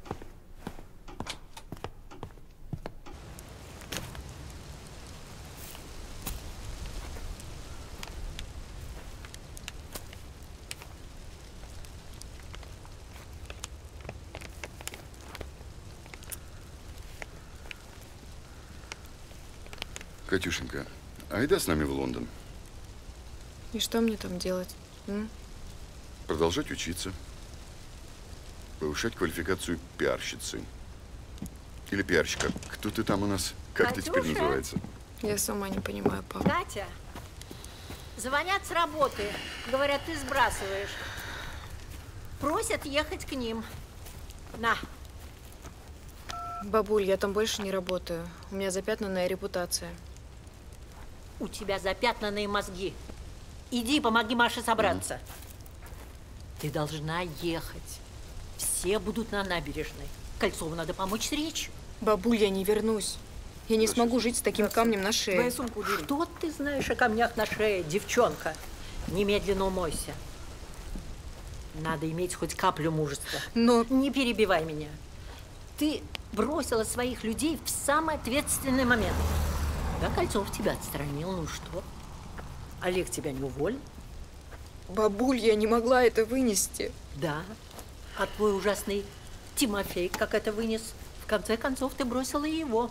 Катюшенька, айда с нами в Лондон. И что мне там делать? М? Продолжать учиться. Повышать квалификацию пиарщицы. Или пиарщика. Кто ты там у нас? Как ты теперь называется? Я сама не понимаю, папа. Катя, звонят с работы. Говорят, ты сбрасываешь. Просят ехать к ним. На. Бабуль, я там больше не работаю. У меня запятнанная репутация. У тебя запятнанные мозги. Иди, помоги Маше собраться. Mm. Ты должна ехать. Все будут на набережной. Кольцову надо помочь с речью. Бабуль, я не вернусь. Я не смогу жить с таким камнем на шее. Твою сумку убери. Что ты знаешь о камнях на шее, девчонка? Немедленно умойся. Надо иметь хоть каплю мужества. Но... Не перебивай меня. Ты бросила своих людей в самый ответственный момент. Да, Кольцов тебя отстранил, ну что? Олег тебя не уволил? Бабуль, я не могла это вынести. Да. А твой ужасный Тимофей как это вынес? В конце концов, ты бросила его.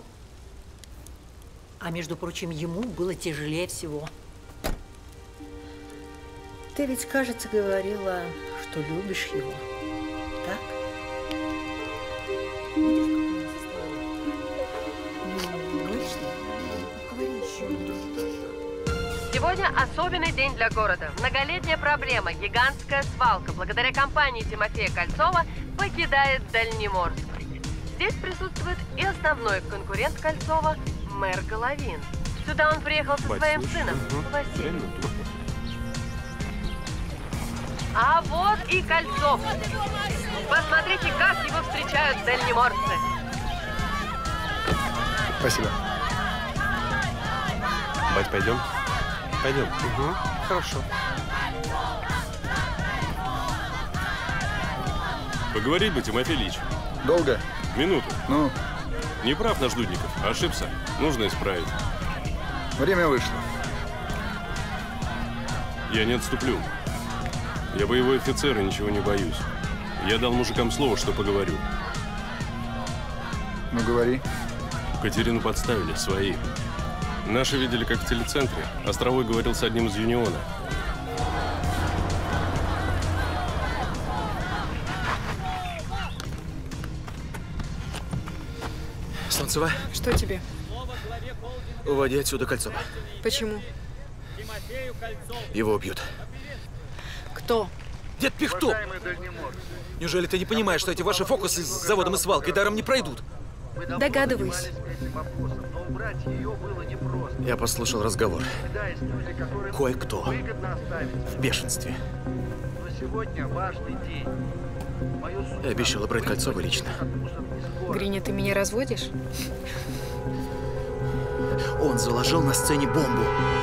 А между прочим, ему было тяжелее всего. Ты ведь, кажется, говорила, что любишь его. Так? Сегодня особенный день для города. Многолетняя проблема, гигантская свалка, благодаря компании Тимофея Кольцова, покидает Дальнеморск. Здесь присутствует и основной конкурент Кольцова, мэр Головин. Сюда он приехал со своим сыном, Василием. А вот и Кольцов. Посмотрите, как его встречают дальнеморцы. Спасибо. Бать, пойдем? Пойдем. Угу. Хорошо. Поговорить бы, Тимофей Ильич. Долго? Минуту. Ну? Не прав наш Дудников. Ошибся. Нужно исправить. Время вышло. Я не отступлю. Я боевой офицер и ничего не боюсь. Я дал мужикам слово, что поговорю. Ну, говори. Катерину подставили, свои. Наши видели, как в телецентре. Островой говорил с одним из Юниона. Солнцева? Что тебе? Уводи отсюда Кольцова. Почему? Его убьют. Кто? Дед Пихто! Неужели ты не понимаешь, что эти ваши фокусы с заводом и свалкой даром не пройдут? Догадываюсь. Я послушал разговор. Кое-кто в бешенстве. Я обещала брать Кольцова лично. Гриня, ты меня разводишь? Он заложил на сцене бомбу.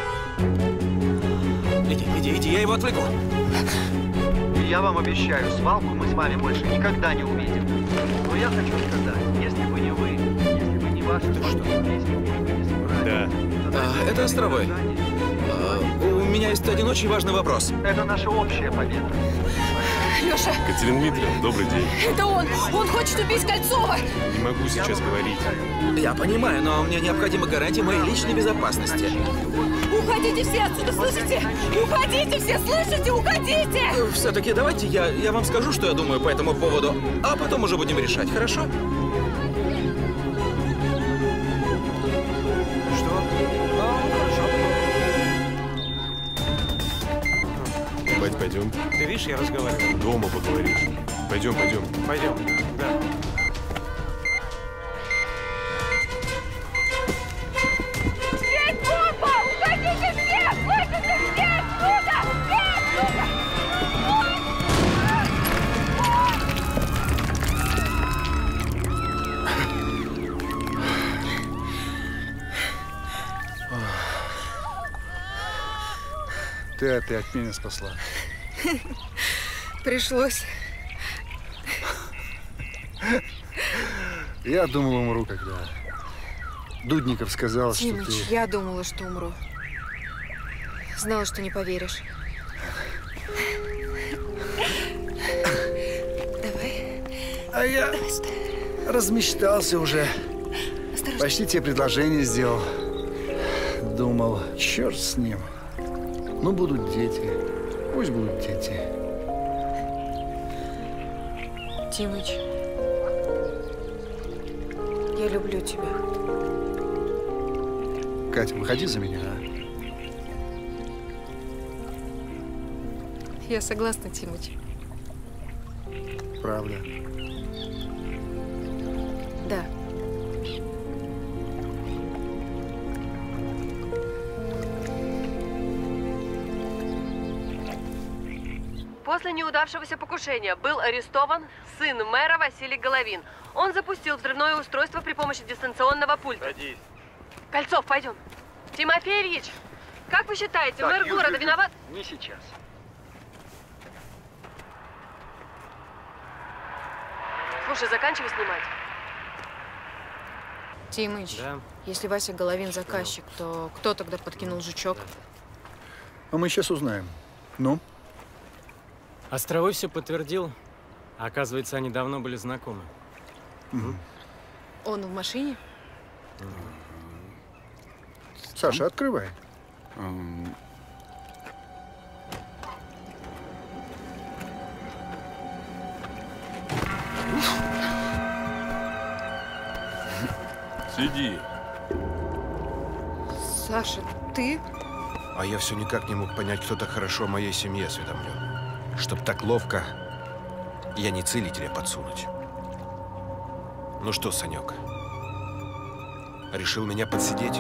Иди, иди, иди, я его отвлеку. Я вам обещаю, свалку мы с вами больше никогда не увидим. Но я хочу сказать, если бы не вы, если бы не ваши способности, да. А, это Островой. А, у меня есть один очень важный вопрос. Это наша общая победа. Леша! Катерина Дмитриевна, добрый день. Это он! Он хочет убить Кольцова! Не могу сейчас говорить. Я понимаю, но мне необходима гарантия моей личной безопасности. Уходите все отсюда, слышите? Уходите все, слышите? Уходите! Все-таки давайте я, я вам скажу, что я думаю по этому поводу, а потом уже будем решать, хорошо? Что? А, хорошо. Бать, пойдем. Ты видишь, я разговариваю. Дома поговоришь. Пойдем, пойдем. Пойдем, да. Здесь бомба! Уходите все! Слышите? Все отсюда! Все отсюда! Ты опять меня спасла. Пришлось. Я думал, умру, когда Дудников сказал, Тимыч, что ты... я думала, что умру. Знала, что не поверишь. Давай. А я размечтался уже. Осторожно. Почти тебе предложение сделал. Думал, черт с ним. Ну, будут дети. Пусть будут дети. Тимыч, я люблю тебя. Катя, выходи за меня, а? Я согласна, Тимыч. Правда? Да. После неудавшегося покушения был арестован сын мэра Василий Головин. Он запустил взрывное устройство при помощи дистанционного пульта. Садись. Кольцов, пойдем. Тимофей Ильич, как вы считаете, Так, мэр Ю, города Ю, Ю, виноват? Не сейчас. Слушай, заканчивай снимать. Тимыч, Да. если Вася Головин заказчик, то кто тогда подкинул жучок? А мы сейчас узнаем. Ну? Островой все подтвердил. Оказывается, они давно были знакомы. Мгм. Он в машине? Саша, открывай. Сиди. Саша, ты? А я все никак не мог понять, кто так хорошо о моей семье осведомлен. Чтоб так ловко я не целителя подсунуть. Ну что, Санек, решил меня подсидеть?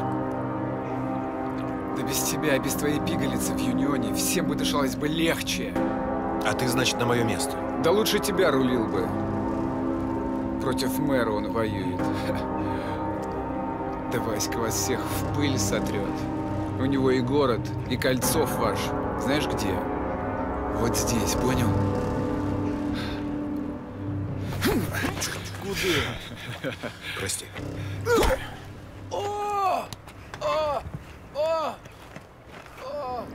Да без тебя, без твоей пигалицы в Юнионе всем бы дышалось бы легче. А ты, значит, на мое место? Да лучше тебя рулил бы. Против мэра он воюет. Да Васька вас всех в пыль сотрет. У него и город, и Кольцов ваш. Знаешь где? Вот здесь, понял? Куда? Прости. О! О! О! О!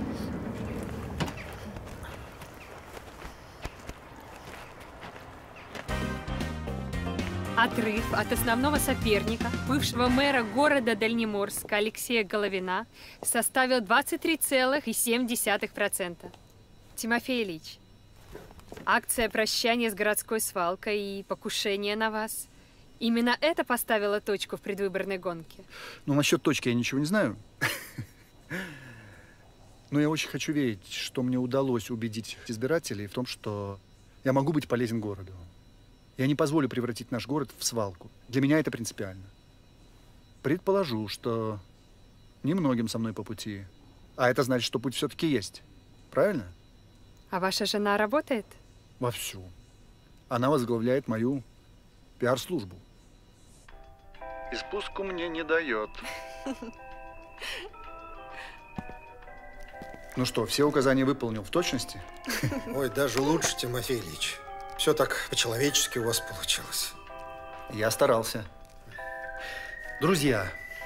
Отрыв от основного соперника, бывшего мэра города Дальнеморска Алексея Головина, составил двадцать три целых семь десятых процента. Тимофей Ильич, акция прощания с городской свалкой и покушение на вас. Именно это поставило точку в предвыборной гонке? Ну, насчет точки я ничего не знаю. Но я очень хочу верить, что мне удалось убедить избирателей в том, что я могу быть полезен городу. Я не позволю превратить наш город в свалку. Для меня это принципиально. Предположу, что немногим со мной по пути. А это значит, что путь все-таки есть. Правильно? А ваша жена работает? Вовсю. Она возглавляет мою пиар-службу. И спуску мне не дает. Ну что, все указания выполнил в точности? Ой, даже лучше, Тимофей Ильич. Все так по-человечески у вас получилось. Я старался. Друзья,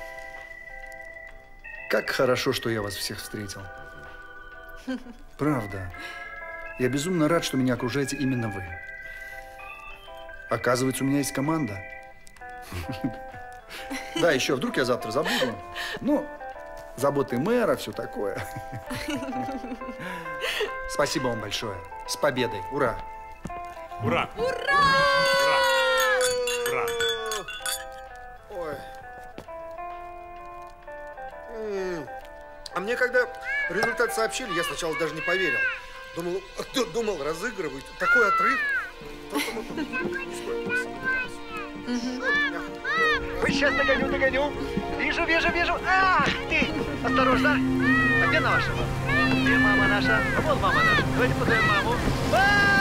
как хорошо, что я вас всех встретил. Правда. Я безумно рад, что меня окружаете именно вы. Оказывается, у меня есть команда. Да, еще вдруг я завтра забуду. Ну, заботы мэра, все такое. Спасибо вам большое. С победой. Ура! Ура! Ура! Ура! Ой. М. А мне когда результат сообщили, я сначала даже не поверил. Думал, думал, разыгрывают. Такой отрыв. Вы сейчас догоню, догоню. Вижу, вижу, вижу. Ах ты! Осторожно. А где наша мама? Где мама наша? А вон мама наша. Давайте позовем маму. А!